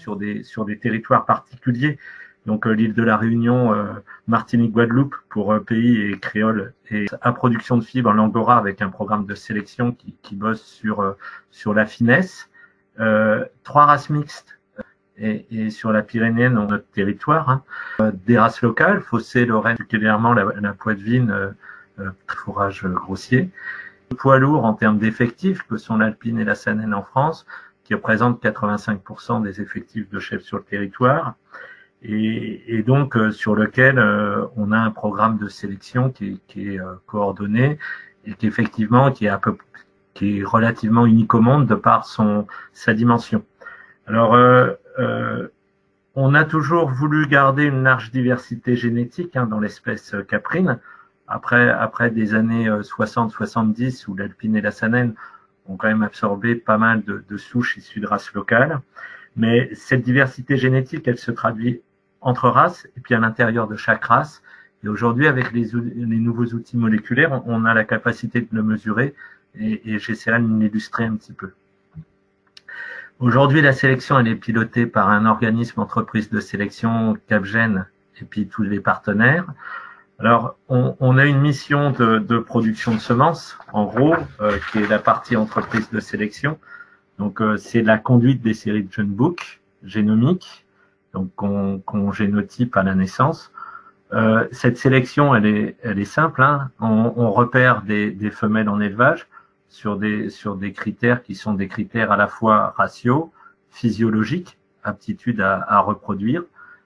sur des territoires particuliers. Donc l'île de la Réunion, Martinique, Guadeloupe pour pays et créole, et à production de fibres en Angora avec un programme de sélection qui bosse sur la finesse. 3 races mixtes et sur la Pyrénéenne, dans notre territoire, hein. Des races locales, Fossé, Lorraine, particulièrement la Poitevine, fourrage grossier. Poids lourds en termes d'effectifs, que sont l'Alpine et la Saanen en France, qui représentent 85% des effectifs de chefs sur le territoire, et donc sur lequel on a un programme de sélection qui est coordonné et qui effectivement qui est relativement unique au monde de par sa dimension. Alors on a toujours voulu garder une large diversité génétique dans l'espèce caprine. Après des années 60-70 où l'Alpine et la Saanen ont quand même absorbé pas mal de souches issues de races locales. Mais cette diversité génétique, elle se traduit entre races et puis à l'intérieur de chaque race. Et aujourd'hui, avec les nouveaux outils moléculaires, on a la capacité de le mesurer et j'essaierai de l'illustrer un petit peu. Aujourd'hui, la sélection, elle est pilotée par un organisme entreprise de sélection, Capgène, et puis tous les partenaires. Alors, on a une mission de production de semences, en gros, qui est la partie entreprise de sélection. Donc, c'est la conduite des séries de jeunes boucs génomiques, donc qu'on génotype à la naissance. Cette sélection, elle est simple, hein. On repère des femelles en élevage sur des critères qui sont des critères à la fois raciaux, physiologiques, aptitude à reproduire,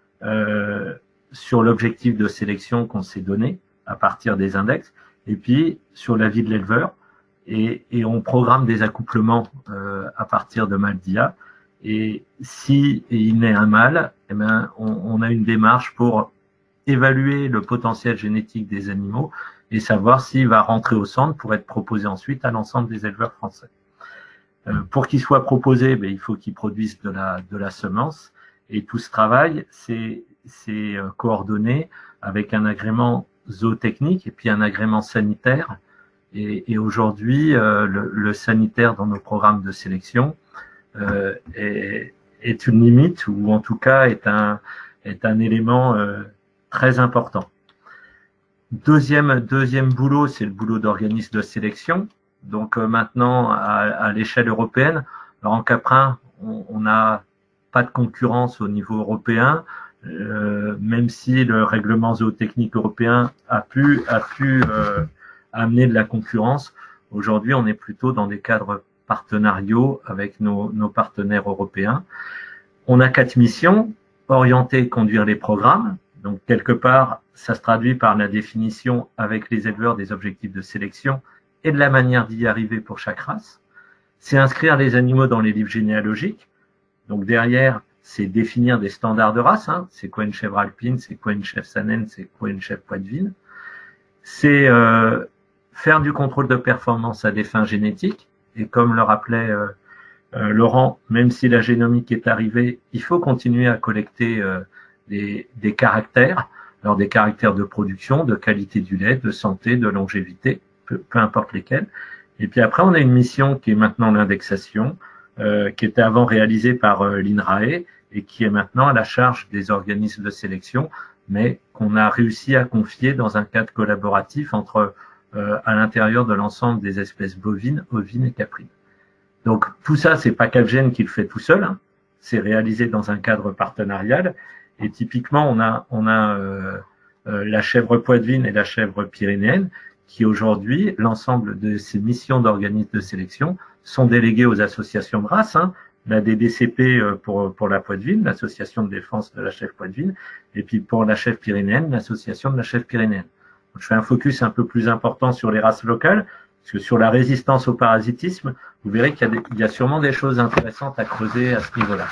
sur l'objectif de sélection qu'on s'est donné à partir des index, et puis sur la vie de l'éleveur, et on programme des accouplements à partir de mâles d'IA, et si il naît un mâle, eh ben, on a une démarche pour évaluer le potentiel génétique des animaux et savoir s'il va rentrer au centre pour être proposé ensuite à l'ensemble des éleveurs français. Pour qu'il soit proposé, il faut qu'il produise de la semence, et tout ce travail, c'est coordonné avec un agrément zootechnique et puis un agrément sanitaire. Et aujourd'hui, le sanitaire dans nos programmes de sélection est une limite, ou en tout cas est un élément très important. Deuxième boulot, c'est le boulot d'organisme de sélection. Donc maintenant, à l'échelle européenne, alors en caprin, on n'a pas de concurrence au niveau européen, même si le règlement zootechnique européen a pu amener de la concurrence. Aujourd'hui, on est plutôt dans des cadres partenariaux avec nos partenaires européens. On a 4 missions: orienter et conduire les programmes. Donc, quelque part, ça se traduit par la définition avec les éleveurs des objectifs de sélection et de la manière d'y arriver pour chaque race. C'est inscrire les animaux dans les livres généalogiques. Donc, derrière, c'est définir des standards de race. C'est quoi une chèvre alpine, c'est quoi une chèvre Saanen, c'est quoi une chèvre poitevine. C'est faire du contrôle de performance à des fins génétiques. Et comme le rappelait Laurent, même si la génomique est arrivée, il faut continuer à collecter des caractères, alors des caractères de production, de qualité du lait, de santé, de longévité, peu importe lesquels. Et puis après, on a une mission qui est maintenant l'indexation, qui était avant réalisée par l'INRAE et qui est maintenant à la charge des organismes de sélection, mais qu'on a réussi à confier dans un cadre collaboratif entre à l'intérieur de l'ensemble des espèces bovines, ovines et caprines. Donc tout ça, c'est pas Capgène qui le fait tout seul, c'est réalisé dans un cadre partenarial. Et typiquement, on a la chèvre poitevine et la chèvre pyrénéenne qui aujourd'hui, l'ensemble de ces missions d'organismes de sélection sont déléguées aux associations de race, la DDCP pour la poitevine, l'association de défense de la chèvre poitevine, et puis pour la chèvre pyrénéenne, l'association de la chèvre pyrénéenne. Donc, je fais un focus un peu plus important sur les races locales, parce que sur la résistance au parasitisme, vous verrez qu'il y a sûrement des choses intéressantes à creuser à ce niveau-là.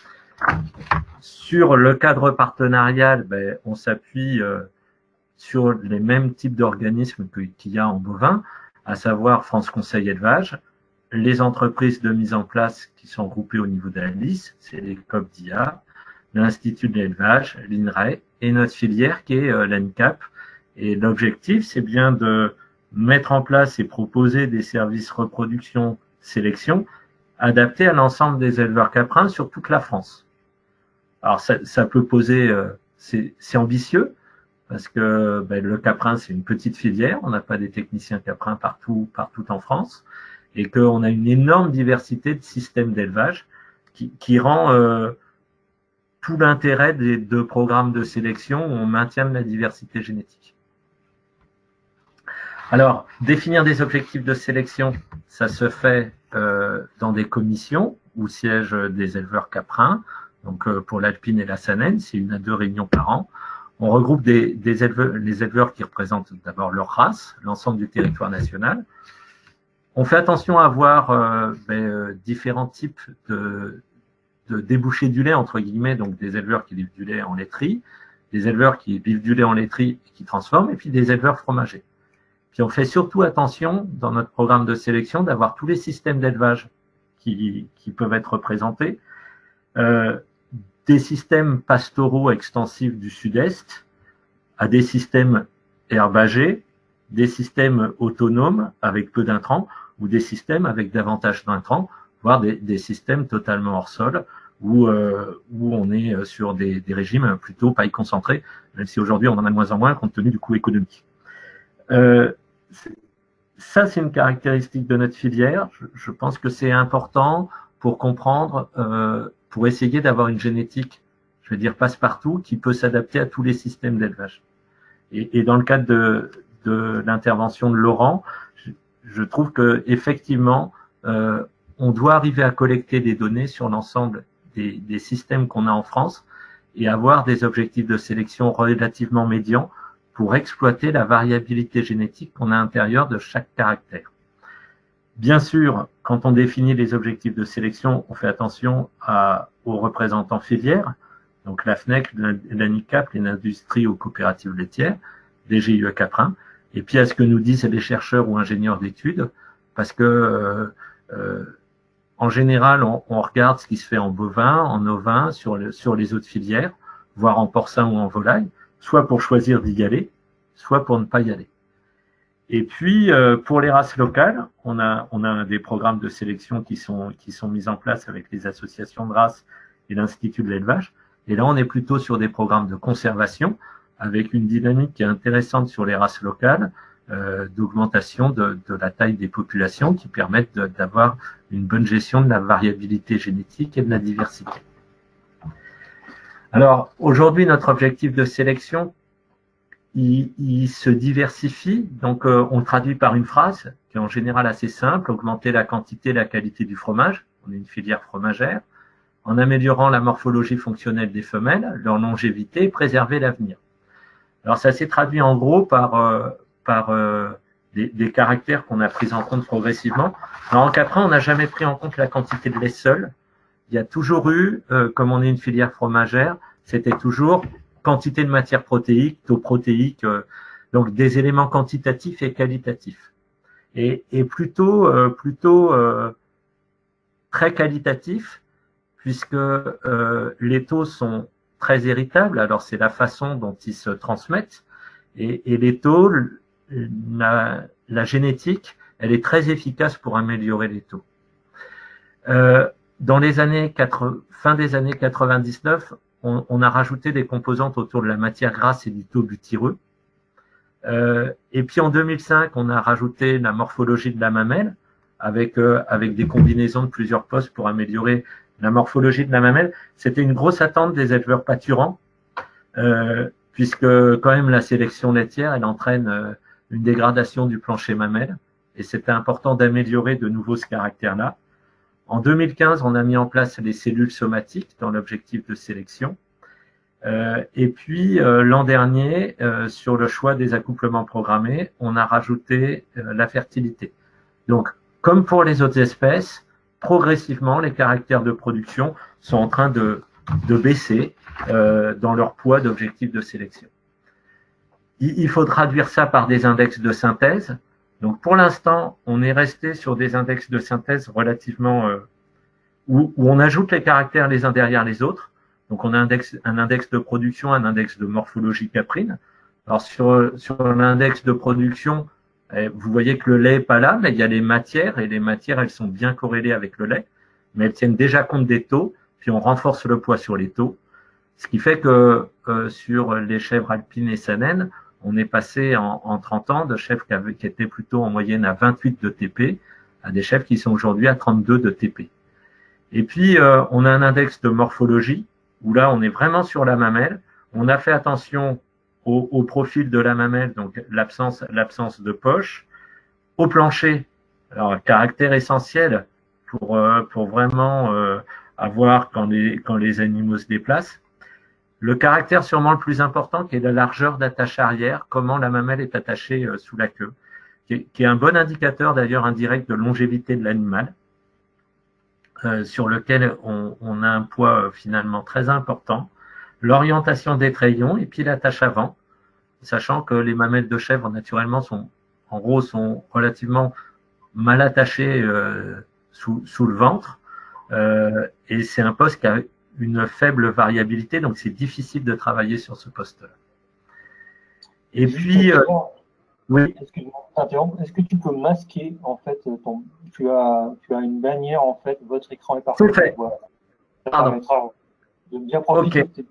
Sur le cadre partenarial, on s'appuie sur les mêmes types d'organismes qu'il y a en bovin, à savoir France Conseil Élevage, les entreprises de mise en place qui sont groupées au niveau de la LIS, c'est les COP d'IA, l'Institut de l'élevage, l'INRAE, et notre filière qui est l'ANCAP. Et l'objectif, c'est bien de mettre en place et proposer des services reproduction, sélection, adaptés à l'ensemble des éleveurs caprins sur toute la France. Alors ça peut poser, c'est ambitieux, parce que le caprin, c'est une petite filière, on n'a pas des techniciens caprins partout en France, et qu'on a une énorme diversité de systèmes d'élevage qui rend tout l'intérêt des deux programmes de sélection où on maintient la diversité génétique. Alors, définir des objectifs de sélection, ça se fait dans des commissions où siègent des éleveurs caprins. Donc, pour l'alpine et la sanenne, c'est 1 à 2 réunions par an. On regroupe les éleveurs qui représentent d'abord leur race, l'ensemble du territoire national. On fait attention à avoir différents types de débouchés du lait, entre guillemets, donc des éleveurs qui livrent du lait en laiterie, des éleveurs qui livrent du lait en laiterie et qui transforment, et puis des éleveurs fromagers. Puis on fait surtout attention, dans notre programme de sélection, d'avoir tous les systèmes d'élevage qui peuvent être représentés, des systèmes pastoraux extensifs du sud-est à des systèmes herbagés, des systèmes autonomes avec peu d'intrants ou des systèmes avec davantage d'intrants, voire des systèmes totalement hors sol où on est sur des régimes plutôt paille concentrée, même si aujourd'hui on en a de moins en moins compte tenu du coût économique. Ça, c'est une caractéristique de notre filière. Je pense que c'est important pour comprendre, pour essayer d'avoir une génétique, je veux dire, passe-partout, qui peut s'adapter à tous les systèmes d'élevage. Et dans le cadre de l'intervention de Laurent, je trouve que effectivement, on doit arriver à collecter des données sur l'ensemble des systèmes qu'on a en France et avoir des objectifs de sélection relativement médians pour exploiter la variabilité génétique qu'on a à l'intérieur de chaque caractère. Bien sûr, quand on définit les objectifs de sélection, on fait attention aux représentants filières, donc la FNEC, l'ANICAP, les industries ou coopératives laitières, les GIE caprins, et puis à ce que nous disent les chercheurs ou ingénieurs d'études, parce que en général, on regarde ce qui se fait en bovin, en ovin, sur les autres filières, voire en porcin ou en volaille, soit pour choisir d'y aller, soit pour ne pas y aller. Et puis, pour les races locales, on a des programmes de sélection qui sont mis en place avec les associations de races et l'Institut de l'élevage. Et là, on est plutôt sur des programmes de conservation avec une dynamique qui est intéressante sur les races locales, d'augmentation de la taille des populations qui permettent d'avoir une bonne gestion de la variabilité génétique et de la diversité. Alors, aujourd'hui, notre objectif de sélection, il se diversifie. Donc, on le traduit par une phrase qui est en général assez simple, augmenter la quantité et la qualité du fromage. On est une filière fromagère. En améliorant la morphologie fonctionnelle des femelles, leur longévité et préserver l'avenir. Alors, ça s'est traduit en gros par des caractères qu'on a pris en compte progressivement. Alors, en caprin, on n'a jamais pris en compte la quantité de lait seul. Il y a toujours eu, comme on est une filière fromagère, c'était toujours quantité de matière protéique, taux protéique, donc des éléments quantitatifs et qualitatifs. Et plutôt très qualitatifs, puisque les taux sont très héritables. Alors, c'est la façon dont ils se transmettent. Et les taux, la génétique, elle est très efficace pour améliorer les taux. Dans les fin des années 99, on a rajouté des composantes autour de la matière grasse et du taux butyreux. Et puis en 2005, on a rajouté la morphologie de la mamelle avec des combinaisons de plusieurs postes pour améliorer la morphologie de la mamelle. C'était une grosse attente des éleveurs pâturants, puisque quand même la sélection laitière, elle entraîne une dégradation du plancher mamelle, et c'était important d'améliorer de nouveau ce caractère-là. En 2015, on a mis en place les cellules somatiques dans l'objectif de sélection. Et puis, l'an dernier, sur le choix des accouplements programmés, on a rajouté la fertilité. Donc, comme pour les autres espèces, progressivement, les caractères de production sont en train de baisser dans leur poids d'objectif de sélection. Il faut traduire ça par des index de synthèse. Donc, pour l'instant, on est resté sur des index de synthèse relativement où on ajoute les caractères les uns derrière les autres. Donc, on a un index de production, un index de morphologie caprine. Alors, sur l'index de production, vous voyez que le lait n'est pas là, mais il y a les matières, et les matières, elles sont bien corrélées avec le lait, mais elles tiennent déjà compte des taux, puis on renforce le poids sur les taux. Ce qui fait que sur les chèvres alpines et sanaines, on est passé en 30 ans de chèvres qui étaient plutôt en moyenne à 28 de TP à des chèvres qui sont aujourd'hui à 32 de TP. Et puis, on a un index de morphologie où là, on est vraiment sur la mamelle. On a fait attention au profil de la mamelle, donc l'absence de poche, au plancher. Alors, caractère essentiel pour vraiment avoir quand les animaux se déplacent. Le caractère sûrement le plus important, qui est la largeur d'attache arrière, comment la mamelle est attachée sous la queue, qui est un bon indicateur d'ailleurs indirect de longévité de l'animal, sur lequel on a un poids finalement très important. L'orientation des trayons et puis l'attache avant, sachant que les mamelles de chèvre naturellement sont relativement mal attachées sous le ventre, et c'est un poste qui a une faible variabilité, donc c'est difficile de travailler sur ce poste-là. Et puis, oui. Est-ce que tu peux masquer en fait tu as une bannière en fait, votre écran est parfait. Tout fait. Voilà. Ça permettra de bien profiter. Okay.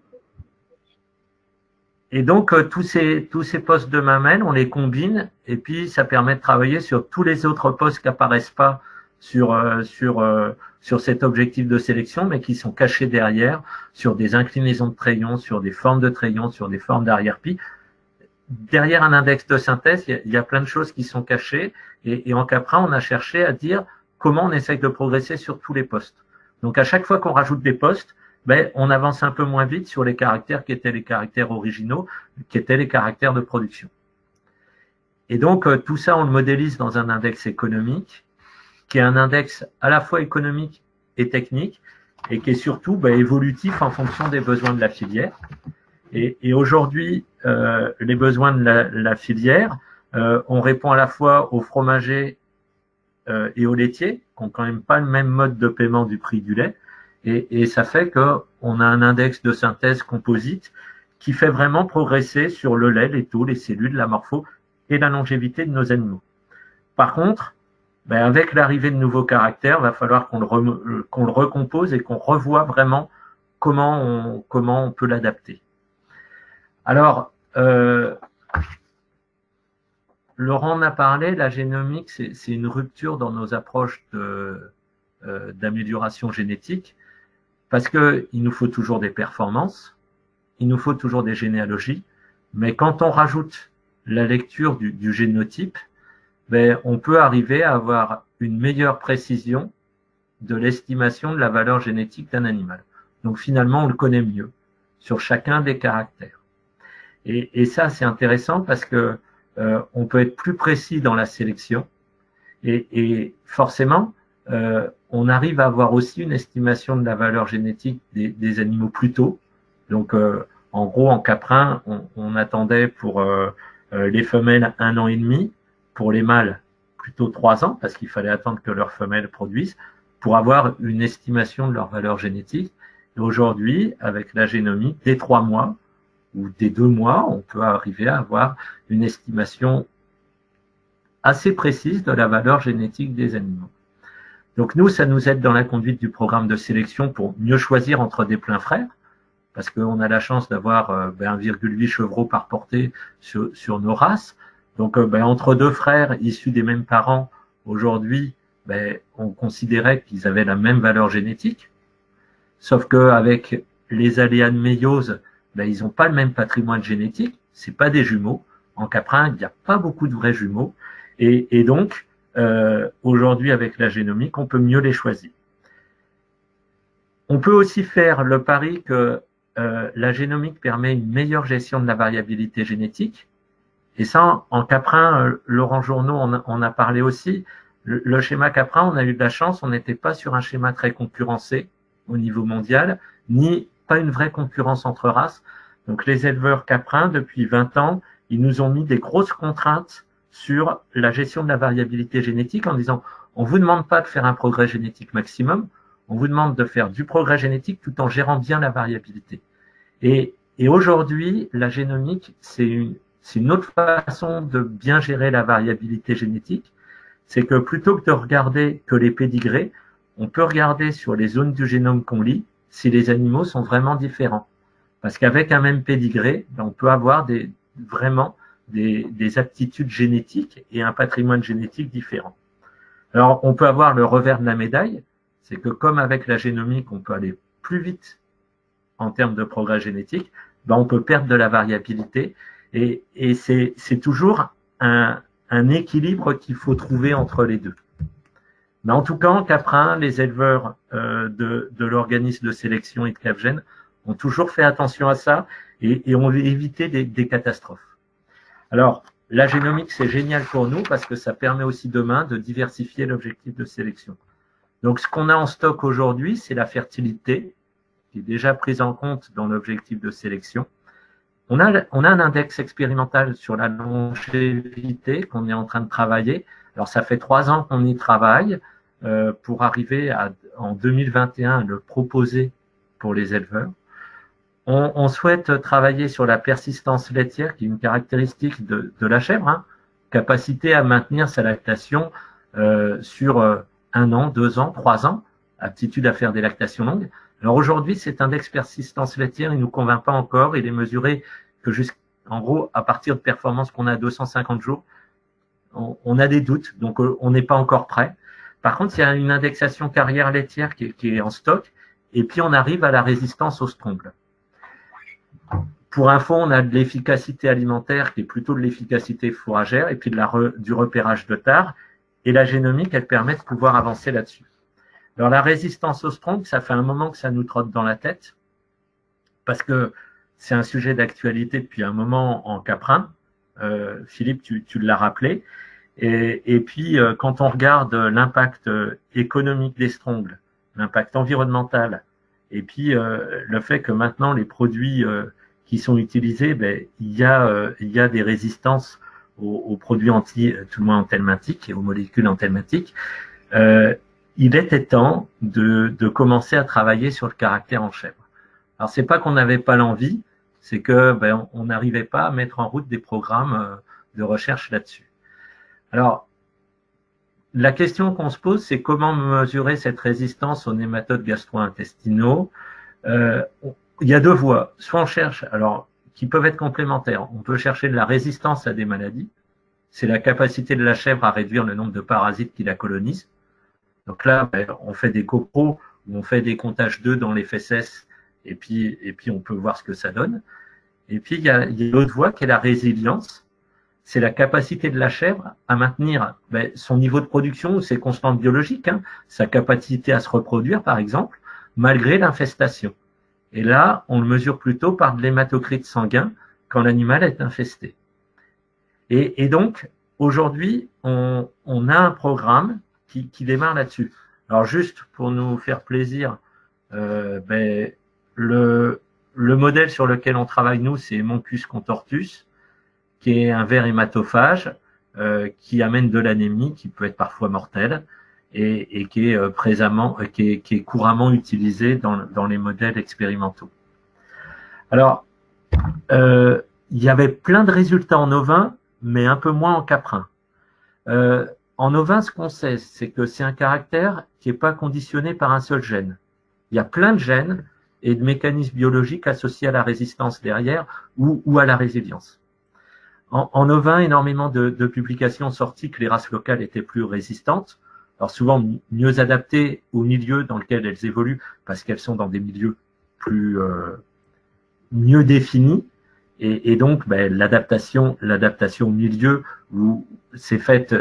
Et donc tous ces postes de mamelles, on les combine et puis ça permet de travailler sur tous les autres postes qui apparaissent pas sur cet objectif de sélection, mais qui sont cachés derrière, sur des inclinaisons de trayons, sur des formes de trayons, sur des formes d'arrière-pis. Derrière un index de synthèse, il y a plein de choses qui sont cachées, et en Caprin, on a cherché à dire comment on essaye de progresser sur tous les postes. Donc à chaque fois qu'on rajoute des postes, on avance un peu moins vite sur les caractères qui étaient les caractères originaux, qui étaient les caractères de production. Et donc tout ça, on le modélise dans un index économique, qui est un index à la fois économique et technique, et qui est surtout évolutif en fonction des besoins de la filière. Et aujourd'hui, les besoins de la filière, on répond à la fois aux fromagers et aux laitiers, qui n'ont quand même pas le même mode de paiement du prix du lait, et ça fait qu'on a un index de synthèse composite qui fait vraiment progresser sur le lait, les taux, les cellules, la morpho et la longévité de nos animaux. Par contre, avec l'arrivée de nouveaux caractères, il va falloir qu'on le recompose et qu'on revoie vraiment comment on peut l'adapter. Alors, Laurent en a parlé, la génomique, c'est une rupture dans nos approches d'amélioration génétique, parce qu'il nous faut toujours des performances, il nous faut toujours des généalogies, mais quand on rajoute la lecture du génotype, on peut arriver à avoir une meilleure précision de l'estimation de la valeur génétique d'un animal. Donc finalement, on le connaît mieux sur chacun des caractères. Et ça, c'est intéressant parce que on peut être plus précis dans la sélection et forcément, on arrive à avoir aussi une estimation de la valeur génétique des animaux plus tôt. Donc, en gros, en caprin, on attendait pour les femelles 1 an et demi, pour les mâles plutôt 3 ans, parce qu'il fallait attendre que leurs femelles produisent, pour avoir une estimation de leur valeur génétique. Et aujourd'hui, avec la génomique, dès 3 mois ou dès 2 mois, on peut arriver à avoir une estimation assez précise de la valeur génétique des animaux. Donc nous, ça nous aide dans la conduite du programme de sélection pour mieux choisir entre des pleins frères, parce qu'on a la chance d'avoir 1,8 chevreaux par portée sur nos races. Donc entre deux frères issus des mêmes parents, aujourd'hui, on considérait qu'ils avaient la même valeur génétique, sauf qu'avec les aléas de méiose, ils n'ont pas le même patrimoine génétique, c'est pas des jumeaux. En caprin, il n'y a pas beaucoup de vrais jumeaux, et donc aujourd'hui, avec la génomique, on peut mieux les choisir. On peut aussi faire le pari que la génomique permet une meilleure gestion de la variabilité génétique. Et ça, en caprin, Laurent Journeau en a parlé aussi. Le schéma caprin, on a eu de la chance, on n'était pas sur un schéma très concurrencé au niveau mondial, ni pas une vraie concurrence entre races. Donc les éleveurs caprins, depuis 20 ans, ils nous ont mis des grosses contraintes sur la gestion de la variabilité génétique en disant on vous demande pas de faire un progrès génétique maximum, on vous demande de faire du progrès génétique tout en gérant bien la variabilité. Et aujourd'hui, la génomique, c'est une autre façon de bien gérer la variabilité génétique. C'est que plutôt que de regarder que les pédigrés, on peut regarder sur les zones du génome qu'on lit si les animaux sont vraiment différents. Parce qu'avec un même pédigré, ben, on peut avoir vraiment des aptitudes génétiques et un patrimoine génétique différent. Alors, on peut avoir le revers de la médaille, c'est que comme avec la génomique, on peut aller plus vite en termes de progrès génétique, ben on peut perdre de la variabilité et c'est toujours un équilibre qu'il faut trouver entre les deux. Mais en tout cas, en caprin, les éleveurs de l'organisme de sélection et de Capgène ont toujours fait attention à ça et ont évité des catastrophes. Alors, la génomique, c'est génial pour nous parce que ça permet aussi demain de diversifier l'objectif de sélection. Donc, ce qu'on a en stock aujourd'hui, c'est la fertilité, qui est déjà prise en compte dans l'objectif de sélection. On a un index expérimental sur la longévité qu'on est en train de travailler. Alors, ça fait 3 ans qu'on y travaille pour arriver en 2021 à le proposer pour les éleveurs. On souhaite travailler sur la persistance laitière, qui est une caractéristique de la chèvre, hein, capacité à maintenir sa lactation sur 1 an, 2 ans, 3 ans, aptitude à faire des lactations longues. Alors aujourd'hui, cet index persistance laitière, il ne nous convainc pas encore. Il est mesuré que en gros, à partir de performances qu'on a à 250 jours, on a des doutes, donc on n'est pas encore prêt. Par contre, il y a une indexation carrière laitière qui est en stock, et puis on arrive à la résistance au strongle. Pour info, on a de l'efficacité alimentaire qui est plutôt de l'efficacité fourragère et puis du repérage de tare. Et la génomique, elle permet de pouvoir avancer là-dessus. Alors la résistance au strongle, ça fait un moment que ça nous trotte dans la tête parce que c'est un sujet d'actualité depuis un moment en caprin. Philippe, tu l'as rappelé. Et puis, quand on regarde l'impact économique des strongles, l'impact environnemental, et puis le fait que maintenant les produits qui sont utilisés, ben, il y a des résistances aux produits tout le moins anthelmatiques et aux molécules anthelmatiques, il était temps de commencer à travailler sur le caractère en chèvre. Alors, c'est pas qu'on n'avait pas l'envie, c'est que ben, on n'arrivait pas à mettre en route des programmes de recherche là-dessus. Alors, la question qu'on se pose, c'est comment mesurer cette résistance aux nématodes gastro-intestinaux. Il y a 2 voies. Soit on cherche, alors, qui peuvent être complémentaires. On peut chercher de la résistance à des maladies. C'est la capacité de la chèvre à réduire le nombre de parasites qui la colonisent. Donc là, ben, on fait des copros ou on fait des comptages d'œufs dans les fesses et puis on peut voir ce que ça donne. Et puis, il y a l'autre voie qui est la résilience. C'est la capacité de la chèvre à maintenir ben, son niveau de production ou ses constantes biologiques, hein, sa capacité à se reproduire, par exemple, malgré l'infestation. Et là, on le mesure plutôt par de l'hématocrite sanguin quand l'animal est infesté. Et donc, aujourd'hui, on a un programme qui démarre là-dessus. Alors, juste pour nous faire plaisir, ben, le modèle sur lequel on travaille, nous, c'est Moncus contortus, qui est un ver hématophage qui amène de l'anémie, qui peut être parfois mortelle, et qui est couramment utilisé dans les modèles expérimentaux. Alors, il y avait plein de résultats en ovin, mais un peu moins en caprin. En ovin, ce qu'on sait, c'est que c'est un caractère qui n'est pas conditionné par un seul gène. Il y a plein de gènes et de mécanismes biologiques associés à la résistance derrière ou à la résilience. En ovin, énormément de publications sorties que les races locales étaient plus résistantes, alors souvent mieux adaptées au milieu dans lequel elles évoluent parce qu'elles sont dans des milieux plus mieux définis et donc ben, l'adaptation au milieu où c'est faite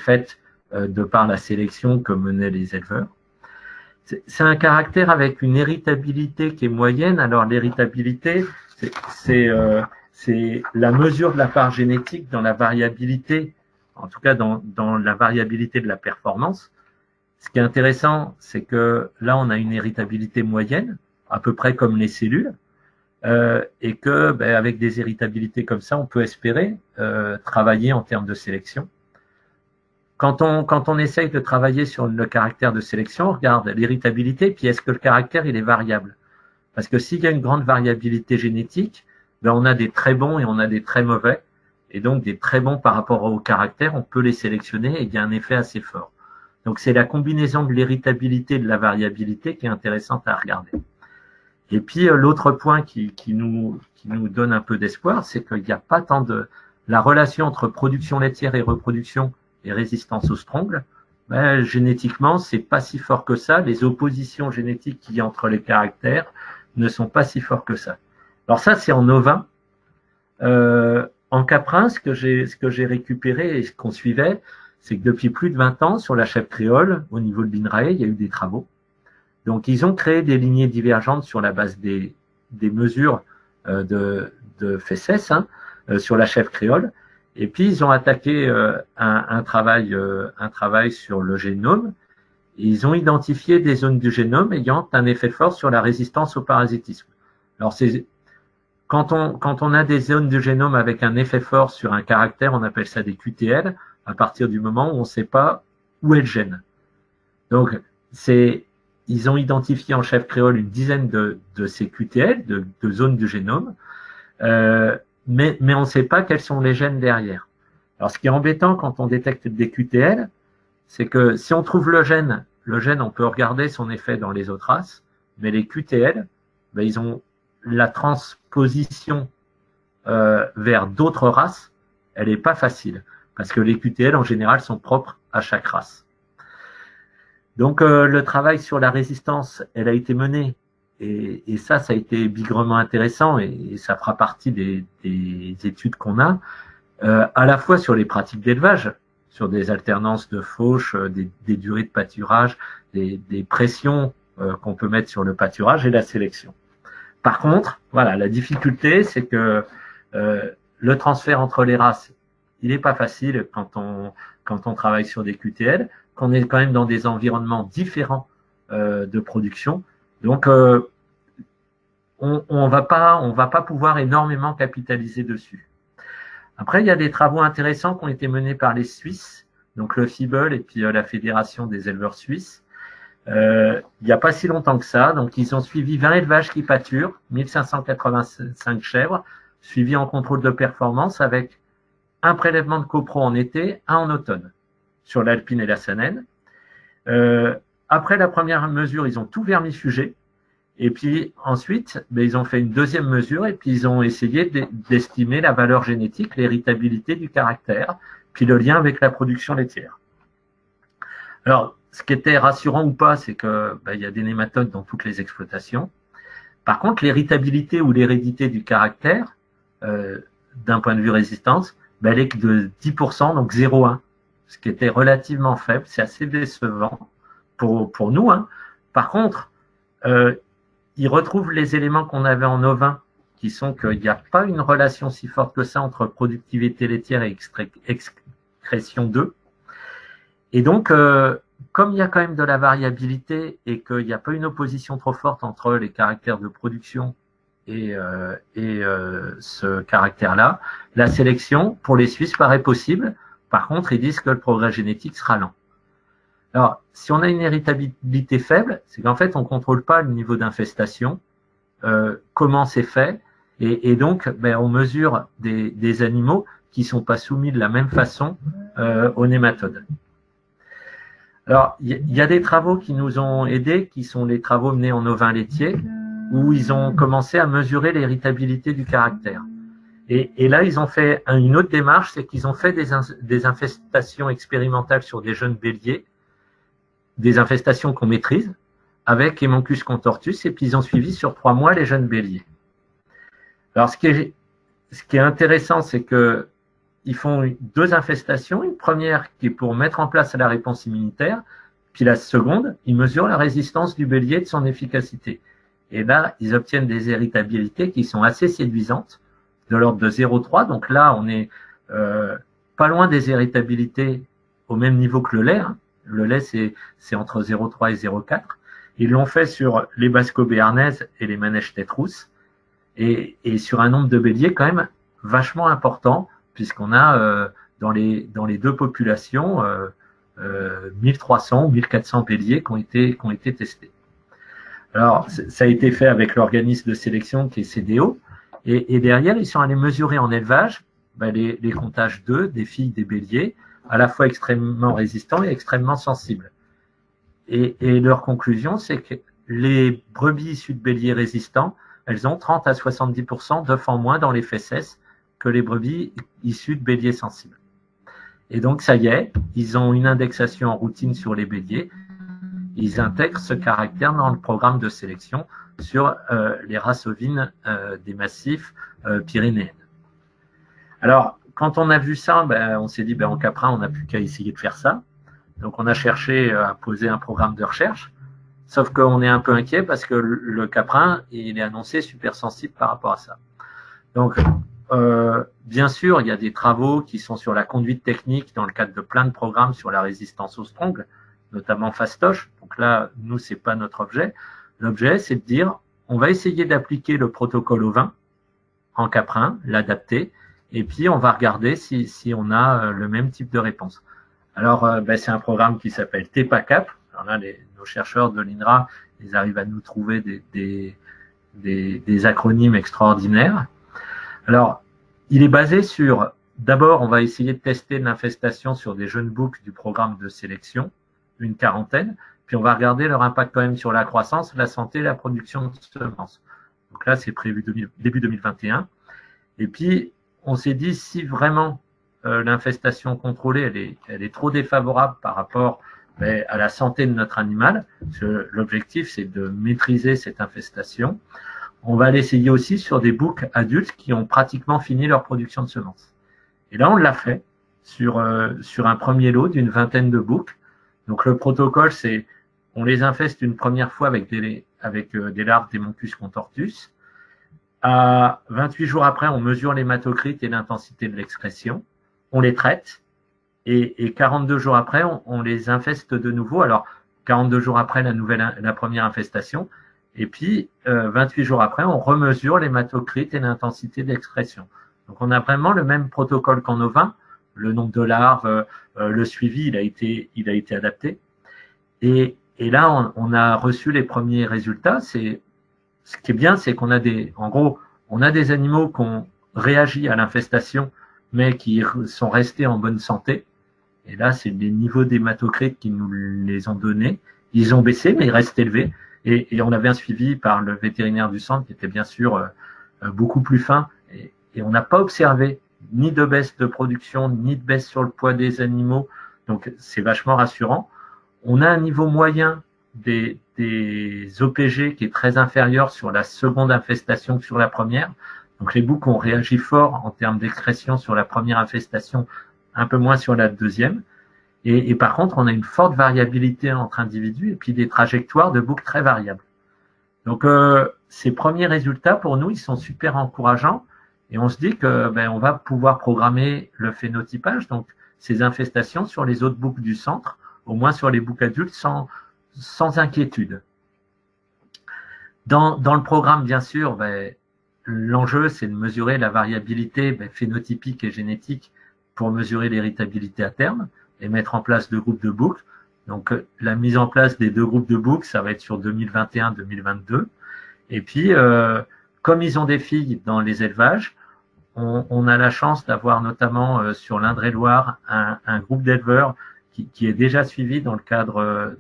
de par la sélection que menaient les éleveurs. C'est un caractère avec une héritabilité qui est moyenne. Alors l'héritabilité, c'est la mesure de la part génétique dans la variabilité, en tout cas dans la variabilité de la performance. Ce qui est intéressant, c'est que là, on a une héritabilité moyenne, à peu près comme les cellules, et que ben, avec des héritabilités comme ça, on peut espérer travailler en termes de sélection. Quand on essaye de travailler sur le caractère de sélection, on regarde l'héritabilité, puis est-ce que le caractère il est variable? Parce que s'il y a une grande variabilité génétique, ben on a des très bons et on a des très mauvais. Et donc, des très bons par rapport au caractère, on peut les sélectionner et il y a un effet assez fort. Donc, c'est la combinaison de l'héritabilité et de la variabilité qui est intéressante à regarder. Et puis l'autre point qui nous donne un peu d'espoir, c'est qu'il n'y a pas tant de la relation entre production laitière et reproduction et résistance au strong. Ben, génétiquement, c'est pas si fort que ça. Les oppositions génétiques qu'il y a entre les caractères ne sont pas si forts que ça. Alors ça, c'est en ovin. En caprin, ce que j'ai récupéré et ce qu'on suivait, c'est que depuis plus de 20 ans, sur la chèvre créole, au niveau de l'INRAE, il y a eu des travaux. Donc, ils ont créé des lignées divergentes sur la base des mesures de FSS sur la chèvre créole. Et puis, ils ont attaqué un travail sur le génome. Et ils ont identifié des zones du génome ayant un effet fort sur la résistance au parasitisme. Alors, quand on a des zones du génome avec un effet fort sur un caractère, on appelle ça des QTL, à partir du moment où on ne sait pas où est le gène. Donc, ils ont identifié en chèvre créole une dizaine de ces QTL, de zones du génome, mais on ne sait pas quels sont les gènes derrière. Alors, ce qui est embêtant quand on détecte des QTL, c'est que si on trouve le gène, on peut regarder son effet dans les autres races, mais les QTL, ben, ils ont la transposition vers d'autres races, elle n'est pas facile, parce que les QTL, en général, sont propres à chaque race. Donc, le travail sur la résistance, elle a été mené, et ça a été bigrement intéressant, et ça fera partie des études qu'on a, à la fois sur les pratiques d'élevage, sur des alternances de fauches, des durées de pâturage, des pressions qu'on peut mettre sur le pâturage et la sélection. Par contre, voilà, la difficulté, c'est que le transfert entre les races, il n'est pas facile quand on travaille sur des QTL, qu'on est quand même dans des environnements différents de production. Donc, on va pas pouvoir énormément capitaliser dessus. Après, il y a des travaux intéressants qui ont été menés par les Suisses, donc le FIBEL et puis la Fédération des éleveurs suisses. Il n'y a pas si longtemps que ça. Donc, ils ont suivi 20 élevages qui pâturent, 1585 chèvres, suivis en contrôle de performance avec un prélèvement de copro en été, un en automne, sur l'Alpine et la Sanaine. Après la première mesure, ils ont tout vermifugé. Et puis ensuite, ils ont fait une deuxième mesure et puis ils ont essayé d'estimer la valeur génétique, l'héritabilité du caractère, puis le lien avec la production laitière. Alors, ce qui était rassurant ou pas, c'est que il y a des nématodes dans toutes les exploitations. Par contre, l'héritabilité ou l'hérédité du caractère, d'un point de vue résistance, elle est que de 10%, donc 0,1, ce qui était relativement faible. C'est assez décevant pour nous. Par contre, ils retrouvent les éléments qu'on avait en ovin, qui sont qu'il n'y a pas une relation si forte que ça entre productivité laitière et excrétion d'œufs. Et donc, comme il y a quand même de la variabilité et qu'il n'y a pas une opposition trop forte entre les caractères de production et ce caractère-là, la sélection pour les Suisses paraît possible. Par contre, ils disent que le progrès génétique sera lent. Alors, si on a une héritabilité faible, c'est qu'en fait, on ne contrôle pas le niveau d'infestation, comment c'est fait, et donc, on mesure des animaux qui ne sont pas soumis de la même façon aux nématodes. Alors, il y a des travaux qui nous ont aidés, qui sont les travaux menés en ovin laitier, où ils ont commencé à mesurer l'héritabilité du caractère. Et là, ils ont fait une autre démarche, c'est qu'ils ont fait des infestations expérimentales sur des jeunes béliers, des infestations qu'on maîtrise, avec Haemoncus contortus, et puis ils ont suivi sur 3 mois les jeunes béliers. Alors, ce qui est intéressant, c'est que ils font 2 infestations, une première qui est pour mettre en place la réponse immunitaire, puis la seconde, ils mesurent la résistance du bélier de son efficacité. Et là, ils obtiennent des héritabilités qui sont assez séduisantes, de l'ordre de 0,3. Donc là, on est pas loin des héritabilités au même niveau que le lait. Le lait, c'est entre 0,3 et 0,4. Ils l'ont fait sur les basco béarnaises et les manèges tête rousse, et sur un nombre de béliers quand même vachement important, puisqu'on a dans les 2 populations 1300 ou 1400 béliers qui ont été testés. Alors, ça a été fait avec l'organisme de sélection qui est CDO, et derrière, ils sont allés mesurer en élevage les comptages d'œufs des filles des béliers, à la fois extrêmement résistants et extrêmement sensibles. Et leur conclusion, c'est les brebis issues de béliers résistants, elles ont 30 à 70% d'œufs en moins dans les fesses que les brebis issues de béliers sensibles. Et donc, ça y est, ils ont une indexation en routine sur les béliers. Ils intègrent ce caractère dans le programme de sélection sur les races ovines des massifs pyrénéens. Alors, quand on a vu ça, on s'est dit, en caprin, on n'a plus qu'à essayer de faire ça. Donc, on a cherché à poser un programme de recherche. Sauf qu'on est un peu inquiet parce que le caprin, il est annoncé super sensible par rapport à ça. Donc, bien sûr, il y a des travaux qui sont sur la conduite technique dans le cadre de plein de programmes sur la résistance au strong, notamment Fastoche. Donc là, nous, c'est pas notre objet. L'objet, c'est de dire, on va essayer d'appliquer le protocole au vin en caprin, l'adapter, et puis on va regarder si on a le même type de réponse. Alors, c'est un programme qui s'appelle TEPACAP. Alors là, nos chercheurs de l'INRA, ils arrivent à nous trouver des acronymes extraordinaires. Alors, il est basé sur, d'abord, on va essayer de tester l'infestation sur des jeunes boucs du programme de sélection, une quarantaine, puis on va regarder leur impact quand même sur la croissance, la santé, la production de semences. Donc là, c'est prévu début 2021. Et puis, on s'est dit, si vraiment l'infestation contrôlée, elle est trop défavorable par rapport à la santé de notre animal, l'objectif, c'est de maîtriser cette infestation. On va l'essayer aussi sur des boucs adultes qui ont pratiquement fini leur production de semences. Et là, on l'a fait sur un premier lot d'une vingtaine de boucs. Donc, le protocole, c'est on les infeste une première fois avec des larves d'Haemoncus contortus. À 28 jours après, on mesure l'hématocrite et l'intensité de l'excrétion. On les traite. Et 42 jours après, on les infeste de nouveau. Alors, 42 jours après la première infestation. Et puis, 28 jours après, on remesure l'hématocrite et l'intensité d'expression. Donc, on a vraiment le même protocole qu'en ovin. Le nombre de larves, le suivi, il a été adapté. Et là, on a reçu les premiers résultats. Ce qui est bien, c'est qu'on a on a des animaux qui ont réagi à l'infestation, mais qui sont restés en bonne santé. Et là, c'est les niveaux d'hématocrite qui nous les ont donnés. Ils ont baissé, mais ils restent élevés. Et on avait un suivi par le vétérinaire du centre qui était bien sûr beaucoup plus fin. Et on n'a pas observé ni de baisse de production, ni de baisse sur le poids des animaux. Donc, c'est vachement rassurant. On a un niveau moyen des OPG qui est très inférieur sur la seconde infestation que sur la première. Donc, les boucs ont réagi fort en termes d'excrétion sur la première infestation, un peu moins sur la deuxième. Et par contre, on a une forte variabilité entre individus et puis des trajectoires de boucs très variables. Donc, ces premiers résultats, pour nous, ils sont super encourageants et on se dit que on va pouvoir programmer le phénotypage, donc ces infestations sur les autres boucs du centre, au moins sur les boucs adultes, sans inquiétude. Dans le programme, bien sûr, l'enjeu, c'est de mesurer la variabilité phénotypique et génétique pour mesurer l'héritabilité à terme et mettre en place 2 groupes de boucs. Donc, la mise en place des 2 groupes de boucs, ça va être sur 2021-2022. Et puis, comme ils ont des filles dans les élevages, on a la chance d'avoir notamment sur l'Indre-et-Loire un groupe d'éleveurs qui est déjà suivi dans le cadre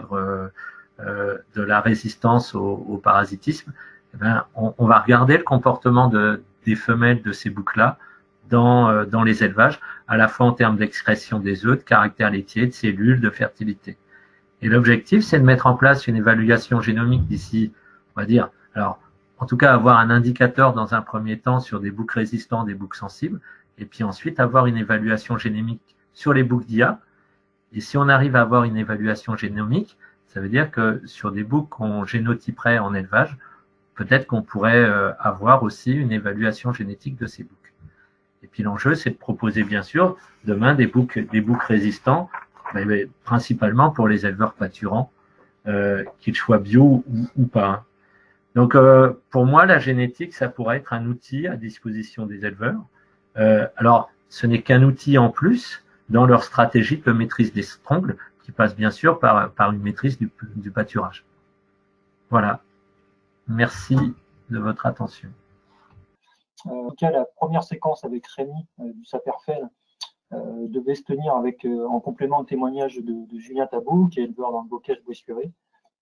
de la résistance au parasitisme. On va regarder le comportement des femelles de ces boucs-là dans les élevages, à la fois en termes d'excrétion des œufs, de caractère laitier, de cellules, de fertilité. Et l'objectif, c'est de mettre en place une évaluation génomique d'ici, on va dire, alors, en tout cas, avoir un indicateur dans un premier temps sur des boucs résistants, des boucs sensibles, et puis ensuite avoir une évaluation génomique sur les boucs d'IA. Et si on arrive à avoir une évaluation génomique, ça veut dire que sur des boucs qu'on génotyperait en élevage, peut-être qu'on pourrait avoir aussi une évaluation génétique de ces boucs. Et puis l'enjeu, c'est de proposer bien sûr demain des boucs résistants, principalement pour les éleveurs pâturants, qu'ils soient bio ou pas. Donc pour moi, la génétique, ça pourrait être un outil à disposition des éleveurs. Alors, ce n'est qu'un outil en plus dans leur stratégie de maîtrise des strongles, qui passe bien sûr par une maîtrise du pâturage. Voilà. Merci de votre attention. En tout cas, la première séquence avec Rémi du Saperfel devait se tenir avec, en complément de témoignage de Julien Tabou, qui est éleveur dans le bocage bossuéré.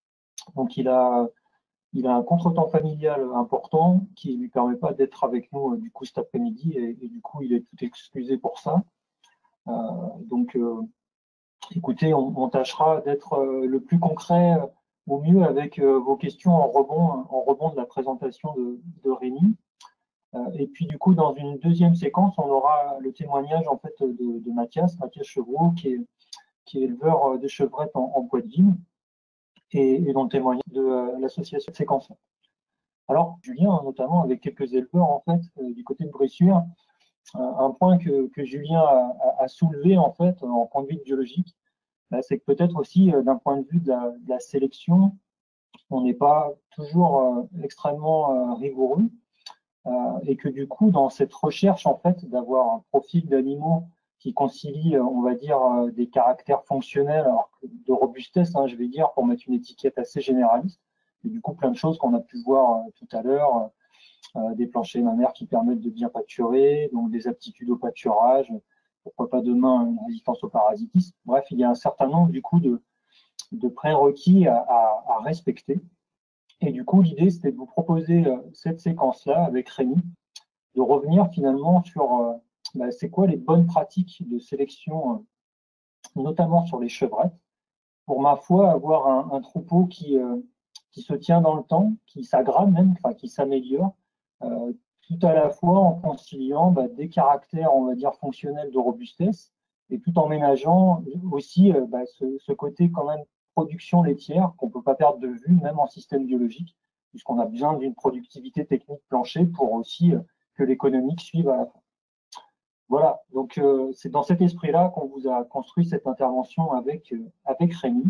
Donc il a un contretemps familial important qui ne lui permet pas d'être avec nous du coup cet après-midi et du coup il est tout excusé pour ça. Donc écoutez, on tâchera d'être le plus concret au mieux avec vos questions en rebond de la présentation de Rémi. Et puis du coup, dans une deuxième séquence, on aura le témoignage en fait de Mathias Chevreau, qui est éleveur de chevrettes en bois de vigne, et dans le témoignage de l'association Séquence. Alors, Julien, notamment avec quelques éleveurs en fait du côté de Bressuire, un point que Julien a soulevé en fait en conduite biologique, c'est que peut-être aussi d'un point de vue de la sélection, on n'est pas toujours extrêmement rigoureux. Et que du coup, dans cette recherche en fait d'avoir un profil d'animaux qui concilie, on va dire, des caractères fonctionnels, alors de robustesse, hein, je vais dire, pour mettre une étiquette assez généraliste, et du coup plein de choses qu'on a pu voir tout à l'heure, des planchers mammaires qui permettent de bien pâturer, donc des aptitudes au pâturage, pourquoi pas demain une résistance au parasitisme. Bref, il y a un certain nombre du coup de prérequis à respecter. Et du coup, l'idée, c'était de vous proposer cette séquence-là avec Rémi, de revenir finalement sur c'est quoi les bonnes pratiques de sélection, notamment sur les chevrettes, pour ma foi avoir un troupeau qui se tient dans le temps, qui s'aggrave même, enfin qui s'améliore, tout à la fois en conciliant des caractères, on va dire, fonctionnels de robustesse, et tout en ménageant aussi ce côté quand même production laitière qu'on ne peut pas perdre de vue, même en système biologique, puisqu'on a besoin d'une productivité technique plancher pour aussi que l'économique suive à la fin. Voilà, donc c'est dans cet esprit-là qu'on vous a construit cette intervention avec Rémi.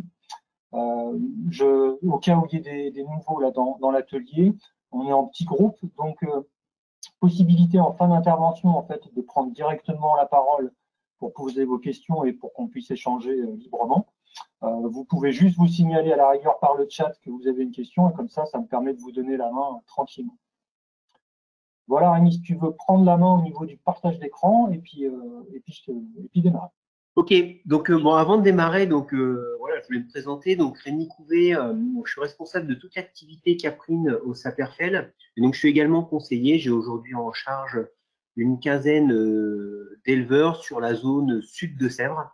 Au cas où il y ait des nouveaux là dans l'atelier, on est en petit groupe, donc possibilité en fin d'intervention en fait de prendre directement la parole pour poser vos questions et pour qu'on puisse échanger librement. Vous pouvez juste vous signaler à la rigueur par le chat que vous avez une question et comme ça me permet de vous donner la main tranquillement. Voilà, Rémi, si tu veux prendre la main au niveau du partage d'écran et puis démarrer. Ok, donc bon, avant de démarrer, donc voilà, je voulais me présenter. Donc Rémi Couvet, je suis responsable de toute l'activité caprine au Saperfel. Et donc je suis également conseiller. J'ai aujourd'hui en charge une quinzaine d'éleveurs sur la zone sud de Sèvres.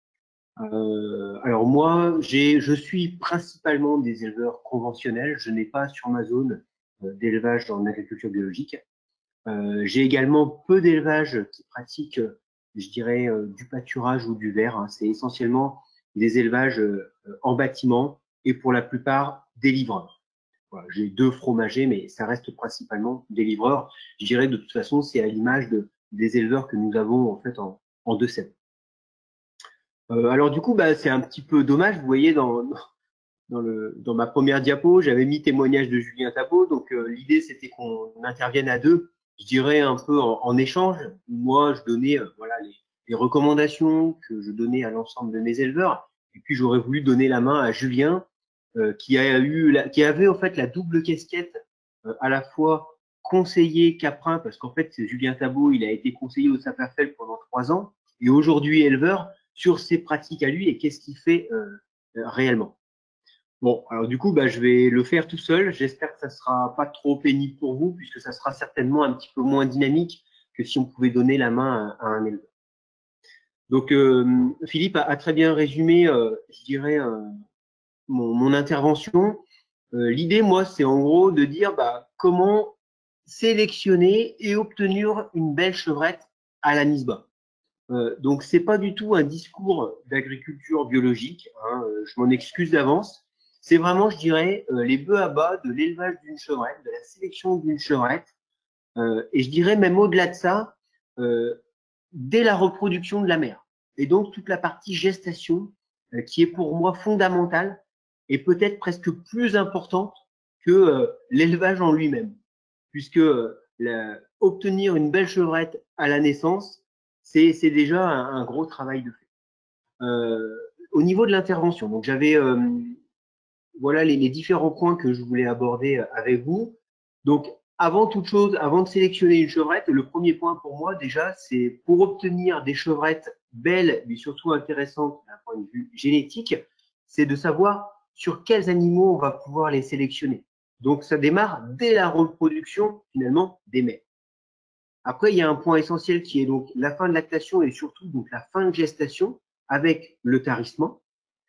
Alors moi, je suis principalement des éleveurs conventionnels. Je n'ai pas sur ma zone d'élevage dans l'agriculture biologique. J'ai également peu d'élevages qui pratiquent, je dirais, du pâturage ou du verre. Hein. C'est essentiellement des élevages en bâtiment et pour la plupart des livreurs. Voilà, j'ai 2 fromagers, mais ça reste principalement des livreurs. Je dirais de toute façon, c'est à l'image des éleveurs que nous avons en fait en Deux-Sèvres. Alors du coup, c'est un petit peu dommage. Vous voyez dans ma première diapo, j'avais mis témoignage de Julien Tabot. Donc l'idée, c'était qu'on intervienne à 2. Je dirais un peu en échange. Moi, je donnais voilà les recommandations que je donnais à l'ensemble de mes éleveurs. Et puis, j'aurais voulu donner la main à Julien, qui avait en fait la double casquette, à la fois conseiller caprin, parce qu'en fait, c'est Julien Tabot, il a été conseiller au Saperfel pendant 3 ans, et aujourd'hui éleveur sur ses pratiques à lui et qu'est-ce qu'il fait réellement. Bon, alors du coup, je vais le faire tout seul. J'espère que ça sera pas trop pénible pour vous, puisque ça sera certainement un petit peu moins dynamique que si on pouvait donner la main à un éleveur. Donc, Philippe a très bien résumé, je dirais, mon intervention. L'idée, moi, c'est en gros de dire comment sélectionner et obtenir une belle chevrette à la mise bas. Donc, c'est pas du tout un discours d'agriculture biologique. Hein, je m'en excuse d'avance. C'est vraiment, je dirais, les bœufs à bas de l'élevage d'une chevrette, de la sélection d'une chevrette. Et je dirais même au-delà de ça, dès la reproduction de la mère. Et donc, toute la partie gestation qui est pour moi fondamentale et peut-être presque plus importante que l'élevage en lui-même. Puisque obtenir une belle chevrette à la naissance, c'est déjà un gros travail de fait. Au niveau de l'intervention, donc j'avais voilà les différents points que je voulais aborder avec vous. Donc, avant toute chose, avant de sélectionner une chevrette, le premier point pour moi déjà, c'est pour obtenir des chevrettes belles, mais surtout intéressantes d'un point de vue génétique, c'est de savoir sur quels animaux on va pouvoir les sélectionner. Donc, ça démarre dès la reproduction, finalement, des mères. Après, il y a un point essentiel qui est donc la fin de lactation et surtout donc la fin de gestation avec le tarissement.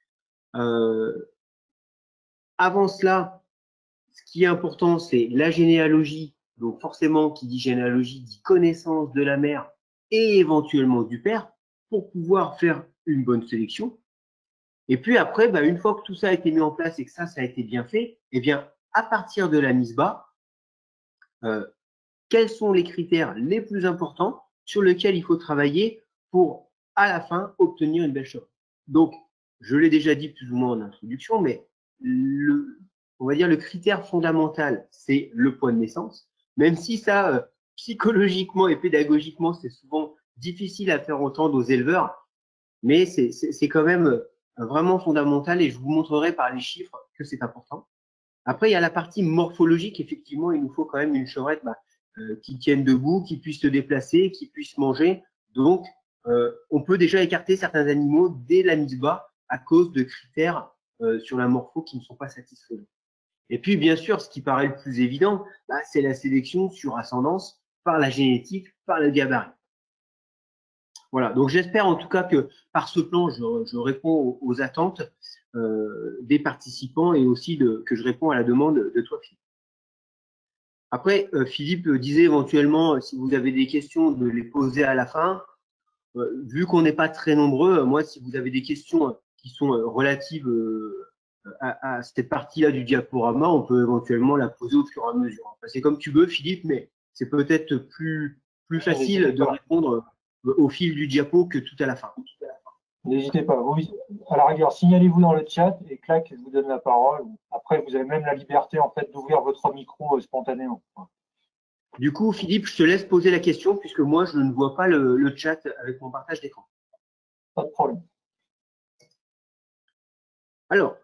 Avant cela, ce qui est important, c'est la généalogie. Donc forcément, qui dit généalogie dit connaissance de la mère et éventuellement du père pour pouvoir faire une bonne sélection. Et puis après, une fois que tout ça a été mis en place et que ça a été bien fait, eh bien, à partir de la mise bas, quels sont les critères les plus importants sur lesquels il faut travailler pour, à la fin, obtenir une belle chevrerie. Donc, je l'ai déjà dit plus ou moins en introduction, mais on va dire le critère fondamental, c'est le poids de naissance, même si ça, psychologiquement et pédagogiquement, c'est souvent difficile à faire entendre aux éleveurs, mais c'est quand même vraiment fondamental et je vous montrerai par les chiffres que c'est important. Après, il y a la partie morphologique. Effectivement, il nous faut quand même une chevrette qui tienne debout, qui puisse se déplacer, qui puisse manger. Donc, on peut déjà écarter certains animaux dès la mise bas à cause de critères sur la morpho qui ne sont pas satisfaisants. Et puis, bien sûr, ce qui paraît le plus évident, c'est la sélection sur ascendance par la génétique, par le gabarit. Voilà, donc j'espère en tout cas que par ce plan, je réponds aux attentes des participants et aussi que je réponds à la demande de toi, Philippe. Après, Philippe disait éventuellement, si vous avez des questions, de les poser à la fin. Vu qu'on n'est pas très nombreux, moi, si vous avez des questions qui sont relatives à cette partie-là du diaporama, on peut éventuellement la poser au fur et à mesure. Enfin, c'est comme tu veux, Philippe, mais c'est peut-être plus facile de répondre au fil du diapo que tout à la fin. N'hésitez pas. Vous, à la rigueur, signalez-vous dans le chat et clac, je vous donne la parole. Après, vous avez même la liberté en fait d'ouvrir votre micro spontanément. Du coup, Philippe, je te laisse poser la question puisque moi, je ne vois pas le chat avec mon partage d'écran. Pas de problème. Alors,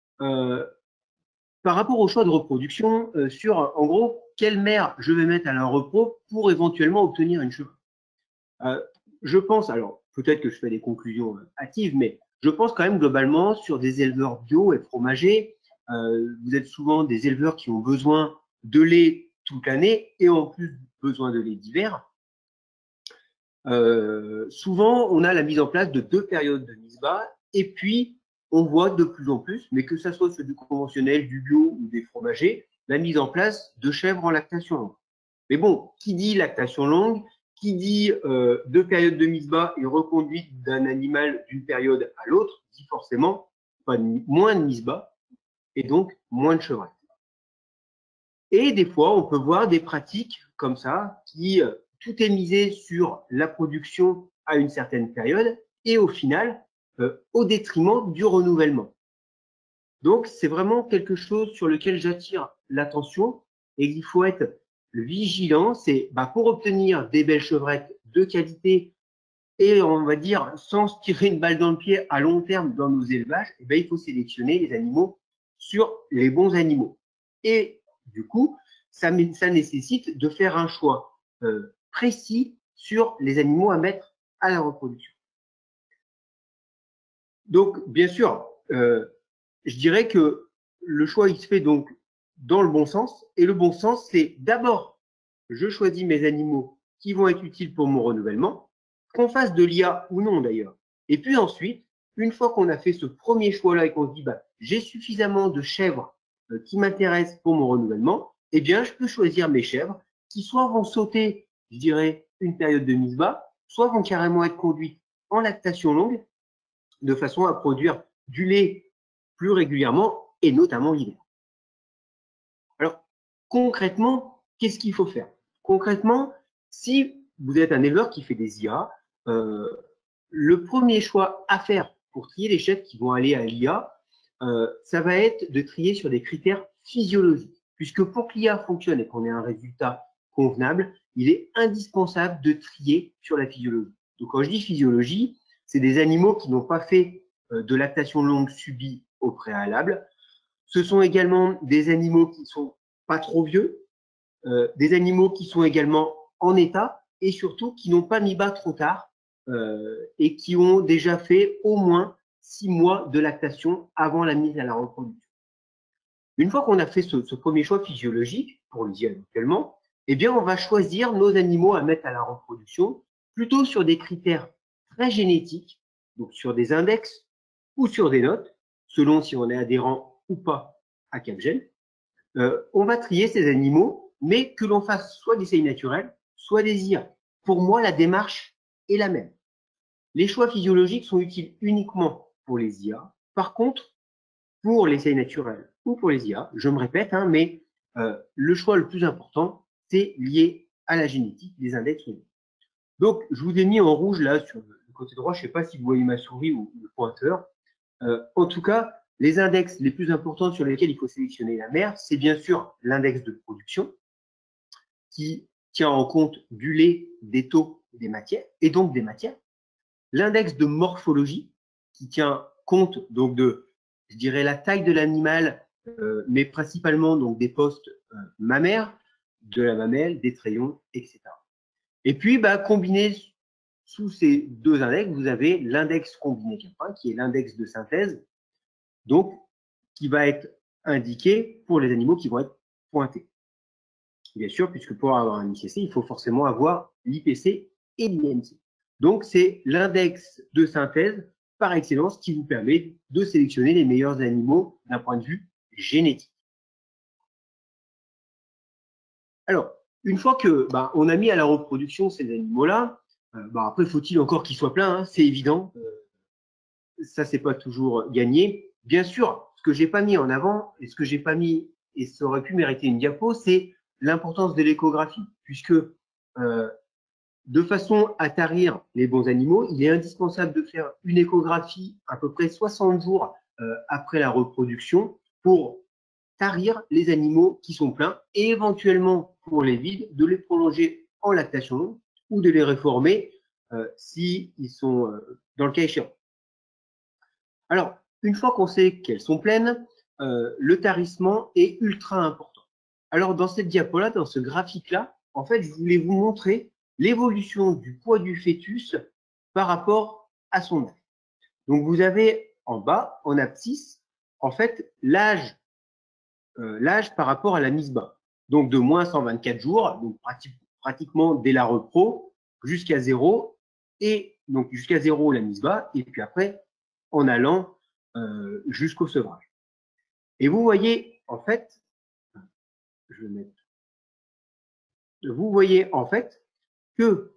par rapport au choix de reproduction, sur en gros, quelle mère je vais mettre à la repro pour éventuellement obtenir une chevrerie. Je pense, alors peut-être que je fais des conclusions hâtives, mais je pense quand même globalement sur des éleveurs bio et fromagers. Vous êtes souvent des éleveurs qui ont besoin de lait toute l'année et en plus besoin de lait d'hiver. Souvent, on a la mise en place de 2 périodes de mise bas et puis on voit de plus en plus, mais que ça soit sur du conventionnel, du bio ou des fromagers, la mise en place de chèvres en lactation longue. Mais bon, qui dit lactation longue, qui dit 2 périodes de mise bas et reconduite d'un animal d'une période à l'autre, dit forcément moins de mise bas et donc moins de chevrette. Et des fois, on peut voir des pratiques comme ça qui tout est misé sur la production à une certaine période et au final, au détriment du renouvellement. Donc, c'est vraiment quelque chose sur lequel j'attire l'attention et il faut être vigilant. C'est pour obtenir des belles chevrettes de qualité et on va dire sans se tirer une balle dans le pied à long terme dans nos élevages, il faut sélectionner les animaux sur les bons animaux. Et du coup, ça nécessite de faire un choix précis sur les animaux à mettre à la reproduction. Donc, bien sûr, je dirais que le choix, il se fait donc dans le bon sens. Et le bon sens, c'est d'abord, je choisis mes animaux qui vont être utiles pour mon renouvellement, qu'on fasse de l'IA ou non d'ailleurs. Et puis ensuite, une fois qu'on a fait ce premier choix-là et qu'on se dit, j'ai suffisamment de chèvres qui m'intéressent pour mon renouvellement, eh bien, je peux choisir mes chèvres qui soit vont sauter, je dirais, une période de mise bas, soit vont carrément être conduites en lactation longue, de façon à produire du lait plus régulièrement et notamment l'hiver. Alors, concrètement, qu'est-ce qu'il faut faire? Concrètement, si vous êtes un éleveur qui fait des IA, le premier choix à faire pour trier les chèvres qui vont aller à l'IA, ça va être de trier sur des critères physiologiques. Puisque pour que l'IA fonctionne et qu'on ait un résultat convenable, il est indispensable de trier sur la physiologie. Donc, quand je dis physiologie, c'est des animaux qui n'ont pas fait de lactation longue subie au préalable. Ce sont également des animaux qui ne sont pas trop vieux, des animaux qui sont également en état et surtout qui n'ont pas mis bas trop tard et qui ont déjà fait au moins 6 mois de lactation avant la mise à la reproduction. Une fois qu'on a fait ce premier choix physiologique, pour le dire éventuellement, eh bien, on va choisir nos animaux à mettre à la reproduction plutôt sur des critères très génétiques, donc sur des index ou sur des notes, selon si on est adhérent ou pas à Capgene. On va trier ces animaux, mais que l'on fasse soit d'essais naturels, soit des IA. Pour moi, la démarche est la même. Les choix physiologiques sont utiles uniquement pour les IA. Par contre, pour l'essai naturel ou pour les IA, je me répète, hein, mais le choix le plus important, c'est lié à la génétique des index. Donc, je vous ai mis en rouge là sur le côté droit, je ne sais pas si vous voyez ma souris ou le pointeur. En tout cas, les index les plus importants sur lesquels il faut sélectionner la mère, c'est bien sûr l'index de production, qui tient en compte du lait, des taux, des matières, et donc des matières. L'index de morphologie, qui tient compte donc de, je dirais, la taille de l'animal, mais principalement donc des postes mammaires, de la mamelle, des trayons, etc. Et puis, combiné sous ces deux index, vous avez l'index combiné Caprin, qui est l'index de synthèse, donc qui va être indiqué pour les animaux qui vont être pointés. Bien sûr, puisque pour avoir un ICC, il faut forcément avoir l'IPC et l'IMC. Donc, c'est l'index de synthèse par excellence qui vous permet de sélectionner les meilleurs animaux d'un point de vue génétique. Alors, une fois que on a mis à la reproduction ces animaux-là, après, faut-il encore qu'ils soient pleins, hein, c'est évident. Ça, c'est pas toujours gagné. Bien sûr, ce que j'ai pas mis en avant et ce que j'ai pas mis, et ça aurait pu mériter une diapo, c'est l'importance de l'échographie, puisque de façon à tarir les bons animaux, il est indispensable de faire une échographie à peu près 60 jours après la reproduction pour tarir les animaux qui sont pleins et éventuellement pour les vides, de les prolonger en lactation ou de les réformer s'ils sont dans le cas échéant. Alors, une fois qu'on sait qu'elles sont pleines, le tarissement est ultra important. Alors, dans cette diapo-là, dans ce graphique-là, en fait, je voulais vous montrer l'évolution du poids du fœtus par rapport à son âge. Donc, vous avez en bas, en abscisse, en fait, l'âge par rapport à la mise bas. Donc, de moins 124 jours, donc pratiquement dès la repro, jusqu'à 0, et donc jusqu'à 0 la mise bas, et puis après, en allant jusqu'au sevrage. Et vous voyez, en fait, je vais mettre, vous voyez en fait que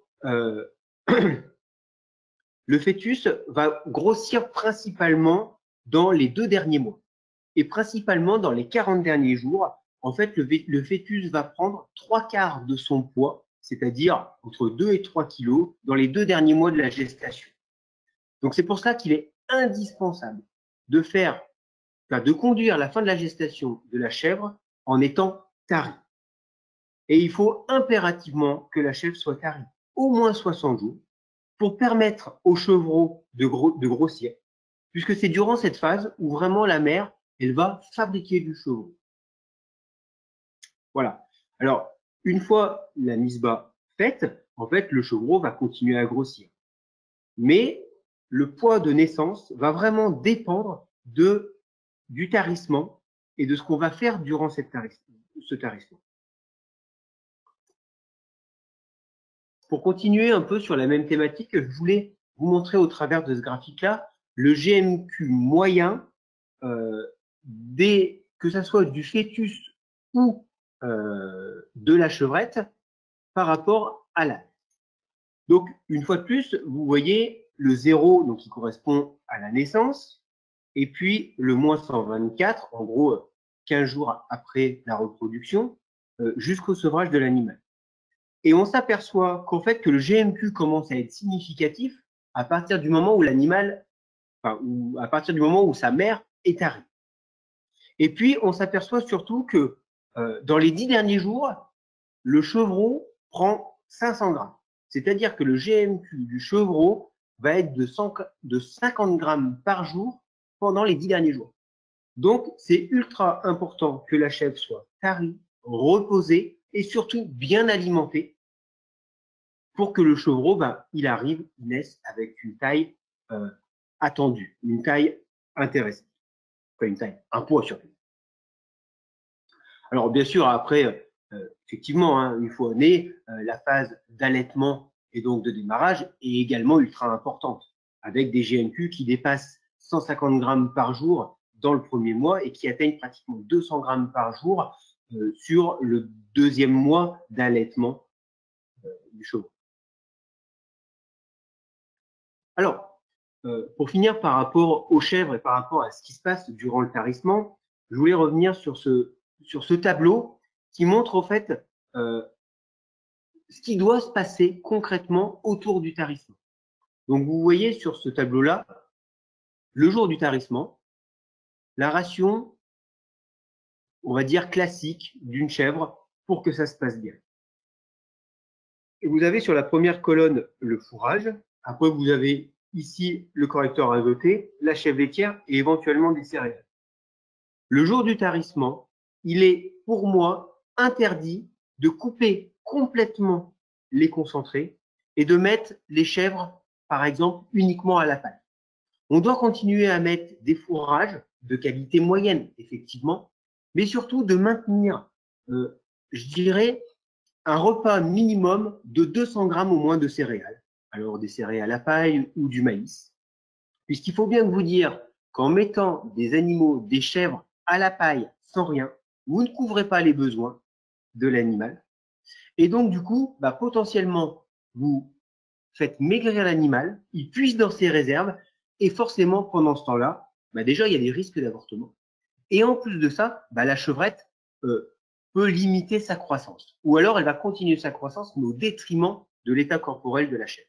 le fœtus va grossir principalement dans les 2 derniers mois. Et principalement dans les 40 derniers jours, en fait, le fœtus va prendre 3/4 de son poids, c'est-à-dire entre 2 et 3 kilos, dans les 2 derniers mois de la gestation. Donc, c'est pour ça qu'il est indispensable de conduire la fin de la gestation de la chèvre en étant tarie. Et il faut impérativement que la chèvre soit tarie au moins 60 jours pour permettre aux chevreaux de grossir, puisque c'est durant cette phase où vraiment la mère, elle va fabriquer du chevreau. Voilà. Alors, une fois la mise bas faite, en fait, le chevreau va continuer à grossir. Mais le poids de naissance va vraiment dépendre du tarissement et de ce qu'on va faire durant ce tarissement. Pour continuer un peu sur la même thématique, je voulais vous montrer au travers de ce graphique-là le GMQ moyen, que ce soit du fœtus ou de la chevrette par rapport à l'âge. Donc, une fois de plus, vous voyez le 0 donc, qui correspond à la naissance, et puis le moins 124, en gros 15 jours après la reproduction, jusqu'au sevrage de l'animal. Et on s'aperçoit qu'en fait que le GMQ commence à être significatif à partir du moment où l'animal, ou à partir du moment où sa mère est tarie. Et puis on s'aperçoit surtout que dans les 10 derniers jours, le chevreau prend 500 grammes. C'est-à-dire que le GMQ du chevreau va être de 50 grammes par jour pendant les 10 derniers jours. Donc, c'est ultra important que la chèvre soit tarie, reposée et surtout bien alimentée pour que le chevreau, il naisse avec une taille attendu, une taille intéressante. Enfin, une taille, un poids surtout. Alors, bien sûr, après, effectivement, hein, une fois né, la phase d'allaitement et donc de démarrage est également ultra importante, avec des GNQ qui dépassent 150 grammes par jour dans le premier mois et qui atteignent pratiquement 200 grammes par jour sur le deuxième mois d'allaitement du chevreau. Alors, pour finir, par rapport aux chèvres et par rapport à ce qui se passe durant le tarissement, je voulais revenir sur ce tableau qui montre en fait ce qui doit se passer concrètement autour du tarissement. Donc, vous voyez sur ce tableau-là, le jour du tarissement, la ration, on va dire classique, d'une chèvre pour que ça se passe bien. Et vous avez sur la première colonne le fourrage. Après, vous avez ici le correcteur azoté, la chèvre laitière et éventuellement des céréales. Le jour du tarissement, il est pour moi interdit de couper complètement les concentrés et de mettre les chèvres, par exemple, uniquement à la paille. On doit continuer à mettre des fourrages de qualité moyenne, effectivement, mais surtout de maintenir, je dirais, un repas minimum de 200 grammes au moins de céréales. Alors des céréales à paille ou du maïs. Puisqu'il faut bien vous dire qu'en mettant des animaux, des chèvres à la paille sans rien, vous ne couvrez pas les besoins de l'animal. Et donc, du coup, potentiellement, vous faites maigrir l'animal, il puise dans ses réserves, et forcément, pendant ce temps-là, déjà, il y a des risques d'avortement. Et en plus de ça, la chevrette peut limiter sa croissance. Ou alors, elle va continuer sa croissance, mais au détriment de l'état corporel de la chèvre.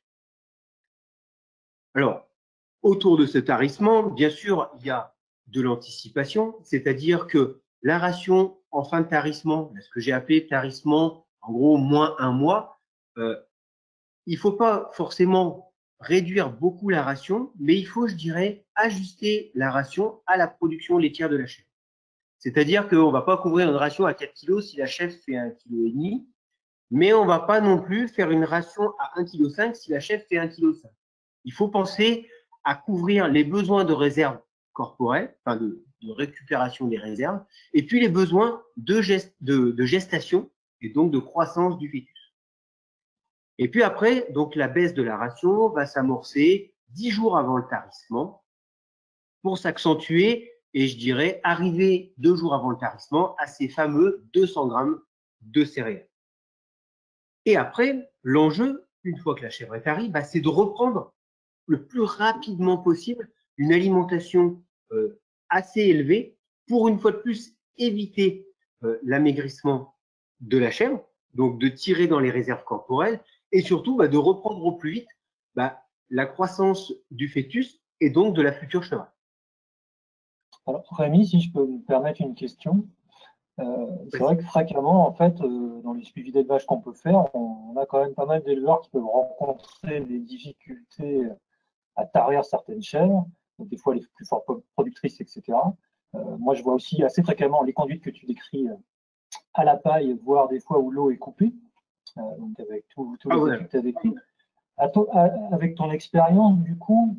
Alors, autour de ce tarissement, bien sûr, il y a de l'anticipation, c'est-à-dire que la ration en fin de tarissement, ce que j'ai appelé tarissement, en gros, moins un mois, il ne faut pas forcément réduire beaucoup la ration, mais il faut, je dirais, ajuster la ration à la production laitière de la chèvre. C'est-à-dire qu'on ne va pas couvrir une ration à 4 kg si la chèvre fait 1,5 kg, mais on ne va pas non plus faire une ration à 1,5 kg si la chèvre fait 1,5 kg. Il faut penser à couvrir les besoins de réserve corporelle, enfin de récupération des réserves, et puis les besoins de gestation et donc de croissance du fœtus. Et puis après, donc la baisse de la ration va s'amorcer 10 jours avant le tarissement pour s'accentuer et je dirais arriver 2 jours avant le tarissement à ces fameux 200 grammes de céréales. Et après, l'enjeu, une fois que la chèvre est tarie, c'est de reprendre le plus rapidement possible une alimentation assez élevée pour une fois de plus éviter l'amaigrissement de la chèvre, donc de tirer dans les réserves corporelles et surtout de reprendre au plus vite la croissance du fœtus et donc de la future chevrette. Alors Rémi, si je peux me permettre une question, c'est vrai que fréquemment, en fait, dans les suivis d'élevage qu'on peut faire, on a quand même pas mal d'éleveurs qui peuvent rencontrer des difficultés à tarir certaines chèvres, des fois les plus fortes productrices, etc. Moi, je vois aussi assez fréquemment les conduites que tu décris à la paille, voire des fois où l'eau est coupée, donc avec tous les études que tu as décrits. Avec ton expérience, du coup,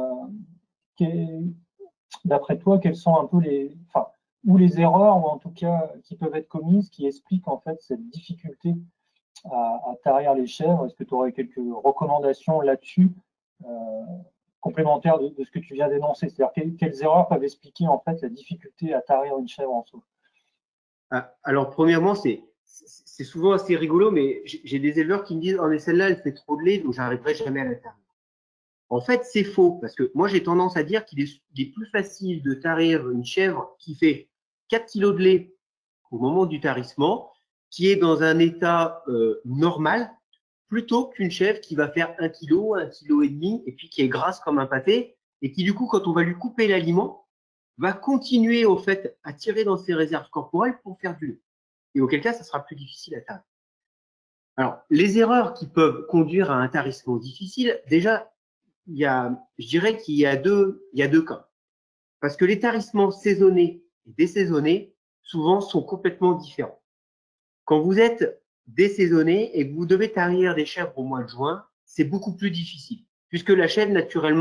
d'après toi, quelles sont un peu les erreurs, ou en tout cas qui peuvent être commises, qui expliquent en fait cette difficulté à tarir les chèvres? Est-ce que tu aurais quelques recommandations là-dessus, complémentaires de ce que tu viens d'énoncer? C'est-à-dire quelles erreurs peuvent expliquer en fait la difficulté à tarir une chèvre en saut? Alors, premièrement, c'est souvent assez rigolo, mais j'ai des éleveurs qui me disent « Oh, mais celle-là, elle fait trop de lait, donc j'arriverai jamais à la tarir. » En fait, c'est faux, parce que moi, j'ai tendance à dire qu'il est plus facile de tarir une chèvre qui fait 4 kg de lait au moment du tarissement, qui est dans un état normal, plutôt qu'une chèvre qui va faire 1 kg, 1,5 kg, et puis qui est grasse comme un pâté, et qui, du coup, quand on va lui couper l'aliment, va continuer, au fait, à tirer dans ses réserves corporelles pour faire du lait. Et auquel cas, ça sera plus difficile à tarir. Alors, les erreurs qui peuvent conduire à un tarissement difficile, déjà, je dirais qu'il y a deux cas. Parce que les tarissements saisonnés et désaisonnés, souvent, sont complètement différents. Quand vous êtes désaisonné et que vous devez tarir des chèvres au mois de juin, c'est beaucoup plus difficile, puisque la chèvre, naturellement,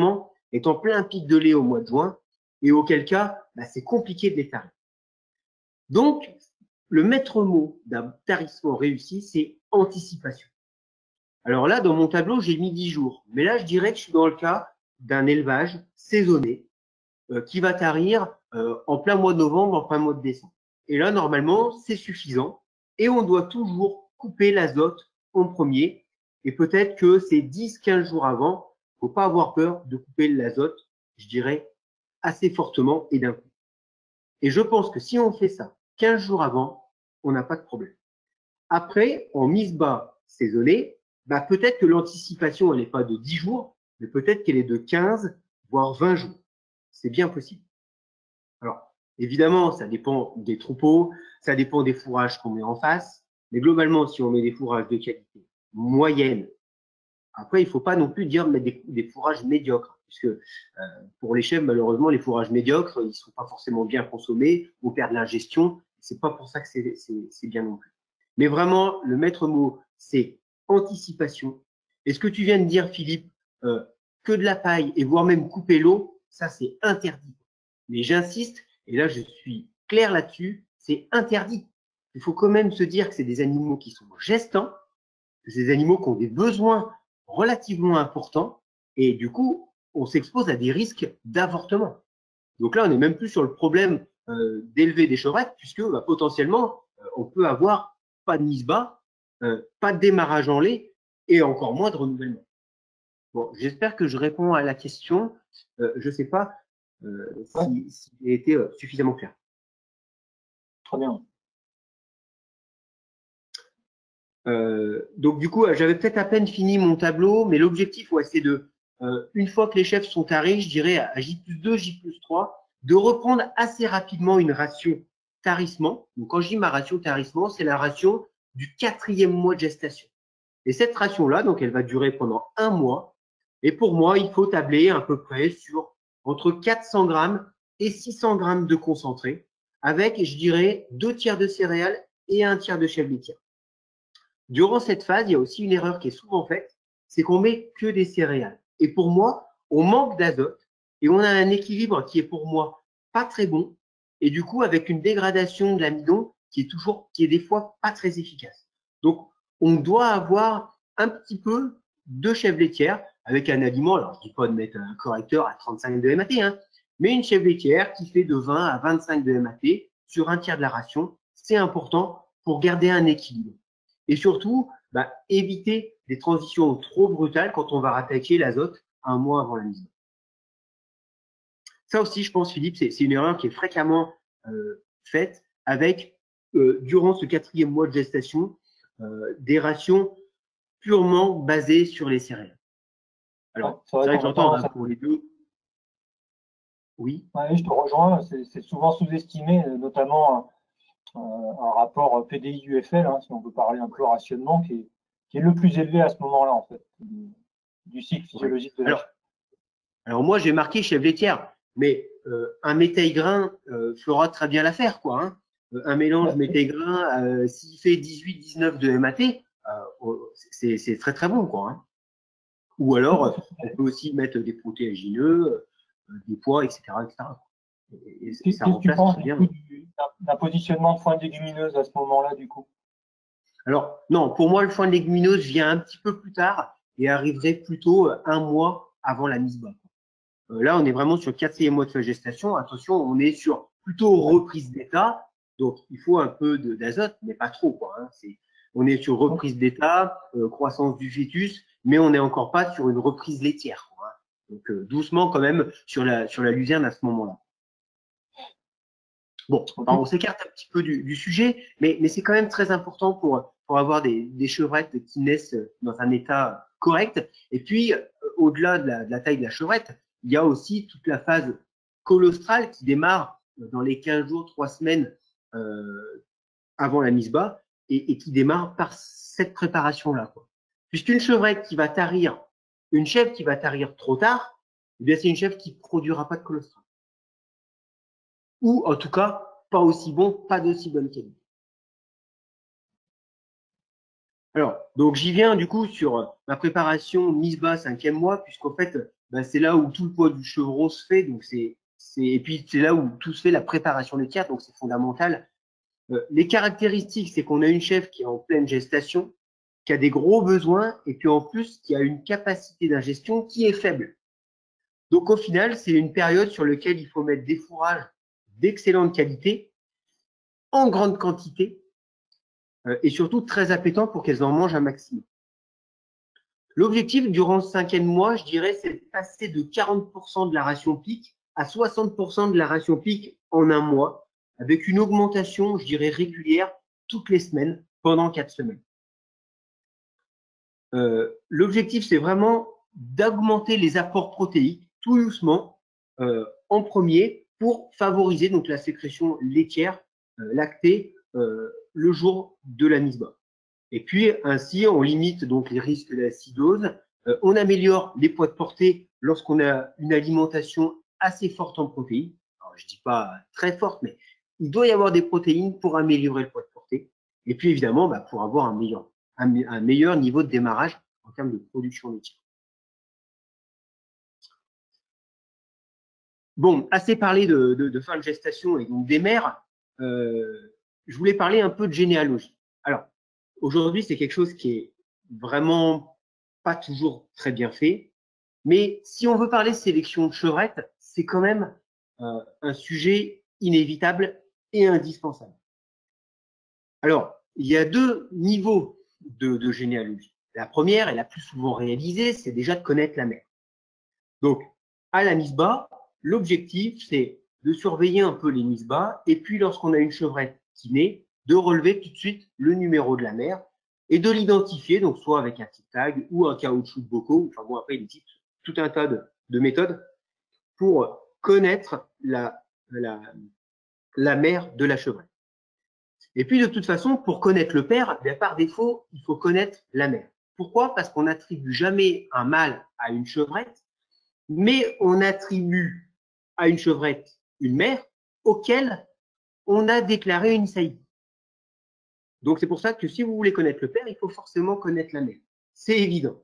est en plein pic de lait au mois de juin, et auquel cas, bah, c'est compliqué de les tarir. Donc, le maître mot d'un tarissement réussi, c'est anticipation. Alors là, dans mon tableau, j'ai mis 10 jours. Mais là, je dirais que je suis dans le cas d'un élevage saisonné qui va tarir en plein mois de novembre, en plein mois de décembre. Et là, normalement, c'est suffisant. Et on doit toujours couper l'azote en premier. Et peut-être que c'est 10-15 jours avant. Il ne faut pas avoir peur de couper l'azote, je dirais, assez fortement et d'un coup. Et je pense que si on fait ça 15 jours avant, on n'a pas de problème. Après, en mise bas saisonnée, bah peut-être que l'anticipation, elle n'est pas de 10 jours, mais peut-être qu'elle est de 15, voire 20 jours. C'est bien possible. Alors, évidemment, ça dépend des troupeaux, ça dépend des fourrages qu'on met en face, mais globalement, si on met des fourrages de qualité moyenne, après, il ne faut pas non plus dire mettre des fourrages médiocres, puisque pour les chèvres, malheureusement, les fourrages médiocres, ils ne sont pas forcément bien consommés, on perd l'ingestion, c'est pas pour ça que c'est bien non plus. Mais vraiment, le maître mot, c'est anticipation. Et ce que tu viens de dire, Philippe, que de la paille et voire même couper l'eau, ça c'est interdit. Mais j'insiste, et là je suis clair là-dessus, c'est interdit. Il faut quand même se dire que c'est des animaux qui sont gestants, que c'est des animaux qui ont des besoins relativement importants, et du coup, on s'expose à des risques d'avortement. Donc là, on n'est même plus sur le problème d'élever des chevrettes, puisque bah, potentiellement, on peut avoir pas de mise bas, pas de démarrage en lait, et encore moins de renouvellement. Bon, j'espère que je réponds à la question. Je ne sais pas si j'ai été suffisamment clair. Très bien. Donc du coup, j'avais peut-être à peine fini mon tableau, mais l'objectif, ouais, c'est de, une fois que les chèvres sont taris, je dirais à J+2, J+3, de reprendre assez rapidement une ration tarissement. Donc quand je dis ma ration tarissement, c'est la ration du 4e mois de gestation. Et cette ration-là, donc elle va durer pendant 1 mois. Et pour moi, il faut tabler à peu près sur entre 400 grammes et 600 grammes de concentré, avec, je dirais, 2 tiers de céréales et 1 tiers de chèvre laitière. Durant cette phase, il y a aussi une erreur qui est souvent faite, c'est qu'on met que des céréales. Et pour moi, on manque d'azote et on a un équilibre qui est pour moi pas très bon. Et du coup, avec une dégradation de l'amidon qui est des fois pas très efficace. Donc, on doit avoir un petit peu de chèvre laitière avec un aliment. Alors, je dis pas de mettre un correcteur à 35 de MAT, hein, mais une chèvre laitière qui fait de 20 à 25 de MAT sur 1 tiers de la ration, c'est important pour garder un équilibre. Et surtout, bah, éviter des transitions trop brutales quand on va rattaquer l'azote 1 mois avant la mise. Ça aussi, je pense, Philippe, c'est une erreur qui est fréquemment faite avec, durant ce 4e mois de gestation, des rations purement basées sur les céréales. Alors, c'est vrai que j'entends hein, pour les deux. Oui. Ouais, je te rejoins, c'est souvent sous-estimé, notamment un rapport PDI-UFL, hein, si on veut parler un peu rationnement, qui est le plus élevé à ce moment-là, en fait, du cycle physiologique de la. Alors moi, j'ai marqué chèvre laitière, mais un métail-grain fera très bien l'affaire, quoi. Hein. Un mélange métail-grain, s'il fait 18-19 de MAT, c'est très très bon, quoi. Hein. Ou alors, on peut aussi mettre des protéagineux, des pois, etc. Qu'est-ce que tu penses d'un positionnement de foin de légumineuse à ce moment-là, du coup? Alors, non, pour moi, le foin de légumineuse vient un petit peu plus tard et arriverait plutôt 1 mois avant la mise bas. Là, on est vraiment sur le 4e mois de gestation. Attention, on est sur plutôt reprise d'état. Donc, il faut un peu d'azote, mais pas trop, quoi. Hein. On est sur reprise d'état, croissance du fœtus, mais on n'est encore pas sur une reprise laitière. Quoi, hein. Donc, doucement quand même sur la luzerne à ce moment-là. Bon, alors on s'écarte un petit peu du sujet, mais c'est quand même très important pour avoir des chevrettes qui naissent dans un état correct. Et puis, au-delà de la taille de la chevrette, il y a aussi toute la phase colostrale qui démarre dans les 15 jours, 3 semaines avant la mise bas et qui démarre par cette préparation-là. Puisqu'une chevrette qui va tarir, une chèvre qui va tarir trop tard, eh bien c'est une chèvre qui ne produira pas de colostral. Ou en tout cas, pas aussi bon, pas d'aussi bonne qualité. Alors, donc j'y viens du coup sur ma préparation mise bas 5e mois, puisqu'en fait, bah, c'est là où tout le poids du chevreau se fait. Donc et puis c'est là où tout se fait, la préparation laitière, donc c'est fondamental. Les caractéristiques, c'est qu'on a une chèvre qui est en pleine gestation, qui a des gros besoins, et puis en plus qui a une capacité d'ingestion qui est faible. Donc au final, c'est une période sur laquelle il faut mettre des fourrages d'excellente qualité, en grande quantité, et surtout très appétants pour qu'elles en mangent un maximum. L'objectif durant ce 5e mois, je dirais, c'est de passer de 40% de la ration pic à 60% de la ration pic en un mois, avec une augmentation, je dirais, régulière toutes les semaines, pendant 4 semaines. L'objectif, c'est vraiment d'augmenter les apports protéiques tout doucement en premier pour favoriser donc la sécrétion laitière, lactée, le jour de la mise bas. Et puis ainsi, on limite donc les risques d'acidose. On améliore les poids de portée lorsqu'on a une alimentation assez forte en protéines. Alors, je dis pas très forte, mais il doit y avoir des protéines pour améliorer le poids de portée. Et puis évidemment, bah, pour avoir un meilleur niveau de démarrage en termes de production laitière. Bon, assez parlé de fin de gestation et donc des mères. Je voulais parler un peu de généalogie. Alors, aujourd'hui, c'est quelque chose qui est vraiment pas toujours très bien fait. Mais si on veut parler de sélection de chevrettes, c'est quand même un sujet inévitable et indispensable. Alors, il y a 2 niveaux de généalogie. La première et la plus souvent réalisée, c'est déjà de connaître la mère. Donc, à la mise bas, l'objectif, c'est de surveiller un peu les mises bas et puis lorsqu'on a une chevrette qui naît, de relever tout de suite le numéro de la mère et de l'identifier, donc soit avec un petit tag ou un caoutchouc de Bocaux, enfin bon, après il existe tout un tas de méthodes pour connaître la mère de la chevrette. Et puis de toute façon, pour connaître le père, bien, par défaut, il faut connaître la mère. Pourquoi? Parce qu'on n'attribue jamais un mâle à une chevrette, mais on attribue à une chevrette une mère auquel on a déclaré une saillie. Donc c'est pour ça que si vous voulez connaître le père, il faut forcément connaître la mère. C'est évident.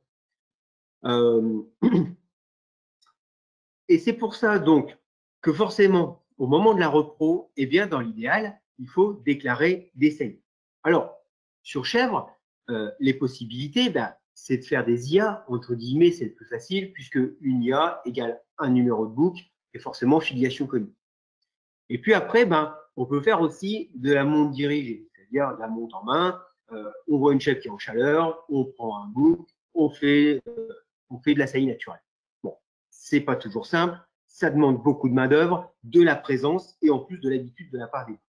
Et c'est pour ça donc que forcément, au moment de la repro, eh bien dans l'idéal, il faut déclarer des saillies. Alors, sur chèvre, les possibilités, c'est de faire des IA, entre guillemets, c'est le plus facile, puisque une IA égale un numéro de bouc et forcément filiation connue. Et puis après, on peut faire aussi de la monte dirigée, c'est-à-dire de la monte en main. On voit une chèvre qui est en chaleur, on prend un bouc, on fait de la saillie naturelle. Bon, c'est pas toujours simple, ça demande beaucoup de main-d'œuvre, de la présence et en plus de l'habitude de la part des boucs.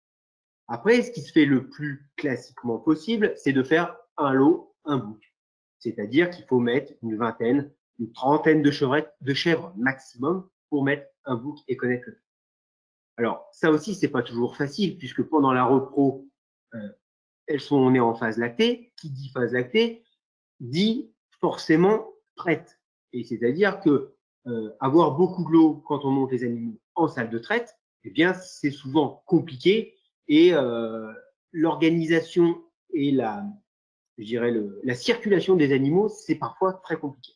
Après, ce qui se fait le plus classiquement possible, c'est de faire un lot, un bouc. C'est-à-dire qu'il faut mettre une vingtaine, une trentaine de chèvres maximum pour mettre un bouc et connaître le. Alors, ça aussi, c'est pas toujours facile puisque pendant la repro, elles sont nées en phase lactée. Qui dit phase lactée dit forcément traite. Et c'est-à-dire que avoir beaucoup de lot quand on monte les animaux en salle de traite, eh bien, c'est souvent compliqué et l'organisation et la circulation des animaux, c'est parfois très compliqué.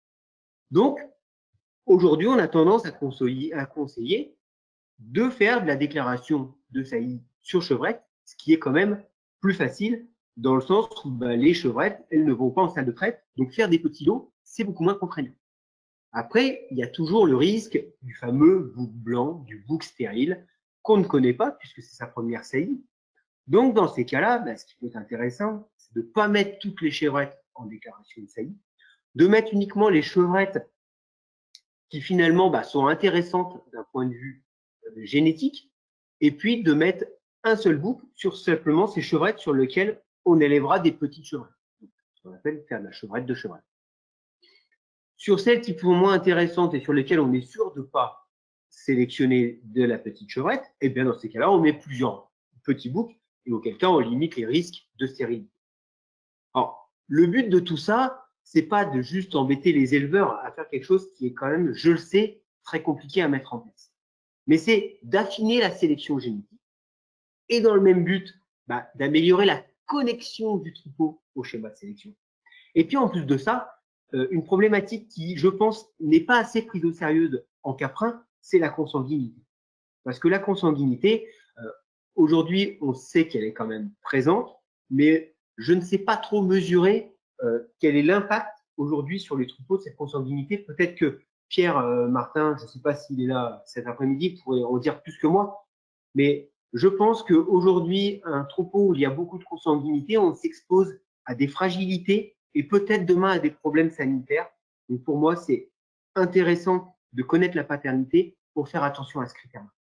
Donc, aujourd'hui, on a tendance à conseiller de faire de la déclaration de saillie sur chevrette, ce qui est quand même plus facile dans le sens où les chevrettes, elles ne vont pas en salle de traite, donc faire des petits lots, c'est beaucoup moins contraignant. Après, il y a toujours le risque du fameux bouc blanc, du bouc stérile, qu'on ne connaît pas puisque c'est sa première saillie. Donc, dans ces cas-là, ce qui peut être intéressant, c'est de ne pas mettre toutes les chevrettes en déclaration de saillie, de mettre uniquement les chevrettes qui finalement sont intéressantes d'un point de vue génétique, et puis de mettre un seul bouc sur simplement ces chevrettes sur lesquelles on élèvera des petites chevrettes. Ce qu'on appelle faire de la chevrette de chevrette. Sur celles qui sont moins intéressantes et sur lesquelles on est sûr de ne pas sélectionner de la petite chevrette, et bien dans ces cas-là, on met plusieurs petits boucs, et auquel cas on limite les risques de stérilité. Alors, le but de tout ça, c'est pas de juste embêter les éleveurs à faire quelque chose qui est quand même, je le sais, très compliqué à mettre en place. Mais c'est d'affiner la sélection génétique et dans le même but, d'améliorer la connexion du troupeau au schéma de sélection. Et puis en plus de ça, une problématique qui, je pense, n'est pas assez prise au sérieux en caprin, c'est la consanguinité. Parce que la consanguinité, aujourd'hui, on sait qu'elle est quand même présente, mais je ne sais pas trop mesurer quel est l'impact aujourd'hui sur les troupeaux de cette consanguinité. Peut-être que Pierre Martin, je ne sais pas s'il est là cet après-midi, pourrait en dire plus que moi, mais je pense qu'aujourd'hui, un troupeau où il y a beaucoup de consanguinité, on s'expose à des fragilités et peut-être demain à des problèmes sanitaires. Donc pour moi, c'est intéressant de connaître la paternité pour faire attention à ce critère-là.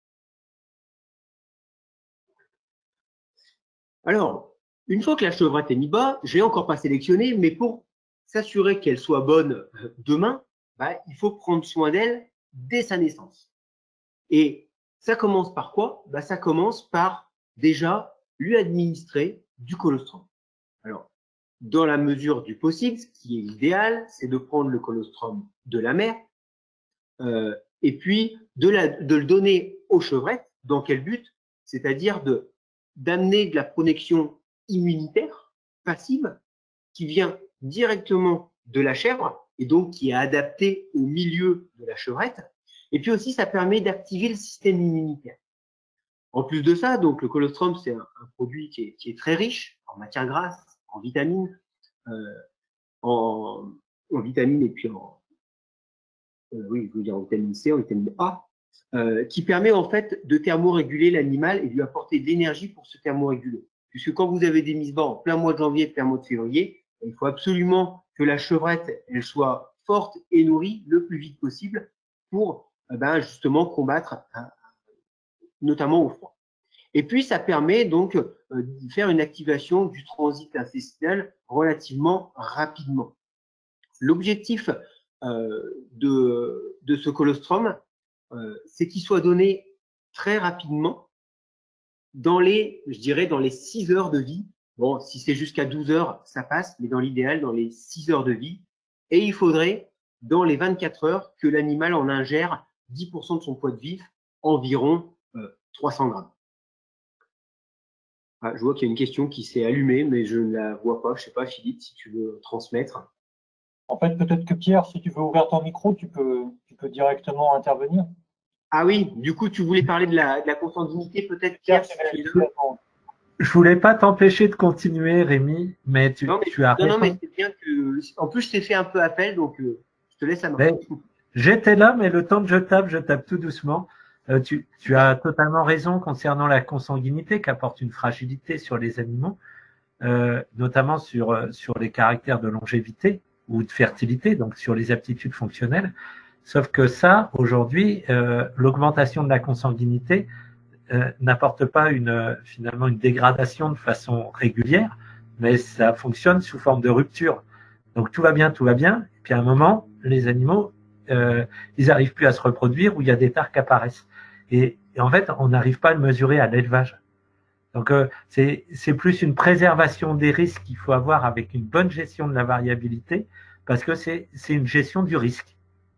Alors, une fois que la chevrette est mise bas, je ne l'ai encore pas sélectionnée, mais pour s'assurer qu'elle soit bonne demain, il faut prendre soin d'elle dès sa naissance. Et ça commence par quoi? Ça commence par déjà lui administrer du colostrum. Alors, dans la mesure du possible, ce qui est idéal, c'est de prendre le colostrum de la mère et puis de le donner aux chevrettes. Dans quel but? C'est-à-dire d'amener de la protection immunitaire passive qui vient directement de la chèvre et donc qui est adaptée au milieu de la chevrette. Et puis aussi, ça permet d'activer le système immunitaire. En plus de ça, donc le colostrum, c'est un produit qui est très riche en matières grasses, en vitamines, en vitamines et puis oui, je veux dire en vitamine C, en vitamine A, qui permet en fait de thermoréguler l'animal et de lui apporter de l'énergie pour se thermoréguler. Puisque quand vous avez des mises bas en plein mois de janvier, plein mois de février, il faut absolument que la chevrette elle soit forte et nourrie le plus vite possible pour justement combattre notamment au froid. Et puis ça permet donc de faire une activation du transit intestinal relativement rapidement. L'objectif de ce colostrum, c'est qu'il soit donné très rapidement dans les, je dirais, dans les 6 heures de vie. Bon, si c'est jusqu'à 12 heures, ça passe, mais dans l'idéal, dans les 6 heures de vie. Et il faudrait, dans les 24 heures, que l'animal en ingère 10% de son poids de vif, environ 300 grammes. Ah, je vois qu'il y a une question qui s'est allumée, mais je ne la vois pas. Je ne sais pas, Philippe, si tu veux transmettre. En fait, peut-être que Pierre, si tu veux ouvrir ton micro, tu peux directement intervenir. Ah oui, du coup, tu voulais parler de la consanguinité, peut-être, Pierre, si tu es là. Je voulais pas t'empêcher de continuer, Rémi, mais tu as raison. Non, mais c'est bien que. En plus, je t'ai fait un peu appel, donc je te laisse la main. J'étais là, mais le temps que je tape tout doucement. Tu as totalement raison concernant la consanguinité qui apporte une fragilité sur les animaux, notamment sur les caractères de longévité ou de fertilité, donc sur les aptitudes fonctionnelles. Sauf que ça, aujourd'hui, l'augmentation de la consanguinité n'apporte pas finalement une dégradation de façon régulière, mais ça fonctionne sous forme de rupture. Donc tout va bien, et puis à un moment, les animaux, ils n'arrivent plus à se reproduire ou il y a des tares qui apparaissent. Et en fait, on n'arrive pas à le mesurer à l'élevage. Donc c'est plus une préservation des risques qu'il faut avoir avec une bonne gestion de la variabilité, parce que c'est une gestion du risque.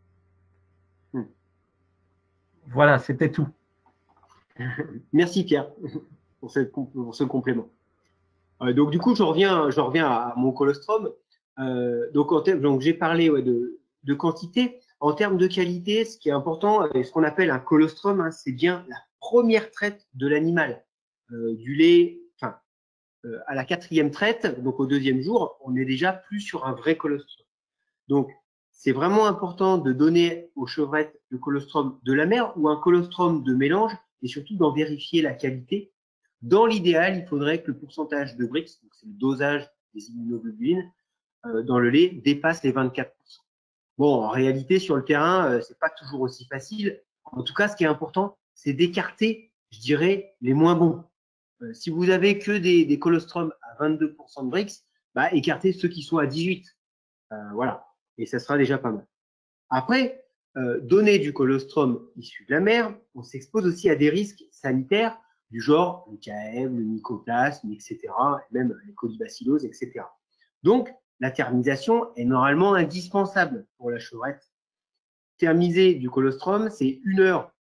Voilà, c'était tout. Merci Pierre pour ce complément. Donc du coup, je reviens à mon colostrum. Donc j'ai parlé de quantité. En termes de qualité, ce qui est important, ce qu'on appelle un colostrum, hein, c'est bien la première traite de l'animal. Du lait, à la 4e traite, donc au 2e jour, on est déjà plus sur un vrai colostrum. Donc c'est vraiment important de donner aux chevrettes le colostrum de la mère ou un colostrum de mélange et surtout d'en vérifier la qualité. Dans l'idéal, il faudrait que le pourcentage de Brix, c'est le dosage des immunoglobulines, dans le lait dépasse les 24%. Bon, en réalité, sur le terrain, c'est pas toujours aussi facile. En tout cas, ce qui est important, c'est d'écarter, je dirais, les moins bons. Si vous avez que des colostrums à 22% de Brix, écartez ceux qui sont à 18%. Voilà. Et ça sera déjà pas mal. Après, donner du colostrum issu de la mère, on s'expose aussi à des risques sanitaires du genre le KM, le mycoplasme, etc., et même les colibacilloses, etc. Donc, la thermisation est normalement indispensable pour la chevrette. Thermiser du colostrum, c'est 1 heure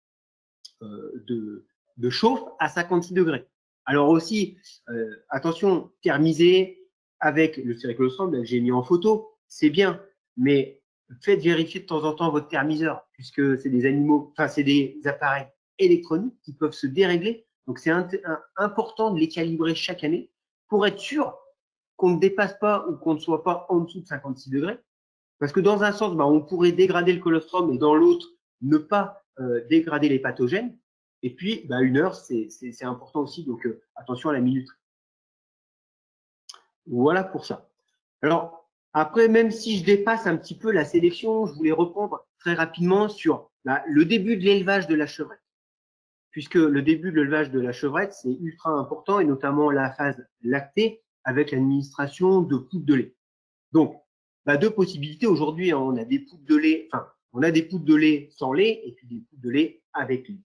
de chauffe à 56 degrés. Alors aussi, attention, thermiser avec le stéricolostrum, que j'ai mis en photo, c'est bien, mais faites vérifier de temps en temps votre thermiseur, puisque c'est des animaux, enfin, c'est des appareils électroniques qui peuvent se dérégler. Donc, c'est important de les calibrer chaque année pour être sûr qu'on ne dépasse pas ou qu'on ne soit pas en dessous de 56 degrés. Parce que dans un sens, on pourrait dégrader le colostrum et dans l'autre, ne pas dégrader les pathogènes. Et puis, 1 heure, c'est important aussi. Donc, attention à la minute. Voilà pour ça. Alors, après, même si je dépasse un petit peu la sélection, je voulais reprendre très rapidement sur le début de l'élevage de la chevrette. Puisque le début de l'élevage de la chevrette, c'est ultra important, et notamment la phase lactée avec l'administration de poudre de lait. Donc, deux possibilités. Aujourd'hui, on a des poudres de lait, enfin, on a des poudres de lait sans lait et puis des poudres de lait avec lait.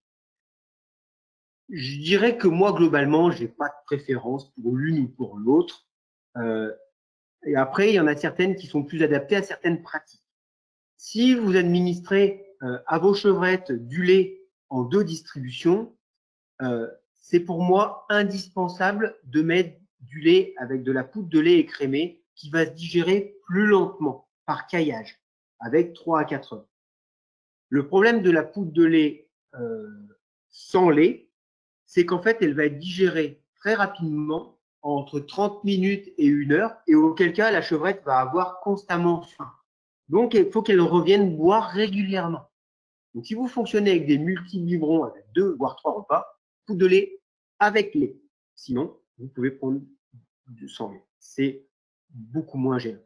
Je dirais que moi, globalement, j'ai pas de préférence pour l'une ou pour l'autre. Et après, il y en a certaines qui sont plus adaptées à certaines pratiques. Si vous administrez à vos chevrettes du lait en 2 distributions, c'est pour moi indispensable de mettre du lait avec de la poudre de lait écrémée qui va se digérer plus lentement par caillage, avec 3 à 4 heures. Le problème de la poudre de lait sans lait, c'est qu'en fait, elle va être digérée très rapidement, entre 30 minutes et 1 heure, et auquel cas, la chevrette va avoir constamment faim. Donc, il faut qu'elle revienne boire régulièrement. Donc, si vous fonctionnez avec des multibiberons avec 2 voire 3 repas, poudre de lait avec lait. Sinon, vous pouvez prendre du sans lait. C'est beaucoup moins gênant.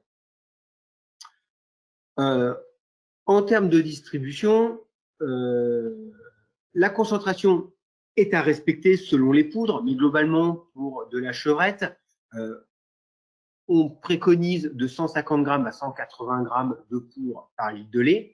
En termes de distribution, la concentration est à respecter selon les poudres, mais globalement, pour de la chevrette, on préconise de 150 grammes à 180 grammes de poudre par litre de lait.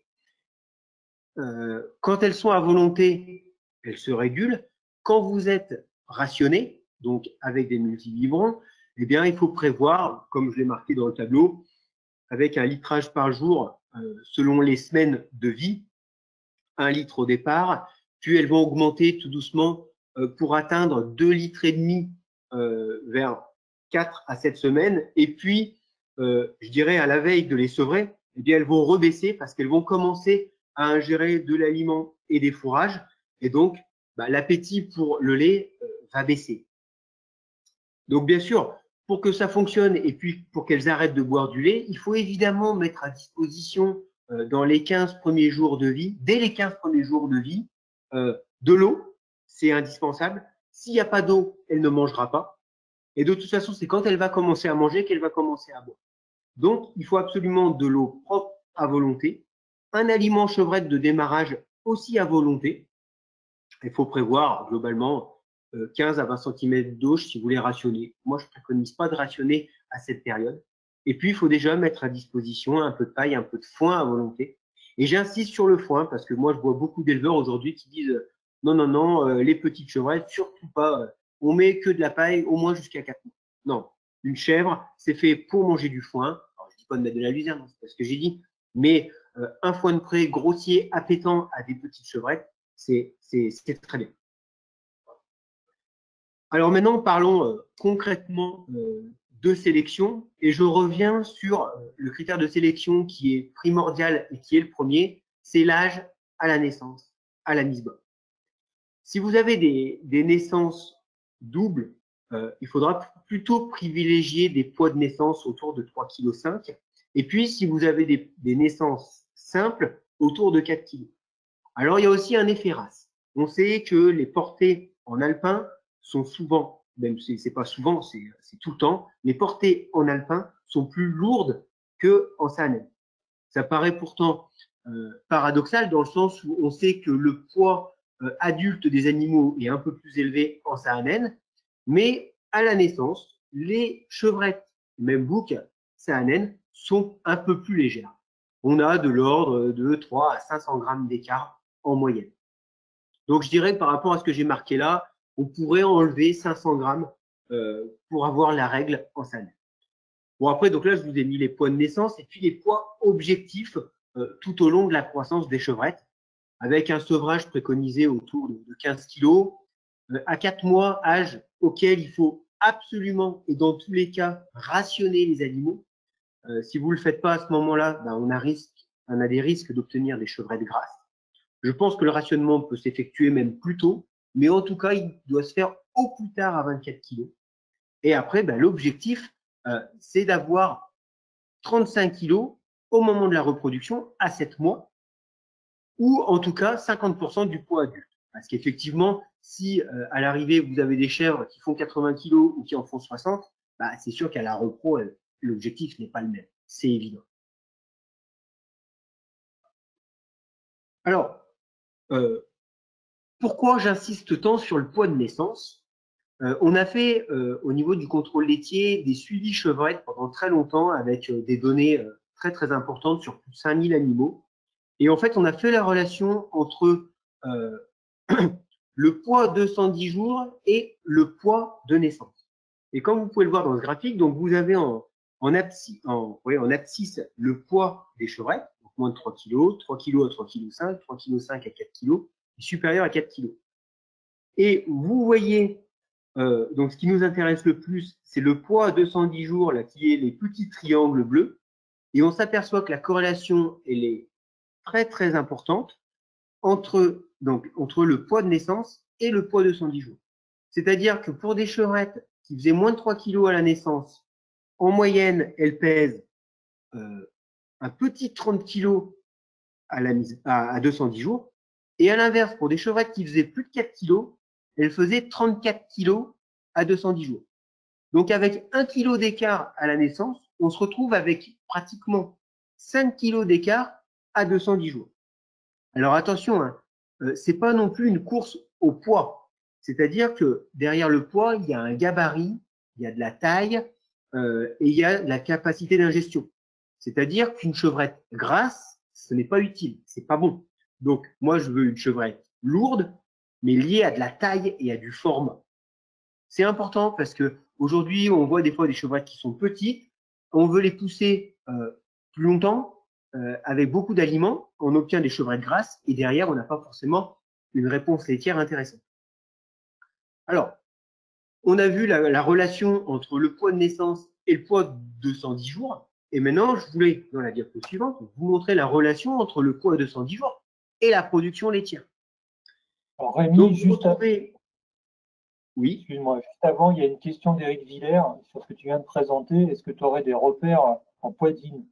Quand elles sont à volonté, elles se régulent. Quand vous êtes rationné, donc avec des multibiberons, eh bien, il faut prévoir, comme je l'ai marqué dans le tableau, avec un litrage par jour selon les semaines de vie, 1 litre au départ, puis elles vont augmenter tout doucement pour atteindre 2,5 litres vers 4 à 7 semaines. Et puis, je dirais à la veille de les sevrer, eh bien, elles vont rebaisser parce qu'elles vont commencer à ingérer de l'aliment et des fourrages. Et donc, l'appétit pour le lait va baisser. Donc, bien sûr, pour que ça fonctionne et puis pour qu'elles arrêtent de boire du lait, il faut évidemment mettre à disposition dans les 15 premiers jours de vie, dès les 15 premiers jours de vie, de l'eau, c'est indispensable. S'il n'y a pas d'eau, elle ne mangera pas. Et de toute façon, c'est quand elle va commencer à manger qu'elle va commencer à boire. Donc, il faut absolument de l'eau propre à volonté, un aliment chevrette de démarrage aussi à volonté. Il faut prévoir globalement 15 à 20 cm d'eau si vous voulez rationner. Moi, je ne préconise pas de rationner à cette période. Et puis, il faut déjà mettre à disposition un peu de paille, un peu de foin à volonté. Et j'insiste sur le foin parce que moi, je vois beaucoup d'éleveurs aujourd'hui qui disent non, non, non, les petites chevrettes, surtout pas. On met que de la paille au moins jusqu'à 4 mois. Non, une chèvre, c'est fait pour manger du foin. Alors, je dis pas de mettre de la luzerne, c'est pas ce que j'ai dit. Mais un foin de près grossier, appétant à des petites chevrettes, c'est très bien. Alors maintenant, parlons concrètement de sélection et je reviens sur le critère de sélection qui est primordial et qui est le premier, c'est l'âge à la naissance, à la mise bas. Si vous avez des naissances doubles, il faudra plutôt privilégier des poids de naissance autour de 3,5 kg. Et puis, si vous avez des naissances simples, autour de 4 kg. Alors, il y a aussi un effet race. On sait que les portées en alpin sont souvent, même si c'est pas souvent, c'est tout le temps, les portées en alpin sont plus lourdes qu'en saanen. Ça paraît pourtant paradoxal dans le sens où on sait que le poids adulte des animaux est un peu plus élevé en saanen, mais à la naissance, les chevrettes, même boucs saanen, sont un peu plus légères. On a de l'ordre de 3 à 500 grammes d'écart en moyenne. Donc, je dirais que par rapport à ce que j'ai marqué là, on pourrait enlever 500 grammes pour avoir la règle en saanen. Bon, après, donc là, je vous ai mis les poids de naissance et puis les poids objectifs tout au long de la croissance des chevrettes, avec un sevrage préconisé autour de 15 kg, à 4 mois, âge auquel il faut absolument, et dans tous les cas, rationner les animaux. Si vous ne le faites pas à ce moment-là, ben, on a des risques d'obtenir des chevrettes grasses. Je pense que le rationnement peut s'effectuer même plus tôt, mais en tout cas, il doit se faire au plus tard à 24 kg. Et après, ben, l'objectif, c'est d'avoir 35 kg au moment de la reproduction à 7 mois, ou en tout cas 50% du poids adulte. Parce qu'effectivement, si à l'arrivée, vous avez des chèvres qui font 80 kg ou qui en font 60, bah, c'est sûr qu'à la repro, l'objectif n'est pas le même. C'est évident. Alors, pourquoi j'insiste tant sur le poids de naissance? On a fait au niveau du contrôle laitier des suivis chevrettes pendant très longtemps avec des données très très importantes sur plus de 5000 animaux. Et en fait, on a fait la relation entre le poids de 210 jours et le poids de naissance. Et comme vous pouvez le voir dans ce graphique, donc vous avez en abscisse le poids des chevrettes, donc moins de 3 kg, 3 kg à 3,5 kg, 3,5 kg à 4 kg, et supérieur à 4 kg. Et vous voyez, donc ce qui nous intéresse le plus, c'est le poids à 210 jours, là, qui est les petits triangles bleus. Et on s'aperçoit que la corrélation, elle est très très importante entre le poids de naissance et le poids de 210 jours. C'est-à-dire que pour des chevrettes qui faisaient moins de 3 kg à la naissance, en moyenne, elles pèsent un petit 30 kg à 210 jours. Et à l'inverse, pour des chevrettes qui faisaient plus de 4 kg, elles faisaient 34 kg à 210 jours. Donc avec 1 kg d'écart à la naissance, on se retrouve avec pratiquement 5 kg d'écart à 210 jours. Alors attention, hein, c'est pas non plus une course au poids. C'est-à-dire que derrière le poids, il y a un gabarit, il y a de la taille et il y a de la capacité d'ingestion. C'est-à-dire qu'une chevrette grasse, ce n'est pas utile, c'est pas bon. Donc moi, je veux une chevrette lourde, mais liée à de la taille et à du format. C'est important parce que aujourd'hui, on voit des fois des chevrettes qui sont petites, on veut les pousser plus longtemps, avec beaucoup d'aliments, on obtient des chevrettes grasses et derrière, on n'a pas forcément une réponse laitière intéressante. Alors, on a vu la relation entre le poids de naissance et le poids de 210 jours. Et maintenant, je voulais, dans la diapo suivante, vous montrer la relation entre le poids de 210 jours et la production laitière. Alors, Rémi, donc, juste oui. Excuse-moi, juste avant, il y a une question d'Éric Villers sur ce que tu viens de présenter. Est-ce que tu aurais des repères en poids de vigne?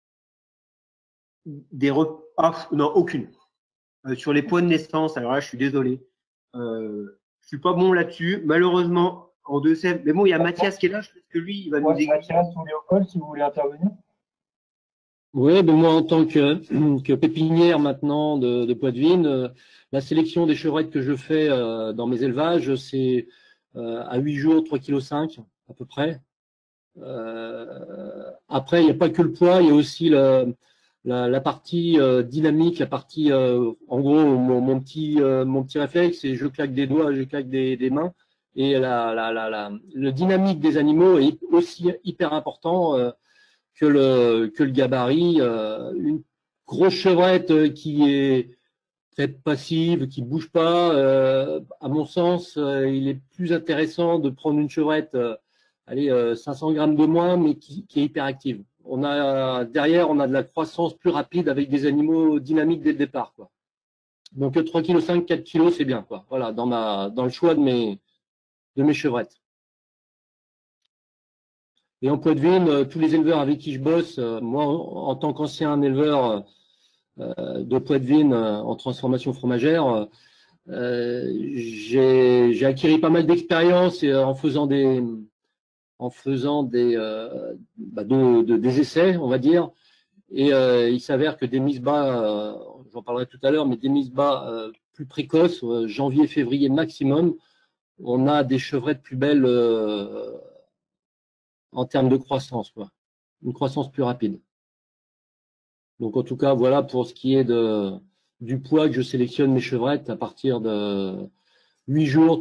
Non, aucune. Sur les poids de naissance, alors là, je suis désolé. Je suis pas bon là-dessus. Malheureusement, en 2 sèvres. Mais bon, il y a Mathias qui est là. Je pense que lui, il va nous aiguiller. Mathias ou Léopold, si vous voulez intervenir. Oui, ben moi, en tant que pépinière maintenant de poids de vigne, la sélection des chevrettes que je fais dans mes élevages, c'est à 8 jours, 3,5 kg à peu près. Après, il n'y a pas que le poids, il y a aussi la partie dynamique, la partie, en gros, mon petit réflexe, c'est je claque des doigts, je claque des mains. Et le dynamique des animaux est aussi hyper important que le gabarit. Une grosse chevrette qui est très passive, qui bouge pas, à mon sens, il est plus intéressant de prendre une chevrette, 500 grammes de moins, mais qui est hyper active. Derrière, on a de la croissance plus rapide avec des animaux dynamiques dès le départ, quoi. Donc 3,5 kg, 4 kg, c'est bien, quoi. Voilà, dans le choix de mes chevrettes. Et en poids de vigne, tous les éleveurs avec qui je bosse, moi, en tant qu'ancien éleveur de poids de vigne en transformation fromagère, j'ai acquis pas mal d'expérience en faisant des essais, on va dire. Et il s'avère que des mises bas, j'en parlerai tout à l'heure, mais des mises bas plus précoces, janvier, février maximum, on a des chevrettes plus belles en termes de croissance, quoi. Une croissance plus rapide. Donc en tout cas, voilà pour ce qui est du poids que je sélectionne mes chevrettes à partir de 8 jours,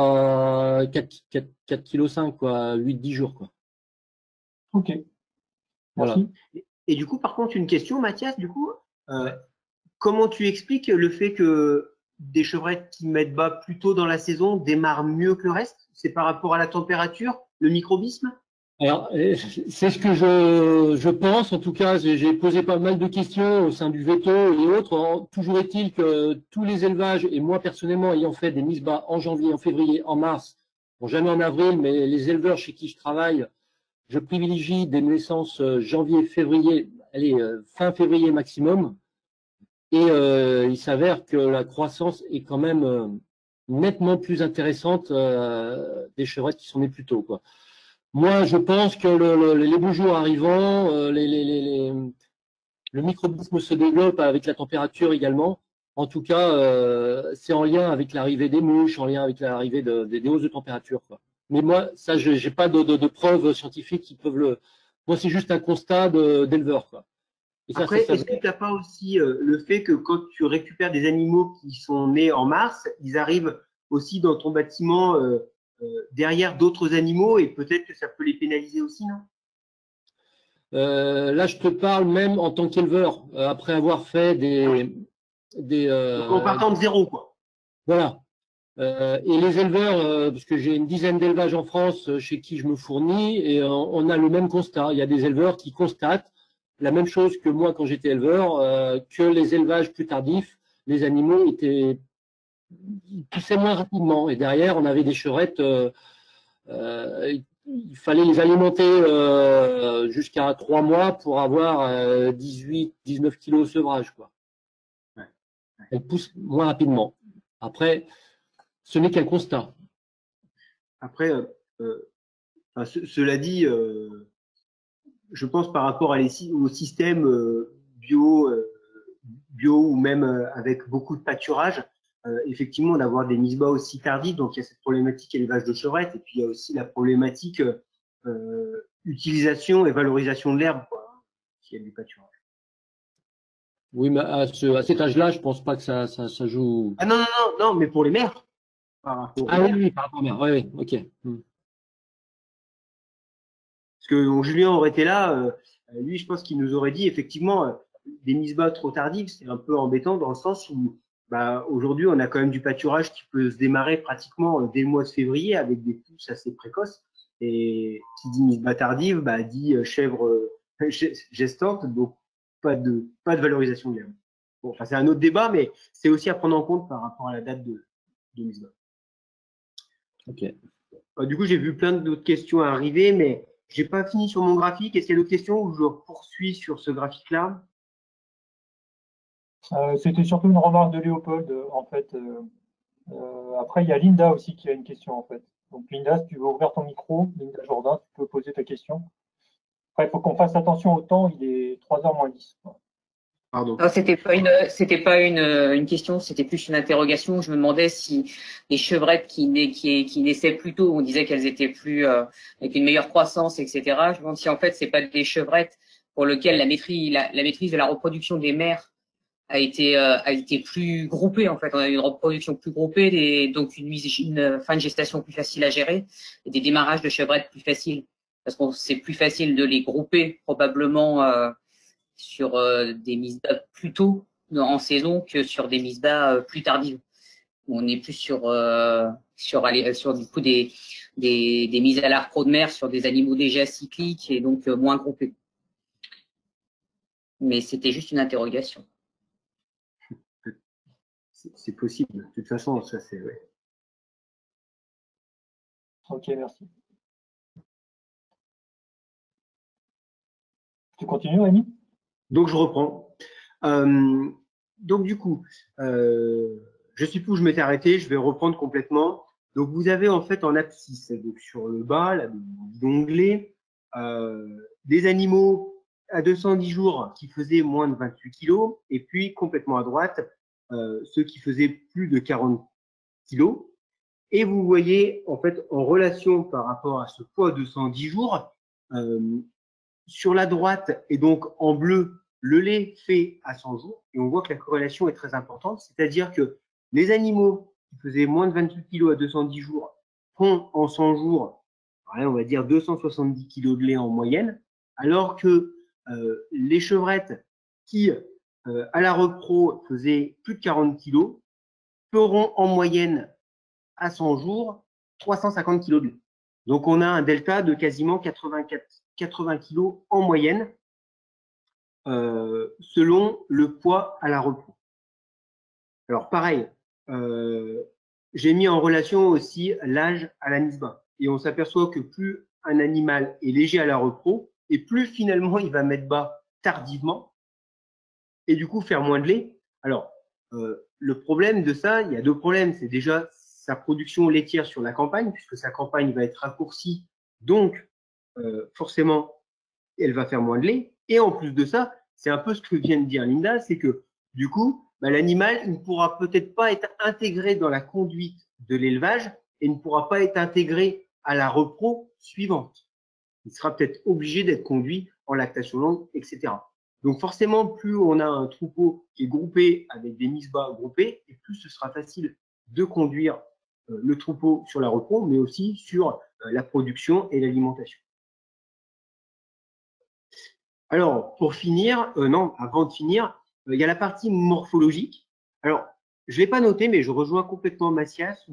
4,5 kg, quoi, 8-10 jours, quoi. Ok. Merci. Voilà. Et du coup, par contre, une question, Mathias, du coup, comment tu expliques le fait que des chevrettes qui mettent bas plus tôt dans la saison démarrent mieux que le reste? C'est par rapport à la température, le microbisme? Alors, c'est ce que je pense. En tout cas, j'ai posé pas mal de questions au sein du veto et autres. Toujours est-il que tous les élevages, et moi personnellement ayant fait des mises bas en janvier, en février, en mars, bon, jamais en avril, mais les éleveurs chez qui je travaille, je privilégie des naissances janvier, février, allez, fin février maximum. Et il s'avère que la croissance est quand même nettement plus intéressante des chevrettes qui sont nées plus tôt, quoi. Moi, je pense que les beaux jours arrivant, le microbisme se développe avec la température également. En tout cas, c'est en lien avec l'arrivée des mouches, en lien avec l'arrivée des hausses de température, quoi. Mais moi, ça, je n'ai pas de preuves scientifiques qui peuvent le. Moi, c'est juste un constat d'éleveur, quoi. Et ça, Après, est-ce que tu n'as pas aussi le fait que quand tu récupères des animaux qui sont nés en mars, ils arrivent aussi dans ton bâtiment derrière d'autres animaux et peut-être que ça peut les pénaliser aussi, non? Là, je te parle même en tant qu'éleveur, après avoir fait Donc, en partant de zéro, quoi. voilà. Et les éleveurs, parce que j'ai une dizaine d'élevages en France chez qui je me fournis, et on a le même constat. Il y a des éleveurs qui constatent la même chose que moi quand j'étais éleveur, que les élevages plus tardifs, les animaux ils poussaient moins rapidement. Et derrière, on avait des chevrettes, il fallait les alimenter jusqu'à 3 mois pour avoir 18, 19 kilos au sevrage, quoi. Ouais. Elles poussent moins rapidement. Après, ce n'est qu'un constat. Après, cela dit, je pense par rapport au système bio ou même avec beaucoup de pâturage, effectivement, d'avoir des mises bas aussi tardives. Donc, il y a cette problématique élevage de chevrettes et puis il y a aussi la problématique utilisation et valorisation de l'herbe, quoi, s'il y a du pâturage. Oui, mais à cet âge-là, je pense pas que ça joue. Ah non, non, non, non, mais pour les mères, par rapport aux Ah oui, mères. oui, par rapport à mère. Oui, oui, ok. Parce que Julien aurait été là, lui, je pense qu'il nous aurait dit effectivement des mises bas trop tardives, c'est un peu embêtant dans le sens où bah, aujourd'hui, on a quand même du pâturage qui peut se démarrer pratiquement dès le mois de février avec des pousses assez précoces. Et qui dit mise bas tardive, bah, dit chèvre gestante, donc pas de valorisation de l'herbe. Bon, enfin, c'est un autre débat, mais c'est aussi à prendre en compte par rapport à la date de mise bas. Ok. Du coup, j'ai vu plein d'autres questions arriver, mais j'ai pas fini sur mon graphique. Est-ce qu'il y a d'autres questions ou je poursuis sur ce graphique-là? C'était surtout une remarque de Léopold, en fait. Après, il y a Linda aussi qui a une question, en fait. Donc, Linda, si tu veux ouvrir ton micro, Linda Jourdain, tu peux poser ta question. Après, il faut qu'on fasse attention au temps, il est 3h moins 10. Pardon. Non, c'était pas une question, c'était plus une interrogation. Je me demandais si les chevrettes qui naissaient plus tôt, on disait qu'elles étaient plus avec une meilleure croissance, etc. Je me demande si en fait c'est pas des chevrettes pour lesquelles la maîtrise de la reproduction des mères a été plus groupée en fait. On a eu une reproduction plus groupée, donc une fin de gestation plus facile à gérer et des démarrages de chevrettes plus faciles parce que c'est plus facile de les grouper probablement. Sur des mises bas plus tôt en saison que sur des mises bas plus tardives. On est plus sur du coup des mises à l'arpro de mer sur des animaux déjà cycliques et donc moins groupés. Mais c'était juste une interrogation. C'est possible. De toute façon, ça c'est ouais. Ok, merci. Tu continues, Rémi? Donc, je reprends. Donc, du coup, je sais plus où je m'étais arrêté. Je vais reprendre complètement. Donc, vous avez en fait en abscisse, donc sur le bas, là, l'onglet, des animaux à 210 jours qui faisaient moins de 28 kilos, et puis complètement à droite, ceux qui faisaient plus de 40 kilos. Et vous voyez, en fait, en relation par rapport à ce poids de 210 jours, sur la droite, et donc en bleu, le lait fait à 100 jours, et on voit que la corrélation est très importante, c'est-à-dire que les animaux qui faisaient moins de 28 kg à 210 jours font en 100 jours, on va dire 270 kg de lait en moyenne, alors que les chevrettes qui, à la repro, faisaient plus de 40 kg, feront en moyenne à 100 jours 350 kg de lait. Donc, on a un delta de quasiment 80 kg en moyenne selon le poids à la repos. Alors, pareil, j'ai mis en relation aussi l'âge à la mise bas. Et on s'aperçoit que plus un animal est léger à la repos, et plus finalement il va mettre bas tardivement, et du coup faire moins de lait. Alors, le problème de ça, il y a deux problèmes. C'est déjà sa production laitière sur la campagne, puisque sa campagne va être raccourcie, donc forcément, elle va faire moins de lait. Et en plus de ça, c'est un peu ce que vient de dire Linda, c'est que du coup, l'animal ne pourra peut-être pas être intégré dans la conduite de l'élevage et ne pourra pas être intégré à la repro suivante. Il sera peut-être obligé d'être conduit en lactation longue, etc. Donc forcément, plus on a un troupeau qui est groupé avec des mises bas groupées, et plus ce sera facile de conduire le troupeau sur la repro, mais aussi sur la production et l'alimentation. Alors, pour finir, avant de finir, il y a la partie morphologique. Alors, je ne l'ai pas noté, mais je rejoins complètement Mathias,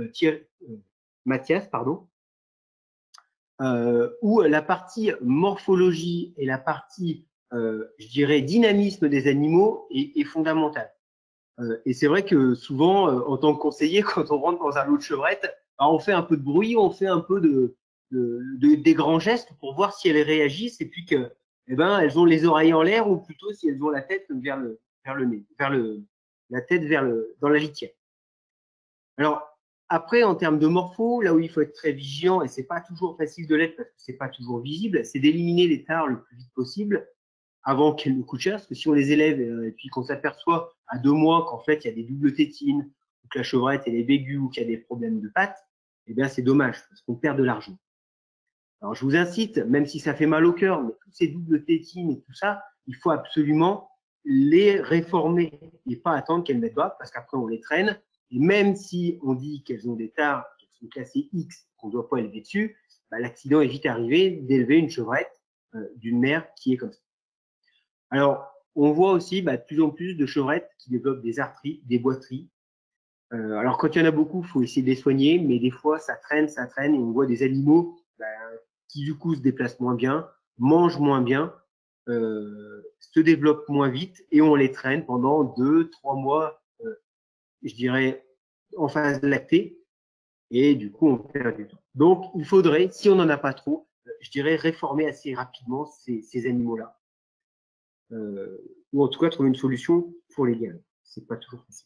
où la partie morphologie et la partie, je dirais, dynamisme des animaux est fondamentale. Et c'est vrai que souvent, en tant que conseiller, quand on rentre dans un lot de chevrette, on fait un peu de bruit, on fait un peu des grands gestes pour voir si elles réagissent et puis que, elles ont les oreilles en l'air ou plutôt si elles ont la tête vers le nez, la tête dans la litière. Alors, après, en termes de morpho, là où il faut être très vigilant, et c'est pas toujours facile de l'être parce que c'est pas toujours visible, c'est d'éliminer les tares le plus vite possible avant qu'elles ne coûtent cher, parce que si on les élève et puis qu'on s'aperçoit à 2 mois qu'en fait il y a des doubles tétines, ou que la chevrette elle est bégue ou qu'il y a des problèmes de pattes, eh bien c'est dommage parce qu'on perd de l'argent. Alors je vous incite, même si ça fait mal au cœur, mais toutes ces doubles tétines et tout ça, il faut absolument les réformer et pas attendre qu'elles mettent bas parce qu'après on les traîne. Et même si on dit qu'elles ont des tares, qu'elles sont classées X, qu'on ne doit pas élever dessus, l'accident est vite arrivé d'élever une chevrette d'une mère qui est comme ça. Alors, on voit aussi de plus en plus de chevrettes qui développent des arthrites, des boiteries. Alors, quand il y en a beaucoup, il faut essayer de les soigner, mais des fois, ça traîne, et on voit des animaux qui, du coup, se déplacent moins bien, mangent moins bien, se développent moins vite, et on les traîne pendant 2-3 mois, je dirais, en phase lactée, et du coup, on perd du temps. Donc, il faudrait, si on n'en a pas trop, je dirais, réformer assez rapidement ces animaux-là. Ou en tout cas trouver une solution pour les liens. C'est pas toujours facile.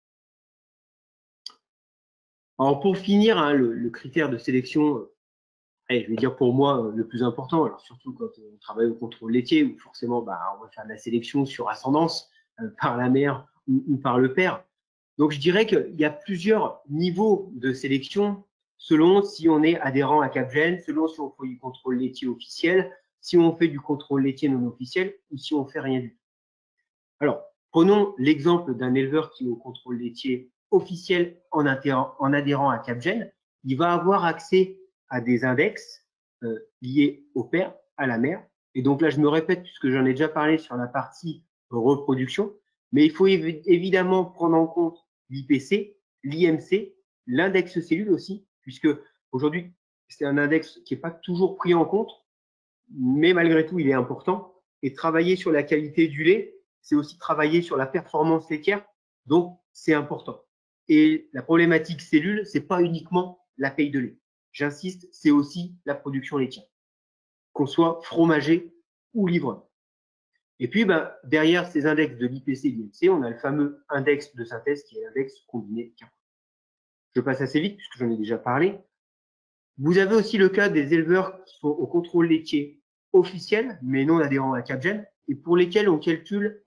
Alors pour finir, le critère de sélection, je vais dire pour moi le plus important, alors surtout quand on travaille au contrôle laitier, où forcément on va faire de la sélection sur ascendance par la mère ou par le père. Donc je dirais qu'il y a plusieurs niveaux de sélection selon si on est adhérent à Capgène, selon si on fait du contrôle laitier officiel, si on fait du contrôle laitier non officiel ou si on fait rien du tout. Alors, prenons l'exemple d'un éleveur qui est au contrôle laitier officiel en adhérant à Capgène. Il va avoir accès à des index liés au père, à la mère. Et donc là, je me répète puisque j'en ai déjà parlé sur la partie reproduction, mais il faut évidemment prendre en compte l'IPC, l'IMC, l'index cellule aussi, puisque aujourd'hui, c'est un index qui n'est pas toujours pris en compte, mais malgré tout, il est important. Et travailler sur la qualité du lait, c'est aussi travailler sur la performance laitière, donc c'est important. Et la problématique cellule, c'est pas uniquement la paye de lait. J'insiste, c'est aussi la production laitière, qu'on soit fromager ou livreur. Et puis, derrière ces index de l'IPC et l'IMC, on a le fameux index de synthèse qui est l'index combiné. Je passe assez vite puisque j'en ai déjà parlé. Vous avez aussi le cas des éleveurs qui sont au contrôle laitier officiel, mais non adhérents à Capgène, et pour lesquels on calcule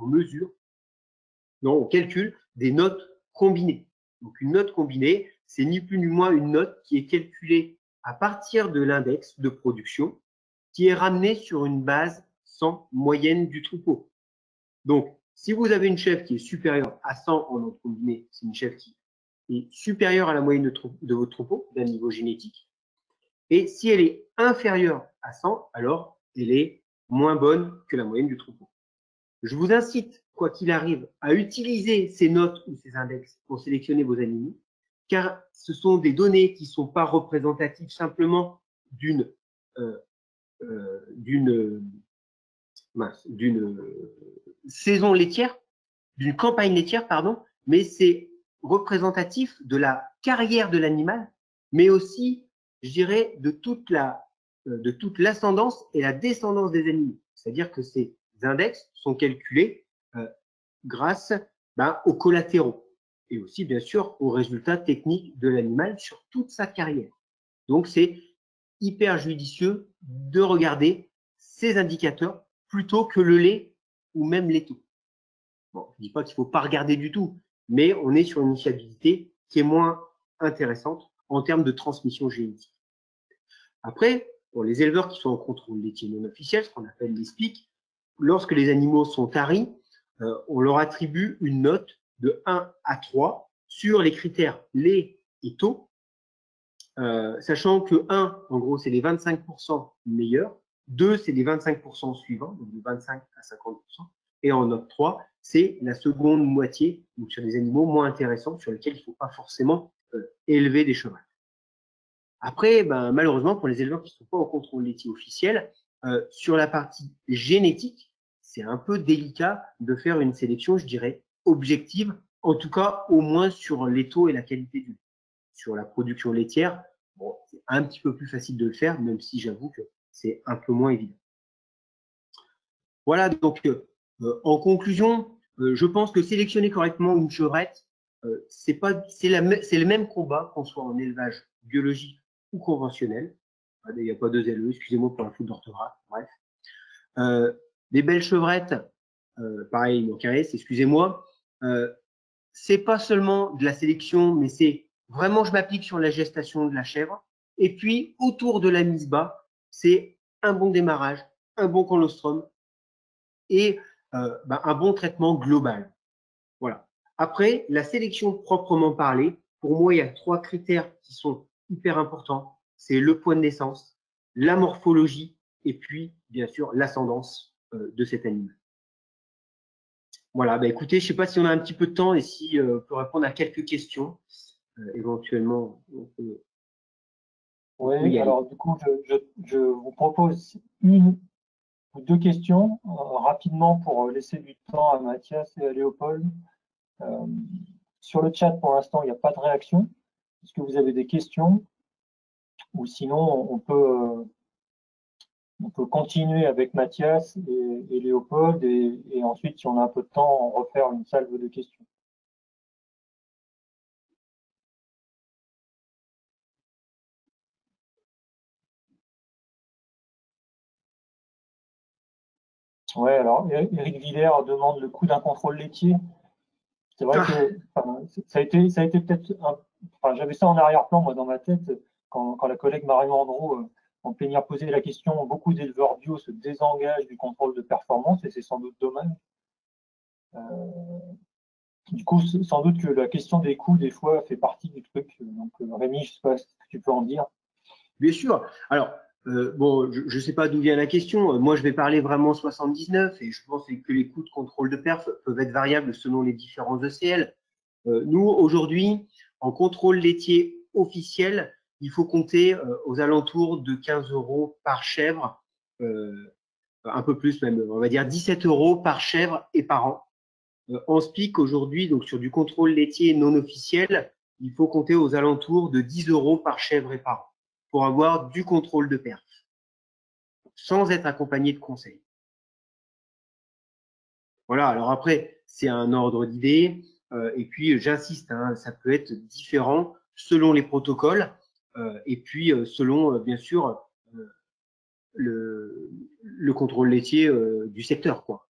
des notes combinées. Donc une note combinée, c'est ni plus ni moins une note qui est calculée à partir de l'index de production, qui est ramenée sur une base 100 moyenne du troupeau. Donc, si vous avez une chèvre qui est supérieure à 100 en note combinée, c'est une chèvre qui est supérieure à la moyenne de votre troupeau d'un niveau génétique. Et si elle est inférieure à 100, alors elle est moins bonne que la moyenne du troupeau. Je vous incite, quoi qu'il arrive, à utiliser ces notes ou ces index pour sélectionner vos animaux. car ce sont des données qui ne sont pas représentatives simplement d'une saison laitière, d'une campagne laitière, pardon, mais c'est représentatif de la carrière de l'animal, mais aussi, je dirais, de toute l'ascendance et la descendance des animaux. C'est-à-dire que ces index sont calculés grâce aux collatéraux et aussi, bien sûr, aux résultats techniques de l'animal sur toute sa carrière. Donc, c'est hyper judicieux de regarder ces indicateurs plutôt que le lait ou même les taux. Bon, je ne dis pas qu'il ne faut pas regarder du tout, mais on est sur une fiabilité qui est moins intéressante en termes de transmission génétique. Après, pour les éleveurs qui sont en contrôle laitier non officiel, ce qu'on appelle les SPIC, lorsque les animaux sont taris, on leur attribue une note de 1 à 3 sur les critères lait et taux, sachant que 1, en gros, c'est les 25% meilleurs, 2, c'est les 25% suivants, donc de 25 à 50%, et en note 3, c'est la seconde moitié, donc sur des animaux moins intéressants, sur lesquels il ne faut pas forcément élever des chevrets. Après, malheureusement, pour les éleveurs qui ne sont pas au contrôle laitier officiel, sur la partie génétique, c'est un peu délicat de faire une sélection, je dirais, objective, en tout cas au moins sur les taux et la qualité du lait. Sur la production laitière, bon, c'est un petit peu plus facile de le faire, même si j'avoue que c'est un peu moins évident. Voilà, donc en conclusion, je pense que sélectionner correctement une chevrette, c'est le même combat qu'on soit en élevage biologique ou conventionnel. Il n'y a pas deux LE, excusez-moi pour la faute d'orthographe, bref. Des belles chevrettes, pareil, donc excusez-moi, c'est pas seulement de la sélection, mais c'est vraiment, je m'applique sur la gestation de la chèvre. Et puis, autour de la mise bas, c'est un bon démarrage, un bon colostrum et un bon traitement global. Voilà. Après, la sélection proprement parlée, pour moi, il y a 3 critères qui sont hyper importants. C'est le point de naissance, la morphologie et puis, bien sûr, l'ascendance de cet animal. Voilà, écoutez, je ne sais pas si on a un petit peu de temps et si on peut répondre à quelques questions. Éventuellement, on peut. Oui, alors du coup, je vous propose une ou deux questions rapidement pour laisser du temps à Mathias et à Léopold. Sur le chat, pour l'instant, il n'y a pas de réaction. Est-ce que vous avez des questions? Ou sinon, on peut continuer avec Mathias et Léopold et ensuite, si on a un peu de temps, refaire une salve de questions. Ouais, alors Eric Villers demande le coût d'un contrôle laitier. C'est vrai que ça a été peut-être. J'avais ça en arrière-plan, moi, dans ma tête, quand la collègue Marion Andrew, en plénière, posait la question. Beaucoup d'éleveurs bio se désengagent du contrôle de performance et c'est sans doute dommage. Du coup, sans doute que la question des coûts, des fois, fait partie du truc. Donc, Rémi, je ne sais pas ce que tu peux en dire. Bien sûr. Alors, bon, je ne sais pas d'où vient la question. Moi, je vais parler vraiment 79 et je pense que les coûts de contrôle de perf peuvent être variables selon les différents ECL. Nous, aujourd'hui, en contrôle laitier officiel, il faut compter aux alentours de 15 € par chèvre, un peu plus même, on va dire 17 € par chèvre et par an. En SPIC, aujourd'hui, donc sur du contrôle laitier non officiel, il faut compter aux alentours de 10 € par chèvre et par an pour avoir du contrôle de perf, sans être accompagné de conseils. Voilà, alors après, c'est un ordre d'idée, et puis j'insiste, hein, ça peut être différent selon les protocoles, et puis selon, bien sûr, le contrôle laitier du secteur, quoi.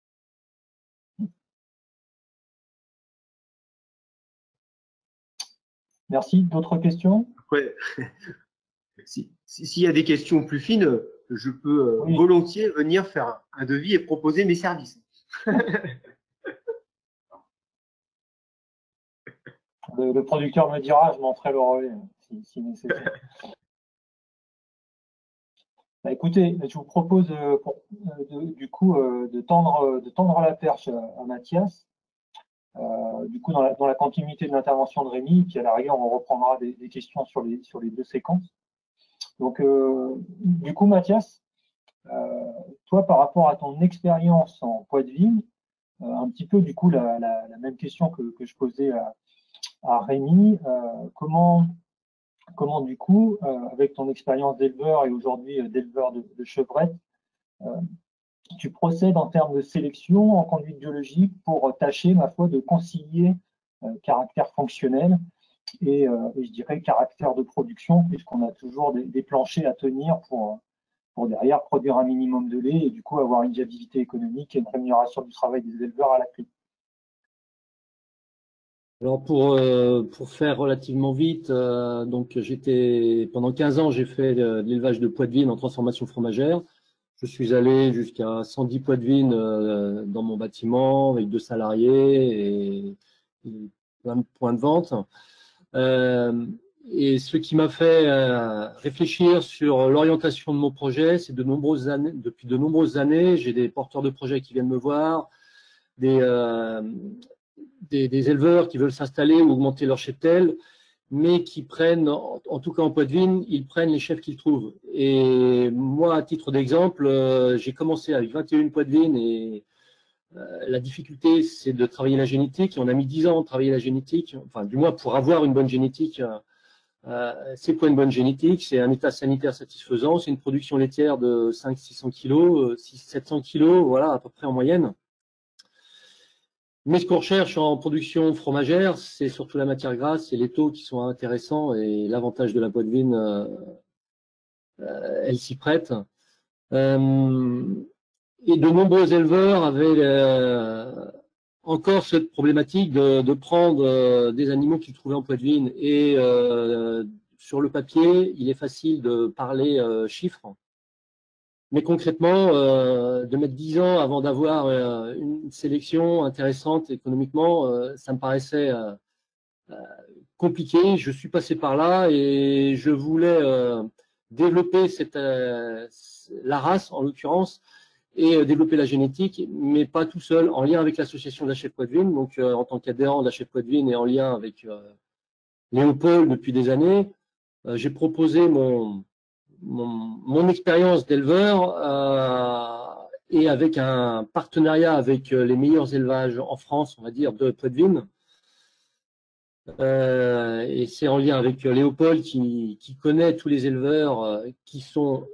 Merci. D'autres questions? Après, s'il y a des questions plus fines, je peux volontiers venir faire un devis et proposer mes services. Le producteur me dira, je m'en ferai le relais si nécessaire. Écoutez, je vous propose du coup de tendre la perche à Mathias. Du coup, dans la continuité de l'intervention de Rémi, puis à la rigueur, on reprendra des questions sur les deux séquences. Donc, du coup, Mathias, toi, par rapport à ton expérience en Poitevine, un petit peu, du coup, la même question que je posais à Rémi, comment, du coup, avec ton expérience d'éleveur et aujourd'hui d'éleveur de chevrettes, tu procèdes en termes de sélection en conduite biologique pour tâcher, ma foi, de concilier caractère fonctionnel et je dirais caractère de production, puisqu'on a toujours des planchers à tenir pour derrière produire un minimum de lait et du coup avoir une viabilité économique et une rémunération du travail des éleveurs à la clé. Alors pour faire relativement vite, donc pendant 15 ans, j'ai fait de l'élevage de Poitevine en transformation fromagère. Je suis allé jusqu'à 110 Poitevine dans mon bâtiment avec 2 salariés et plein de points de vente. Et ce qui m'a fait réfléchir sur l'orientation de mon projet, c'est depuis de nombreuses années, j'ai des porteurs de projets qui viennent me voir, des éleveurs qui veulent s'installer ou augmenter leur cheptel, mais qui prennent, en tout cas en Poitevine, ils prennent les chefs qu'ils trouvent. Et moi, à titre d'exemple, j'ai commencé avec 21 Poitevine et la difficulté, c'est de travailler la génétique. On a mis 10 ans à travailler la génétique, enfin, du moins pour avoir une bonne génétique. C'est quoi une bonne génétique? C'est un état sanitaire satisfaisant, c'est une production laitière de 500-600 kg, 600-700 kg, voilà, à peu près en moyenne. Mais ce qu'on recherche en production fromagère, c'est surtout la matière grasse et les taux qui sont intéressants et l'avantage de la Poitevine, elle s'y prête. Et de nombreux éleveurs avaient encore cette problématique de prendre des animaux qu'ils trouvaient en Poitevine. Et sur le papier, il est facile de parler chiffres. Mais concrètement, de mettre 10 ans avant d'avoir une sélection intéressante économiquement, ça me paraissait compliqué. Je suis passé par là et je voulais développer la race, en l'occurrence, et développer la génétique, mais pas tout seul, en lien avec l'association d'Hachette Poitevine, donc en tant qu'adhérent d'Hachette Poitevine et en lien avec Léopold depuis des années. J'ai proposé mon expérience d'éleveur et avec un partenariat avec les meilleurs élevages en France, on va dire, de Poitevine. Et c'est en lien avec Léopold qui connaît tous les éleveurs qui sont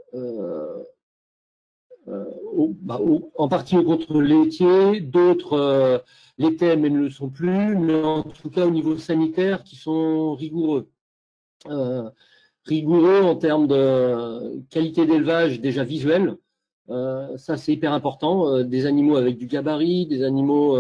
en partie au contrôle laitier, d'autres l'étaient mais ne le sont plus, mais en tout cas au niveau sanitaire qui sont rigoureux. Rigoureux en termes de qualité d'élevage déjà visuelle, ça c'est hyper important, des animaux avec du gabarit, des animaux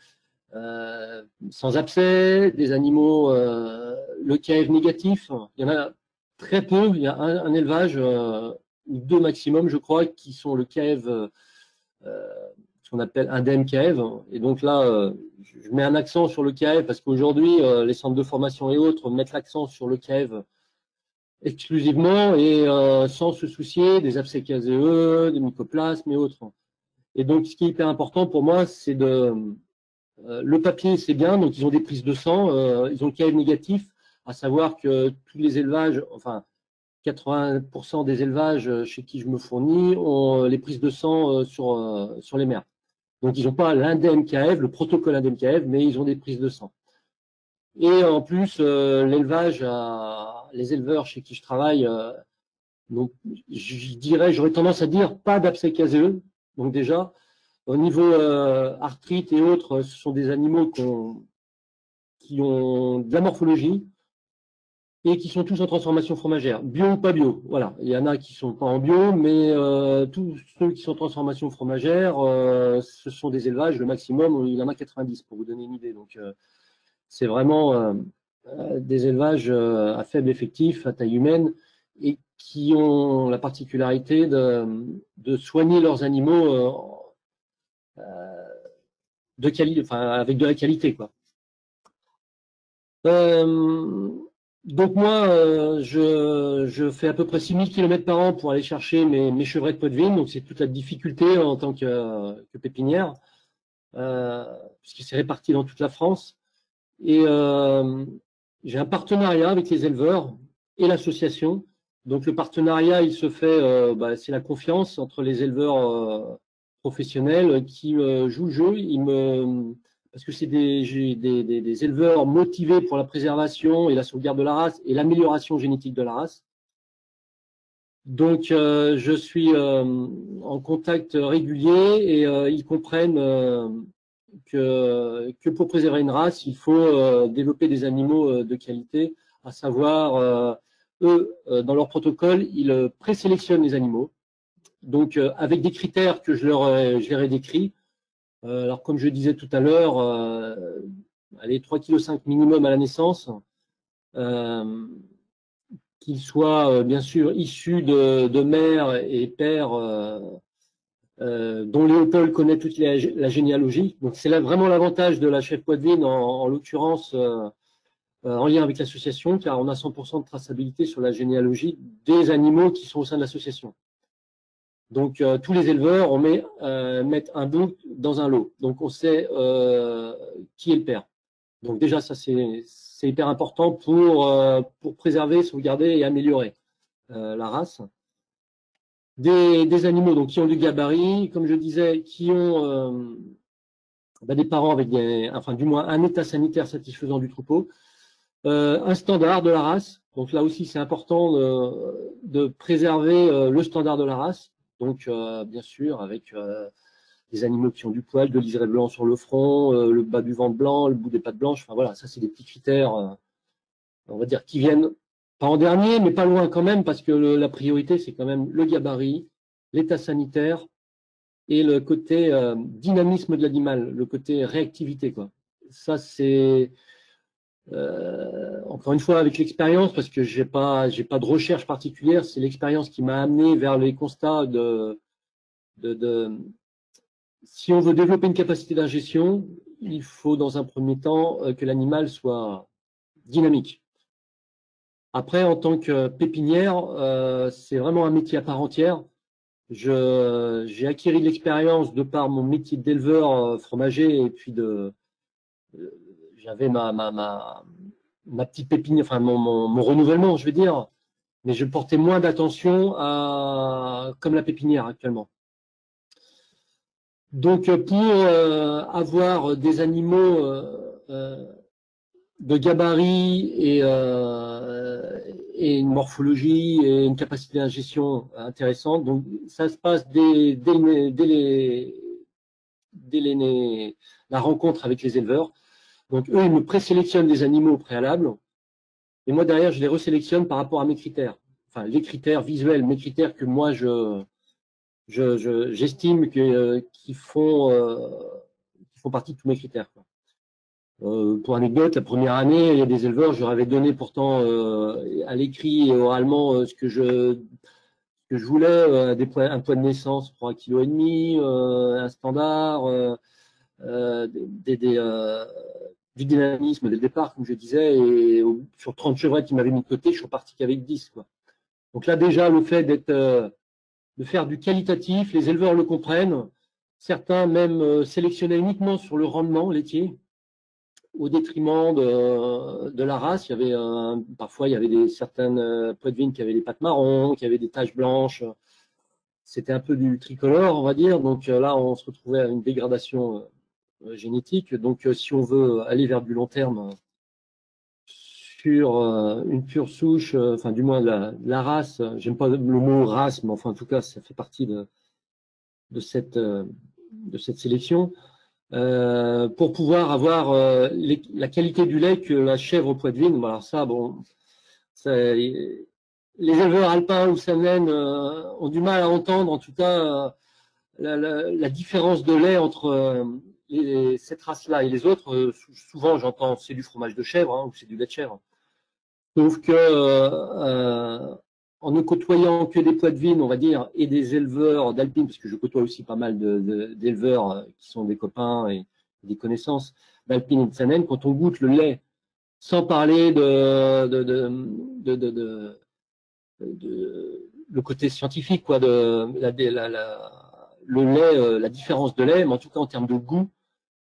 sans abcès, des animaux le KF négatif, il y en a très peu, il y a un élevage ou 2 maximum je crois qui sont le KF, ce qu'on appelle indemne KF, et donc là je mets un accent sur le KF parce qu'aujourd'hui les centres de formation et autres mettent l'accent sur le KF exclusivement et sans se soucier des abcès caséeux, des mycoplasmes et autres. Et donc ce qui est hyper important pour moi, c'est le papier, c'est bien, donc ils ont des prises de sang, ils ont le KF négatif, à savoir que tous les élevages, enfin 80% des élevages chez qui je me fournis ont les prises de sang sur les mères. Donc ils n'ont pas l'indemne KF, le protocole indemne KF, mais ils ont des prises de sang. Et en plus, l'élevage, les éleveurs chez qui je travaille, donc j'aurais tendance à dire pas d'abcès caséeux. Donc déjà, au niveau arthrite et autres, ce sont des animaux qui ont de la morphologie et qui sont tous en transformation fromagère, bio ou pas bio. Voilà, il y en a qui sont pas en bio, mais tous ceux qui sont en transformation fromagère, ce sont des élevages, le maximum, il y en a 90 pour vous donner une idée. Donc c'est vraiment des élevages à faible effectif, à taille humaine, et qui ont la particularité de soigner leurs animaux de qualité, enfin avec de la qualité, quoi. Donc moi, je fais à peu près 6000 km par an pour aller chercher mes chevrets de Poitevine, donc c'est toute la difficulté en tant que pépinière. puisque c'est réparti dans toute la France. Et j'ai un partenariat avec les éleveurs et l'association. Donc le partenariat, il se fait, c'est la confiance entre les éleveurs professionnels qui jouent le jeu. Parce que c'est des éleveurs motivés pour la préservation et la sauvegarde de la race et l'amélioration génétique de la race. Donc je suis en contact régulier et ils comprennent que pour préserver une race, il faut développer des animaux de qualité, à savoir, eux, dans leur protocole, ils présélectionnent les animaux, donc avec des critères que je leur ai décrits. Alors, comme je disais tout à l'heure, allez, 3,5 kg minimum à la naissance, qu'ils soient bien sûr issus de mère et père dont Léopold connaît toute la généalogie. Donc c'est vraiment l'avantage de la chèvre poitevine, en l'occurrence en lien avec l'association, car on a 100% de traçabilité sur la généalogie des animaux qui sont au sein de l'association. Donc tous les éleveurs mettent un bout dans un lot. Donc on sait qui est le père. Donc déjà ça c'est hyper important pour préserver, sauvegarder et améliorer la race. Des animaux donc qui ont du gabarit, comme je disais, qui ont des parents avec du moins un état sanitaire satisfaisant du troupeau, un standard de la race. Donc là aussi c'est important de préserver le standard de la race. Donc bien sûr avec des animaux qui ont du poil, de liseré blanc sur le front, le bas du ventre blanc, le bout des pattes blanches. Enfin voilà, ça c'est des petits critères, on va dire, qui viennent pas en dernier, mais pas loin quand même, parce que la priorité, c'est quand même le gabarit, l'état sanitaire et le côté dynamisme de l'animal, le côté réactivité, quoi. Ça, c'est encore une fois avec l'expérience, parce que j'ai pas de recherche particulière, c'est l'expérience qui m'a amené vers les constats si on veut développer une capacité d'ingestion, il faut dans un premier temps que l'animal soit dynamique. Après, en tant que pépinière, c'est vraiment un métier à part entière. J'ai acquis de l'expérience de par mon métier d'éleveur fromager, et puis j'avais ma petite pépinière, enfin mon renouvellement, je veux dire, mais je portais moins d'attention comme la pépinière actuellement. Donc pour avoir des animaux de gabarit et une morphologie et une capacité d'ingestion intéressante. Donc, ça se passe dès la rencontre avec les éleveurs. Donc, eux, ils me présélectionnent des animaux au préalable. Et moi, derrière, je les resélectionne par rapport à mes critères. Enfin, les critères visuels, mes critères que moi, j'estime qu'ils font partie de tous mes critères, quoi. Pour anecdote, la première année, il y a des éleveurs, je leur avais donné pourtant à l'écrit et oralement ce que je voulais, un poids de naissance 3,5 kg, un standard, du dynamisme dès le départ, comme je disais, et sur 30 chevrettes qui m'avaient mis de côté, je suis parti qu'avec 10, quoi. Donc là déjà, le fait de faire du qualitatif, les éleveurs le comprennent, certains même sélectionnaient uniquement sur le rendement laitier, au détriment de la race. Il y avait parfois il y avait certaines poitevines qui avaient des pattes marron, qui avaient des taches blanches. C'était un peu du tricolore, on va dire. Donc là, on se retrouvait à une dégradation génétique. Donc si on veut aller vers du long terme sur une pure souche, enfin du moins la race, j'aime pas le mot race, mais enfin en tout cas ça fait partie de cette sélection. Pour pouvoir avoir la qualité du lait que la chèvre poitevine. Alors ça, bon, les éleveurs alpins ou sanaines ont du mal à entendre, en tout cas, la différence de lait entre cette race-là et les autres. Souvent, j'entends c'est du fromage de chèvre, hein, ou c'est du lait de chèvre. Sauf que en ne côtoyant que des poitevines, on va dire, et des éleveurs d'alpine, parce que je côtoie aussi pas mal d'éleveurs qui sont des copains et des connaissances d'alpine et de sanaine, quand on goûte le lait, sans parler le côté scientifique, quoi, le lait, la différence de lait, mais en tout cas en termes de goût,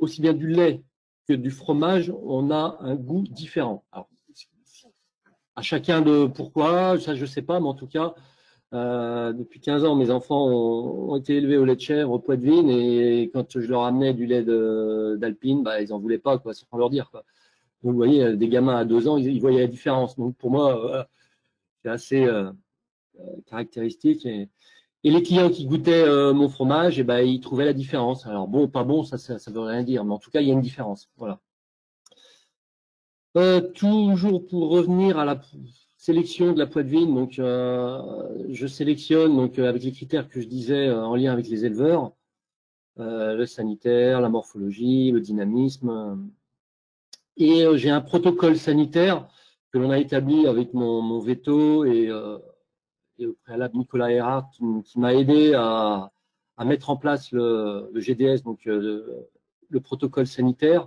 aussi bien du lait que du fromage, on a un goût différent. Alors, à chacun de pourquoi, ça je sais pas, mais en tout cas, depuis 15 ans, mes enfants ont été élevés au lait de chèvre, au poids de vigne, et quand je leur amenais du lait d'Alpine, bah, ils en voulaient pas, quoi, sans leur dire, quoi. Donc, vous voyez, des gamins à 2 ans, ils voyaient la différence. Donc, pour moi, c'est assez caractéristique. Et les clients qui goûtaient mon fromage, et ben, ils trouvaient la différence. Alors, bon, pas bon, ça veut rien dire, mais en tout cas, il y a une différence. Voilà. Toujours pour revenir à la sélection de la poids de vigne, donc je sélectionne donc avec les critères que je disais en lien avec les éleveurs, le sanitaire, la morphologie, le dynamisme, et j'ai un protocole sanitaire que l'on a établi avec mon veto et au préalable Nicolas Erhardt qui m'a aidé à mettre en place le GDS, donc le protocole sanitaire.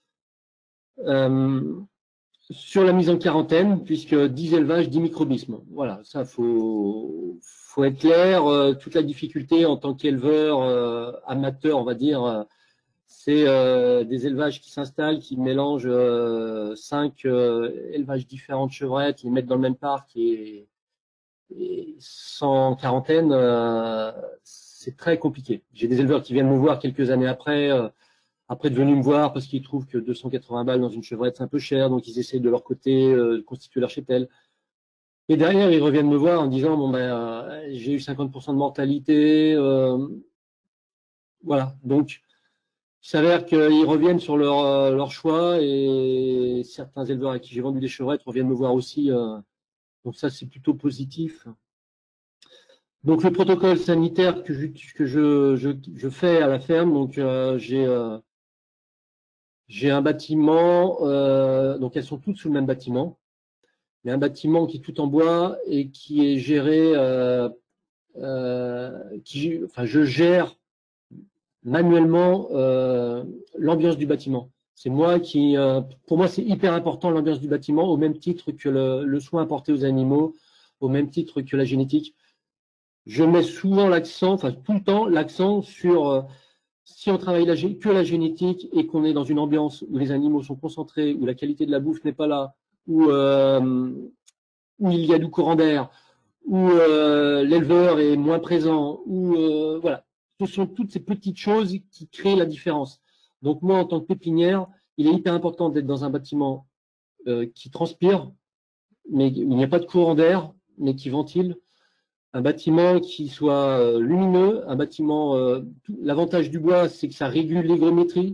Sur la mise en quarantaine, puisque 10 élevages, 10 microbismes. Voilà, ça, faut être clair. Toute la difficulté en tant qu'éleveur amateur, on va dire, c'est des élevages qui s'installent, qui mélangent 5 élevages différents de chevrettes, les mettre dans le même parc et sans quarantaine, c'est très compliqué. J'ai des éleveurs qui viennent me voir quelques années après devenus me voir parce qu'ils trouvent que 280 balles dans une chevrette, c'est un peu cher, donc ils essaient de leur côté de constituer leur cheptel. Et derrière, ils reviennent me voir en disant, bon ben, j'ai eu 50% de mortalité. Voilà, donc il s'avère qu'ils reviennent sur leur choix et certains éleveurs à qui j'ai vendu des chevrettes reviennent me voir aussi. Donc ça, c'est plutôt positif. Donc le protocole sanitaire que je fais à la ferme, donc j'ai un bâtiment, donc elles sont toutes sous le même bâtiment. Il y a un bâtiment qui est tout en bois et qui est géré, je gère manuellement l'ambiance du bâtiment. C'est moi qui, pour moi, c'est hyper important l'ambiance du bâtiment, au même titre que le soin apporté aux animaux, au même titre que la génétique. Je mets souvent l'accent, enfin tout le temps, l'accent sur si on travaille que la génétique et qu'on est dans une ambiance où les animaux sont concentrés, où la qualité de la bouffe n'est pas là, où il y a du courant d'air, où l'éleveur est moins présent, où voilà, ce sont toutes ces petites choses qui créent la différence. Donc moi, en tant que pépinière, il est hyper important d'être dans un bâtiment qui transpire, mais il n'y a pas de courant d'air, mais qui ventile. Un bâtiment qui soit lumineux, un bâtiment. L'avantage du bois, c'est que ça régule l'hygrométrie.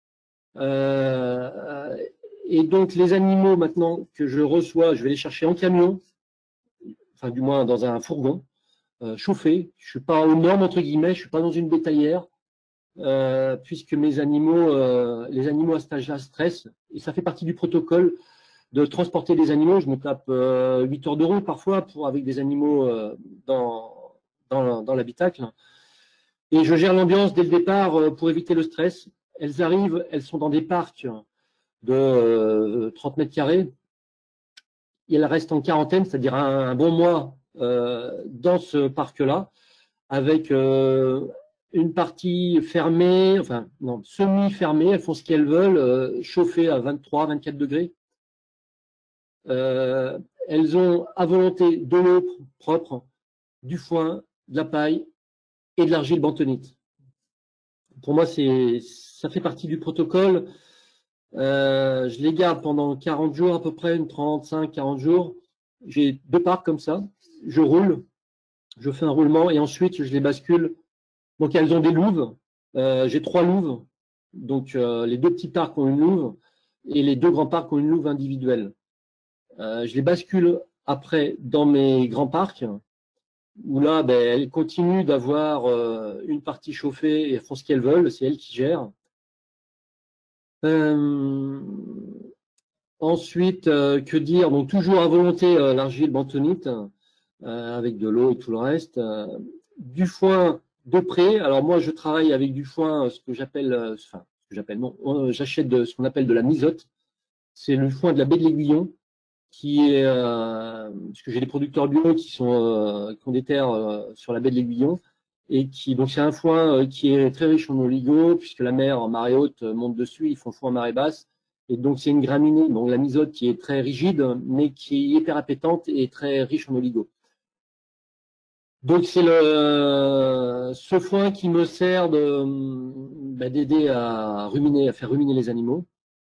Et donc les animaux maintenant que je reçois, je vais les chercher en camion, enfin du moins dans un fourgon chauffé. Je suis pas aux normes entre guillemets, je suis pas dans une bétaillère, puisque les animaux à cet âge-là stressent et ça fait partie du protocole de transporter des animaux. Je me tape 8 heures de route parfois avec des animaux dans l'habitacle. Et je gère l'ambiance dès le départ pour éviter le stress. Elles arrivent, elles sont dans des parcs de 30 mètres carrés. Et elles restent en quarantaine, c'est-à-dire un bon mois dans ce parc-là, avec une partie fermée, enfin non, semi-fermée. Elles font ce qu'elles veulent, chauffées à 23, 24 degrés. Elles ont à volonté de l'eau propre, du foin, de la paille et de l'argile bentonite. Pour moi, ça fait partie du protocole. Je les garde pendant 40 jours à peu près, 35-40 jours. J'ai 2 parcs comme ça. Je roule, je fais un roulement et ensuite je les bascule. Donc elles ont des louves. J'ai 3 louves. Donc les 2 petits parcs ont une louve et les 2 grands parcs ont une louve individuelle. Je les bascule après dans mes grands parcs, où là, elles continuent d'avoir une partie chauffée et elles font ce qu'elles veulent, c'est elles qui gèrent. Ensuite, que dire? Donc toujours à volonté l'argile bentonite, avec de l'eau et tout le reste. Du foin de près. Alors moi, je travaille avec du foin, j'achète ce qu'on appelle de la misote. C'est le foin de la baie de l'Aiguillon, qui est, parce que j'ai des producteurs bio qui ont des terres sur la baie de l'Aiguillon, et donc c'est un foin qui est très riche en oligo, puisque la mer en marée haute monte dessus, ils font foin en marée basse. Et donc c'est une graminée, donc la misote qui est très rigide, mais qui est hyper appétante et très riche en oligo. Donc c'est ce foin qui me sert d'aider à faire ruminer les animaux.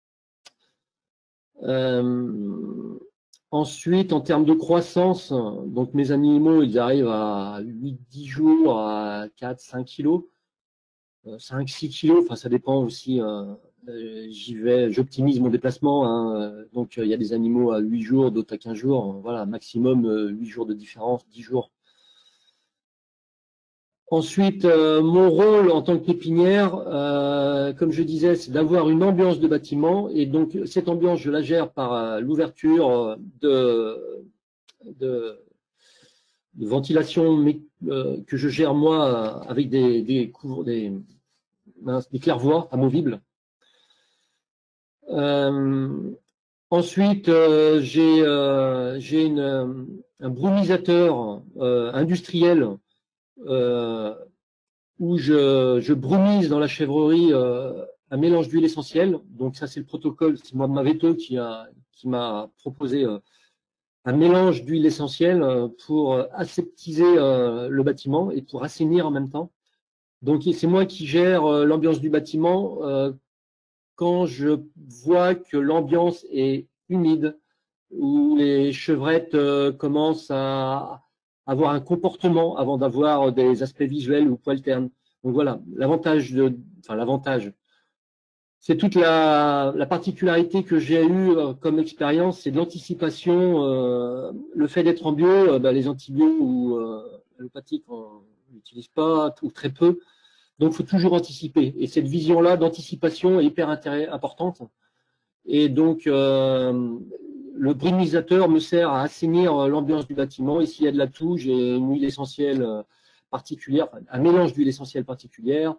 Ensuite, en termes de croissance, donc mes animaux, ils arrivent à 8-10 jours à 4-5 kilos, 5-6 kilos, enfin ça dépend aussi, j'optimise mon déplacement, hein, donc il y a des animaux à 8 jours, d'autres à 15 jours, voilà, maximum 8 jours de différence, 10 jours. Ensuite, mon rôle en tant que pépinière, comme je disais, c'est d'avoir une ambiance de bâtiment. Et donc, cette ambiance, je la gère par l'ouverture de ventilation que je gère moi avec des claire-voies amovibles. Ensuite, j'ai un brumisateur industriel où je brumise dans la chèvrerie un mélange d'huile essentielle. Donc ça, c'est le protocole, c'est moi de Maveto qui m'a proposé un mélange d'huile essentielle pour aseptiser le bâtiment et pour assainir en même temps. Donc c'est moi qui gère l'ambiance du bâtiment quand je vois que l'ambiance est humide, où les chevrettes commencent à avoir un comportement avant d'avoir des aspects visuels ou poils ternes. Donc voilà, l'avantage, c'est toute la particularité que j'ai eue comme expérience, c'est de l'anticipation. Le fait d'être en bio, les antibiotiques ou allopathiques, on n'utilise pas ou très peu. Donc, il faut toujours anticiper. Et cette vision-là d'anticipation est hyper importante. Et donc, le brumisateur me sert à assainir l'ambiance du bâtiment. Et s'il y a de la toux, j'ai une huile essentielle particulière, un mélange d'huile essentielle particulière.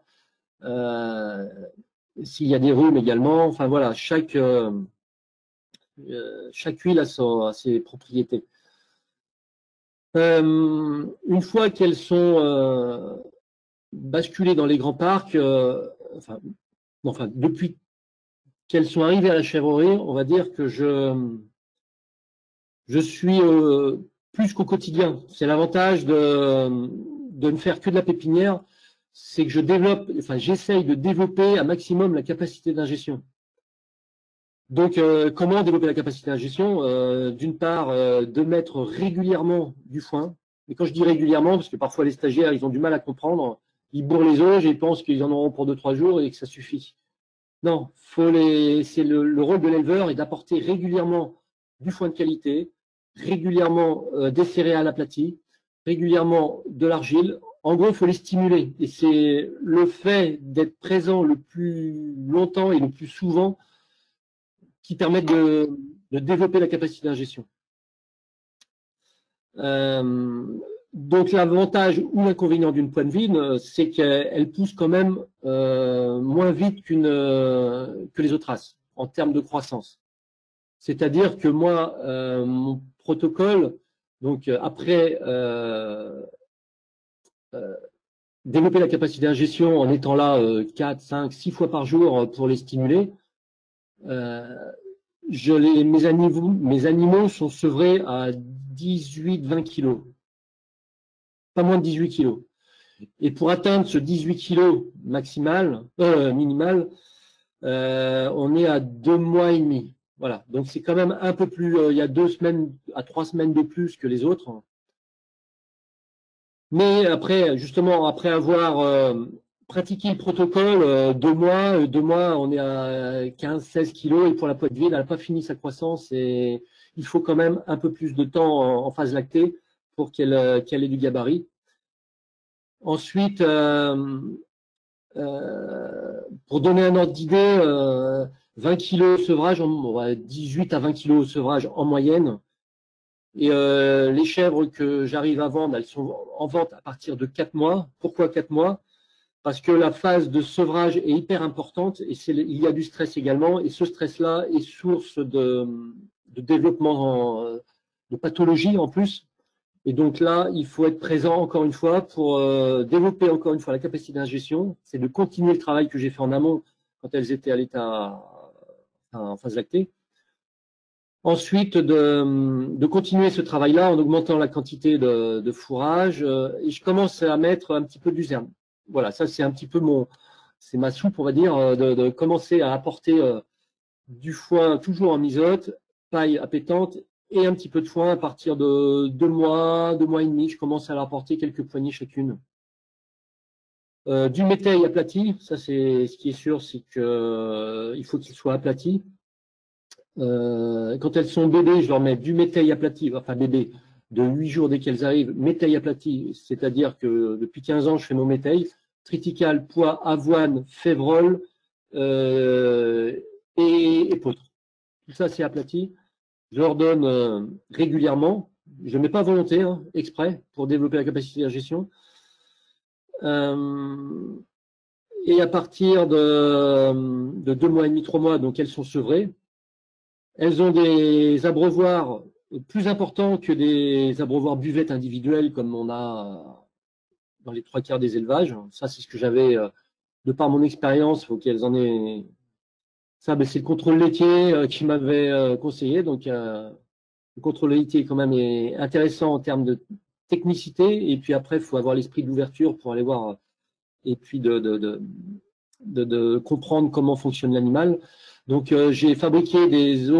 S'il y a des rhumes également. Enfin voilà, chaque huile a ses propriétés. Une fois qu'elles sont basculées dans les grands parcs, depuis qu'elles sont arrivées à la chèvrerie, on va dire que je suis plus qu'au quotidien. C'est l'avantage de ne faire que de la pépinière, c'est que j'essaye de développer un maximum la capacité d'ingestion. Donc, comment développer la capacité d'ingestion? D'une part, de mettre régulièrement du foin. Et quand je dis régulièrement, parce que parfois les stagiaires, ils ont du mal à comprendre, ils bourrent les auges et ils pensent qu'ils en auront pour 2-3 jours et que ça suffit. Non, c'est le rôle de l'éleveur est d'apporter régulièrement du foin de qualité, régulièrement des céréales aplaties, régulièrement de l'argile. En gros, il faut les stimuler. Et c'est le fait d'être présent le plus longtemps et le plus souvent qui permettent de développer la capacité d'ingestion. Donc l'avantage ou l'inconvénient d'une poêle vide, c'est qu'elle pousse quand même moins vite que les autres races en termes de croissance. C'est-à-dire que moi, mon protocole, donc après développer la capacité d'ingestion en étant là 4, 5, 6 fois par jour pour les stimuler, mes animaux sont sevrés à 18-20 kilos. Pas moins de 18 kilos. Et pour atteindre ce 18 kilos minimal, on est à 2 mois et demi. Voilà. Donc c'est quand même un peu plus, il y a 2 semaines à 3 semaines de plus que les autres. Mais après, justement, après avoir pratiqué le protocole, 2 mois, on est à 15-16 kilos. Et pour la poêle vide, elle n'a pas fini sa croissance. Et il faut quand même un peu plus de temps en phase lactée pour qu'elle ait du gabarit. Ensuite, pour donner un ordre d'idée, 20 kilos au sevrage, 18 à 20 kilos au sevrage en moyenne. Et les chèvres que j'arrive à vendre, elles sont en vente à partir de 4 mois. Pourquoi 4 mois? Parce que la phase de sevrage est hyper importante et il y a du stress également. Et ce stress-là est source de développement de pathologie en plus. Et donc là, il faut être présent encore une fois pour développer encore une fois la capacité d'ingestion. C'est de continuer le travail que j'ai fait en amont quand elles étaient à l'état en phase lactée. Ensuite, de continuer ce travail-là en augmentant la quantité de fourrage. Et je commence à mettre un petit peu de luzerne. Voilà, ça c'est un petit peu c'est ma soupe, on va dire, de commencer à apporter du foin toujours en misote, paille appétante et un petit peu de foin à partir de 2 mois et demi. Je commence à leur apporter quelques poignées chacune. Du métail aplati, ça c'est ce qui est sûr, c'est que il faut qu'il soit aplati. Quand elles sont bébés, je leur mets du métail aplati, enfin bébé, de 8 jours dès qu'elles arrivent, métail aplati, c'est-à-dire que depuis 15 ans, je fais mon métail, triticale, pois, avoine, févrole et épeautre. Tout ça, c'est aplati. Je leur donne régulièrement. Je ne mets pas à volonté, hein, exprès, pour développer la capacité d'ingestion. Et à partir de 2 mois et demi, 3 mois, donc elles sont sevrées. Elles ont des abreuvoirs plus importants que des abreuvoirs buvettes individuels comme on a dans les 3/4 des élevages. Ça, c'est ce que j'avais, de par mon expérience, il faut qu'elles en aient. Ça, ben, c'est le contrôle laitier qui m'avait conseillé. Donc, le contrôle laitier, quand même, est intéressant en termes de technicité. Et puis après, il faut avoir l'esprit d'ouverture pour aller voir et puis de comprendre comment fonctionne l'animal. Donc, j'ai fabriqué des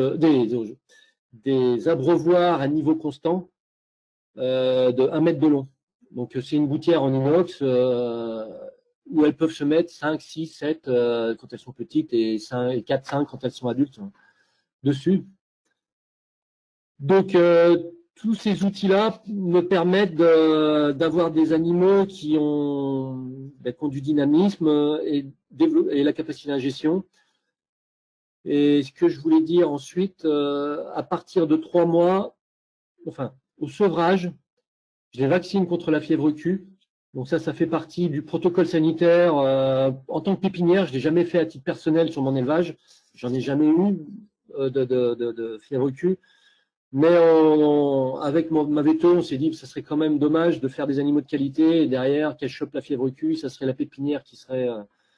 abreuvoirs à niveau constant de 1 mètre de long. Donc, c'est une gouttière en inox où elles peuvent se mettre 5, 6, 7 quand elles sont petites et 4, 5 quand elles sont adultes dessus. Donc, tous ces outils-là me permettent d'avoir des animaux qui ont du dynamisme et la capacité d'ingestion. Et ce que je voulais dire ensuite, à partir de 3 mois, enfin, au sevrage, je les vaccine contre la fièvre Q. Donc ça fait partie du protocole sanitaire. En tant que pépinière, je l'ai jamais fait à titre personnel sur mon élevage. J'en ai jamais eu de fièvre Q. Mais avec ma veto, on s'est dit que ça serait quand même dommage de faire des animaux de qualité et derrière qu'elles chopent la fièvre Q, ça serait la pépinière qui serait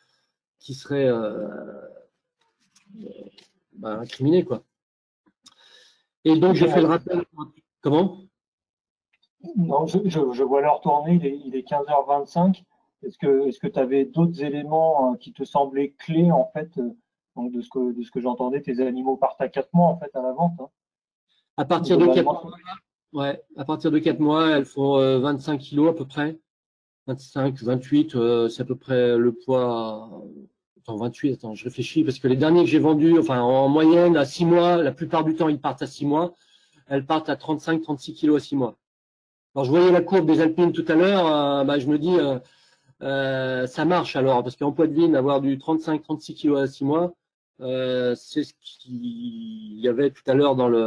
incriminée, quoi. Et donc je fais le rappel. Comment? Non, je vois l'heure tourner, il est 15h25. Est-ce que tu avais d'autres éléments qui te semblaient clés en fait, donc de ce que j'entendais, tes animaux partent à 4 mois en fait à la vente, hein. À partir de 4 mois, ouais, à partir de 4 mois, elles font 25 kilos à peu près. 25, 28, c'est à peu près le poids. Attends, 28, attends, je réfléchis parce que les derniers que j'ai vendus, enfin en moyenne à 6 mois, la plupart du temps ils partent à 6 mois, elles partent à 35, 36 kilos à 6 mois. Alors je voyais la courbe des alpines tout à l'heure, je me dis ça marche alors, parce qu'en poids de vigne, avoir du 35, 36 kilos à 6 mois, c'est ce qu'il y avait tout à l'heure dans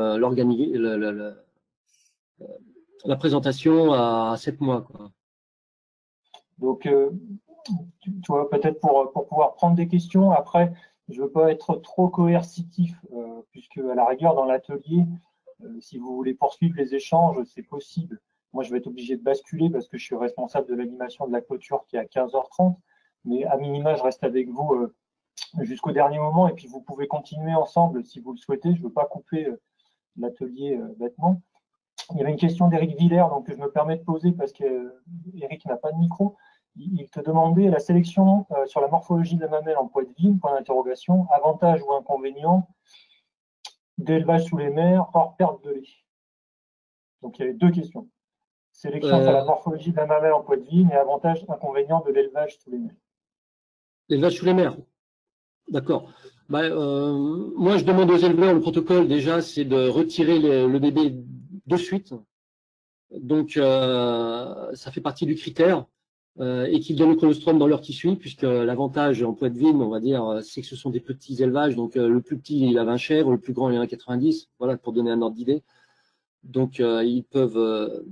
la présentation à 7 mois, quoi. Donc, tu vois, peut-être pour pouvoir prendre des questions, après, je ne veux pas être trop coercitif, puisque à la rigueur, dans l'atelier, si vous voulez poursuivre les échanges, c'est possible. Moi, je vais être obligé de basculer parce que je suis responsable de l'animation de la clôture qui est à 15h30. Mais à minima, je reste avec vous jusqu'au dernier moment et puis vous pouvez continuer ensemble si vous le souhaitez. Je ne veux pas couper l'atelier bêtement. Il y avait une question d'Éric Villers, donc je me permets de poser parce qu'Éric n'a pas de micro. Il te demandait la sélection sur la morphologie de la mamelle en poids de vigne, point d'interrogation, avantage ou inconvénient d'élevage sous les mers hors perte de lait. Donc il y avait 2 questions. Sélection sur la morphologie de la mamelle en poids de vigne et avantage, inconvénient de l'élevage sous les mers. L'élevage sous les mers. D'accord. Moi, je demande aux éleveurs, le protocole déjà, c'est de retirer le bébé de suite. Donc, ça fait partie du critère et qu'ils donnent le colostrum dans l'heure qui suit, puisque l'avantage en poids de vigne, on va dire, c'est que ce sont des petits élevages. Donc, le plus petit, il a 20 chèvres, le plus grand, il en a 90. Voilà, pour donner un ordre d'idée. Donc, ils peuvent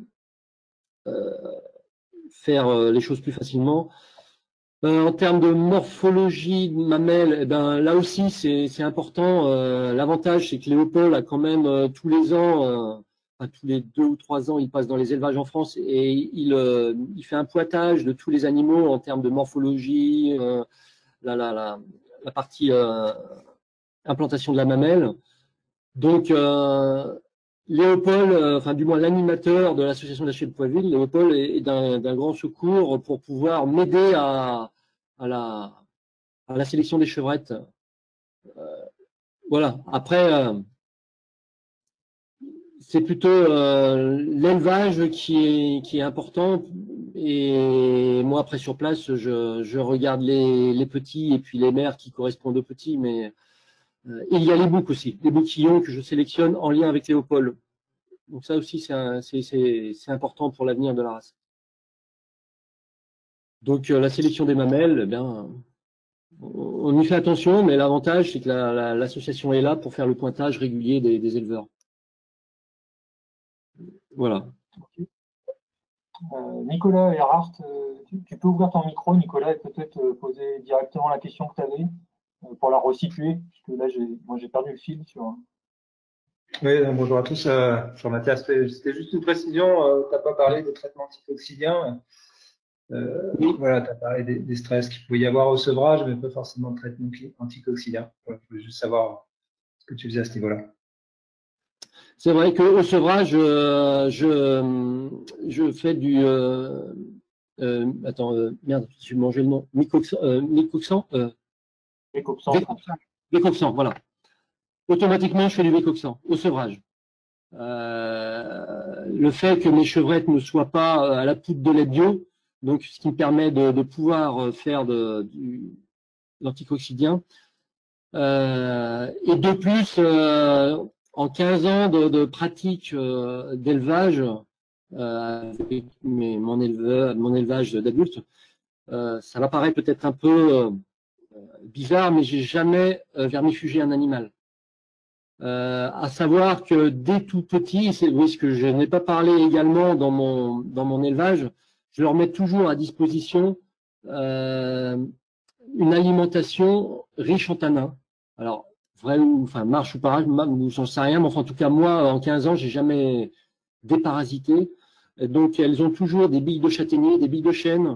faire les choses plus facilement. En termes de morphologie de mamelle, là aussi c'est important. L'avantage, c'est que Léopold a quand même tous les ans tous les 2 ou 3 ans, il passe dans les élevages en France et il fait un pointage de tous les animaux en termes de morphologie, la partie implantation de la mamelle. Donc, Léopold, enfin du moins l'animateur de l'association d'HF de Poiville, Léopold est d'un grand secours pour pouvoir m'aider à la sélection des chevrettes. Voilà. Après, c'est plutôt l'élevage qui est important. Et moi, après sur place, je regarde les petits et puis les mères qui correspondent aux petits. Mais il y a les boucs aussi, les bouquillons que je sélectionne en lien avec Léopold. Donc ça aussi, c'est important pour l'avenir de la race. Donc la sélection des mamelles, eh bien, on y fait attention, mais l'avantage, c'est que l'association est là pour faire le pointage régulier des éleveurs. Voilà. Nicolas Erhardt, tu peux ouvrir ton micro, Nicolas, et peut-être poser directement la question que tu avais pour la resituer, puisque là, moi, j'ai perdu le fil sur… Oui, bonjour à tous. Bonjour Mathias, c'était juste une précision. Tu n'as pas parlé des traitements anticoxydiens. Oui. Voilà, tu as parlé des stress qu'il pouvait y avoir au sevrage, mais pas forcément de traitement anticoxydien. Voilà, je voulais juste savoir ce que tu faisais à ce niveau-là. C'est vrai qu'au sevrage, je fais du… attends, merde, j'ai mangé le nom. Micoxan. Vécoxan, voilà. Automatiquement, je fais du Vécoxan au sevrage. Le fait que mes chevrettes ne soient pas à la poudre de lait bio, donc ce qui me permet de pouvoir faire de l'anticoxydien. Et de plus, en 15 ans de pratique d'élevage, avec mon élevage d'adultes, ça m'apparaît peut-être un peu bizarre, mais j'ai jamais vermifugé un animal. À savoir que dès tout petit, c'est ce que je n'ai pas parlé également dans mon élevage, je leur mets toujours à disposition une alimentation riche en tanins. Alors, vrai ou enfin marche ou pas, j'en sais rien, mais enfin, en tout cas, moi, en 15 ans, j'ai jamais déparasité. Donc, elles ont toujours des billes de châtaignier, des billes de chêne.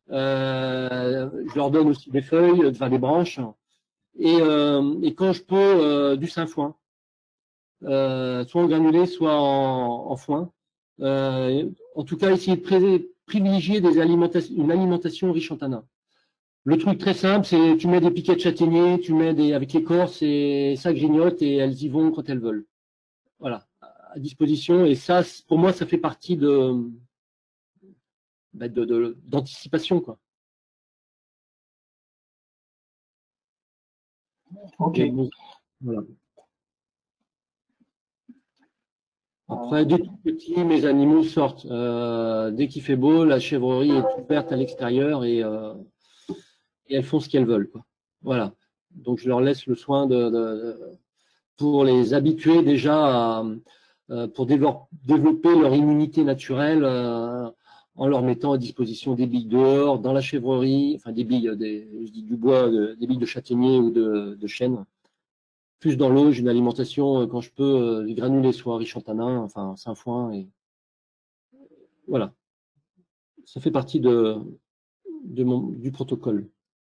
Je leur donne aussi des feuilles, enfin des branches. Et quand je peux, du sainfoin. Soit en granulé, soit en foin. En tout cas, essayer de privilégier une alimentation riche en tanins. Le truc très simple, c'est tu mets des piquets de châtaignier, tu mets avec l'écorce et ça grignote et elles y vont quand elles veulent. Voilà, à disposition. Et ça, pour moi, ça fait partie d'anticipation, quoi. Ok. Voilà. Après, dès tout petit, mes animaux sortent. Dès qu'il fait beau, la chèvrerie est ouverte à l'extérieur et elles font ce qu'elles veulent, quoi. Voilà. Donc, je leur laisse le soin pour les habituer déjà pour développer leur immunité naturelle en leur mettant à disposition des billes dehors, dans la chèvrerie, enfin des billes, je dis du bois, des billes de châtaignier ou de chêne. Plus dans l'eau, j'ai une alimentation, quand je peux, des granulés soit riches en tanins, enfin sainfoin, et voilà. Ça fait partie du protocole.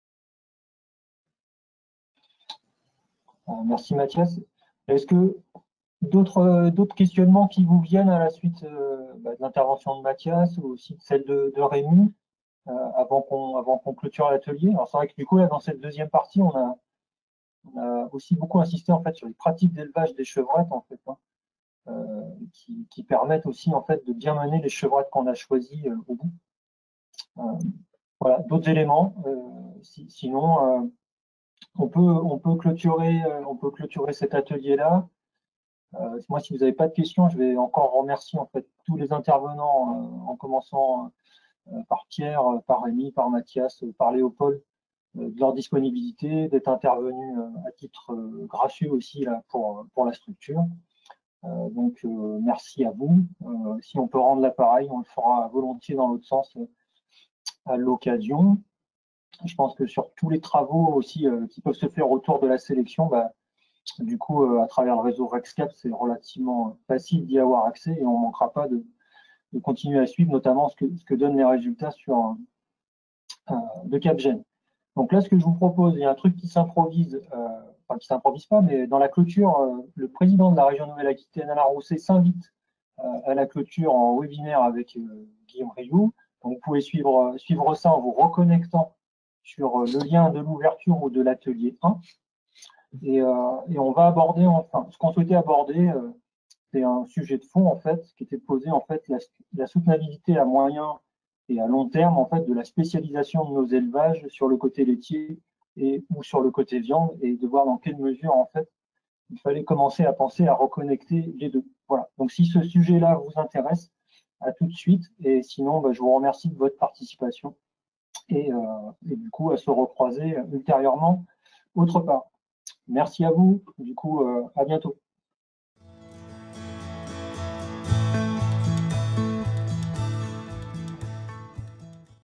Merci Mathias. Est-ce que d'autres questionnements qui vous viennent à la suite de l'intervention de Mathias ou aussi de celle de Rémi avant qu'on clôture l'atelier? Alors c'est vrai que du coup là dans cette deuxième partie on a aussi beaucoup insisté en fait sur les pratiques d'élevage des chevrettes en fait, qui permettent aussi en fait de bien mener les chevrettes qu'on a choisies au bout. Voilà, d'autres éléments. Sinon, on peut clôturer cet atelier-là. Moi, si vous n'avez pas de questions, je vais encore remercier en fait tous les intervenants, en commençant par Pierre, par Rémi, par Mathias, par Léopold, de leur disponibilité, d'être intervenus à titre gracieux aussi là, pour la structure. Donc, merci à vous. Si on peut rendre l'appareil, on le fera volontiers dans l'autre sens à l'occasion. Je pense que sur tous les travaux aussi qui peuvent se faire autour de la sélection, Du coup, à travers le réseau REXCAP, c'est relativement facile d'y avoir accès et on ne manquera pas de continuer à suivre, notamment ce que donnent les résultats sur de CapGen. Donc là, ce que je vous propose, il y a un truc qui s'improvise, enfin qui s'improvise pas, mais dans la clôture, le président de la région Nouvelle-Aquitaine, Alain Rousset, s'invite à la clôture en webinaire avec Guillaume Rioux. Donc vous pouvez suivre ça en vous reconnectant sur le lien de l'ouverture ou de l'atelier 1. Et on va aborder, enfin, ce qu'on souhaitait aborder, c'est un sujet de fond, en fait, qui était posé, en fait, la soutenabilité à moyen et à long terme, en fait, de la spécialisation de nos élevages sur le côté laitier ou sur le côté viande, et de voir dans quelle mesure, en fait, il fallait commencer à penser à reconnecter les deux. Voilà. Donc, si ce sujet-là vous intéresse, à tout de suite. Et sinon, je vous remercie de votre participation et du coup, à se recroiser ultérieurement autre part. Merci à vous. Du coup, à bientôt.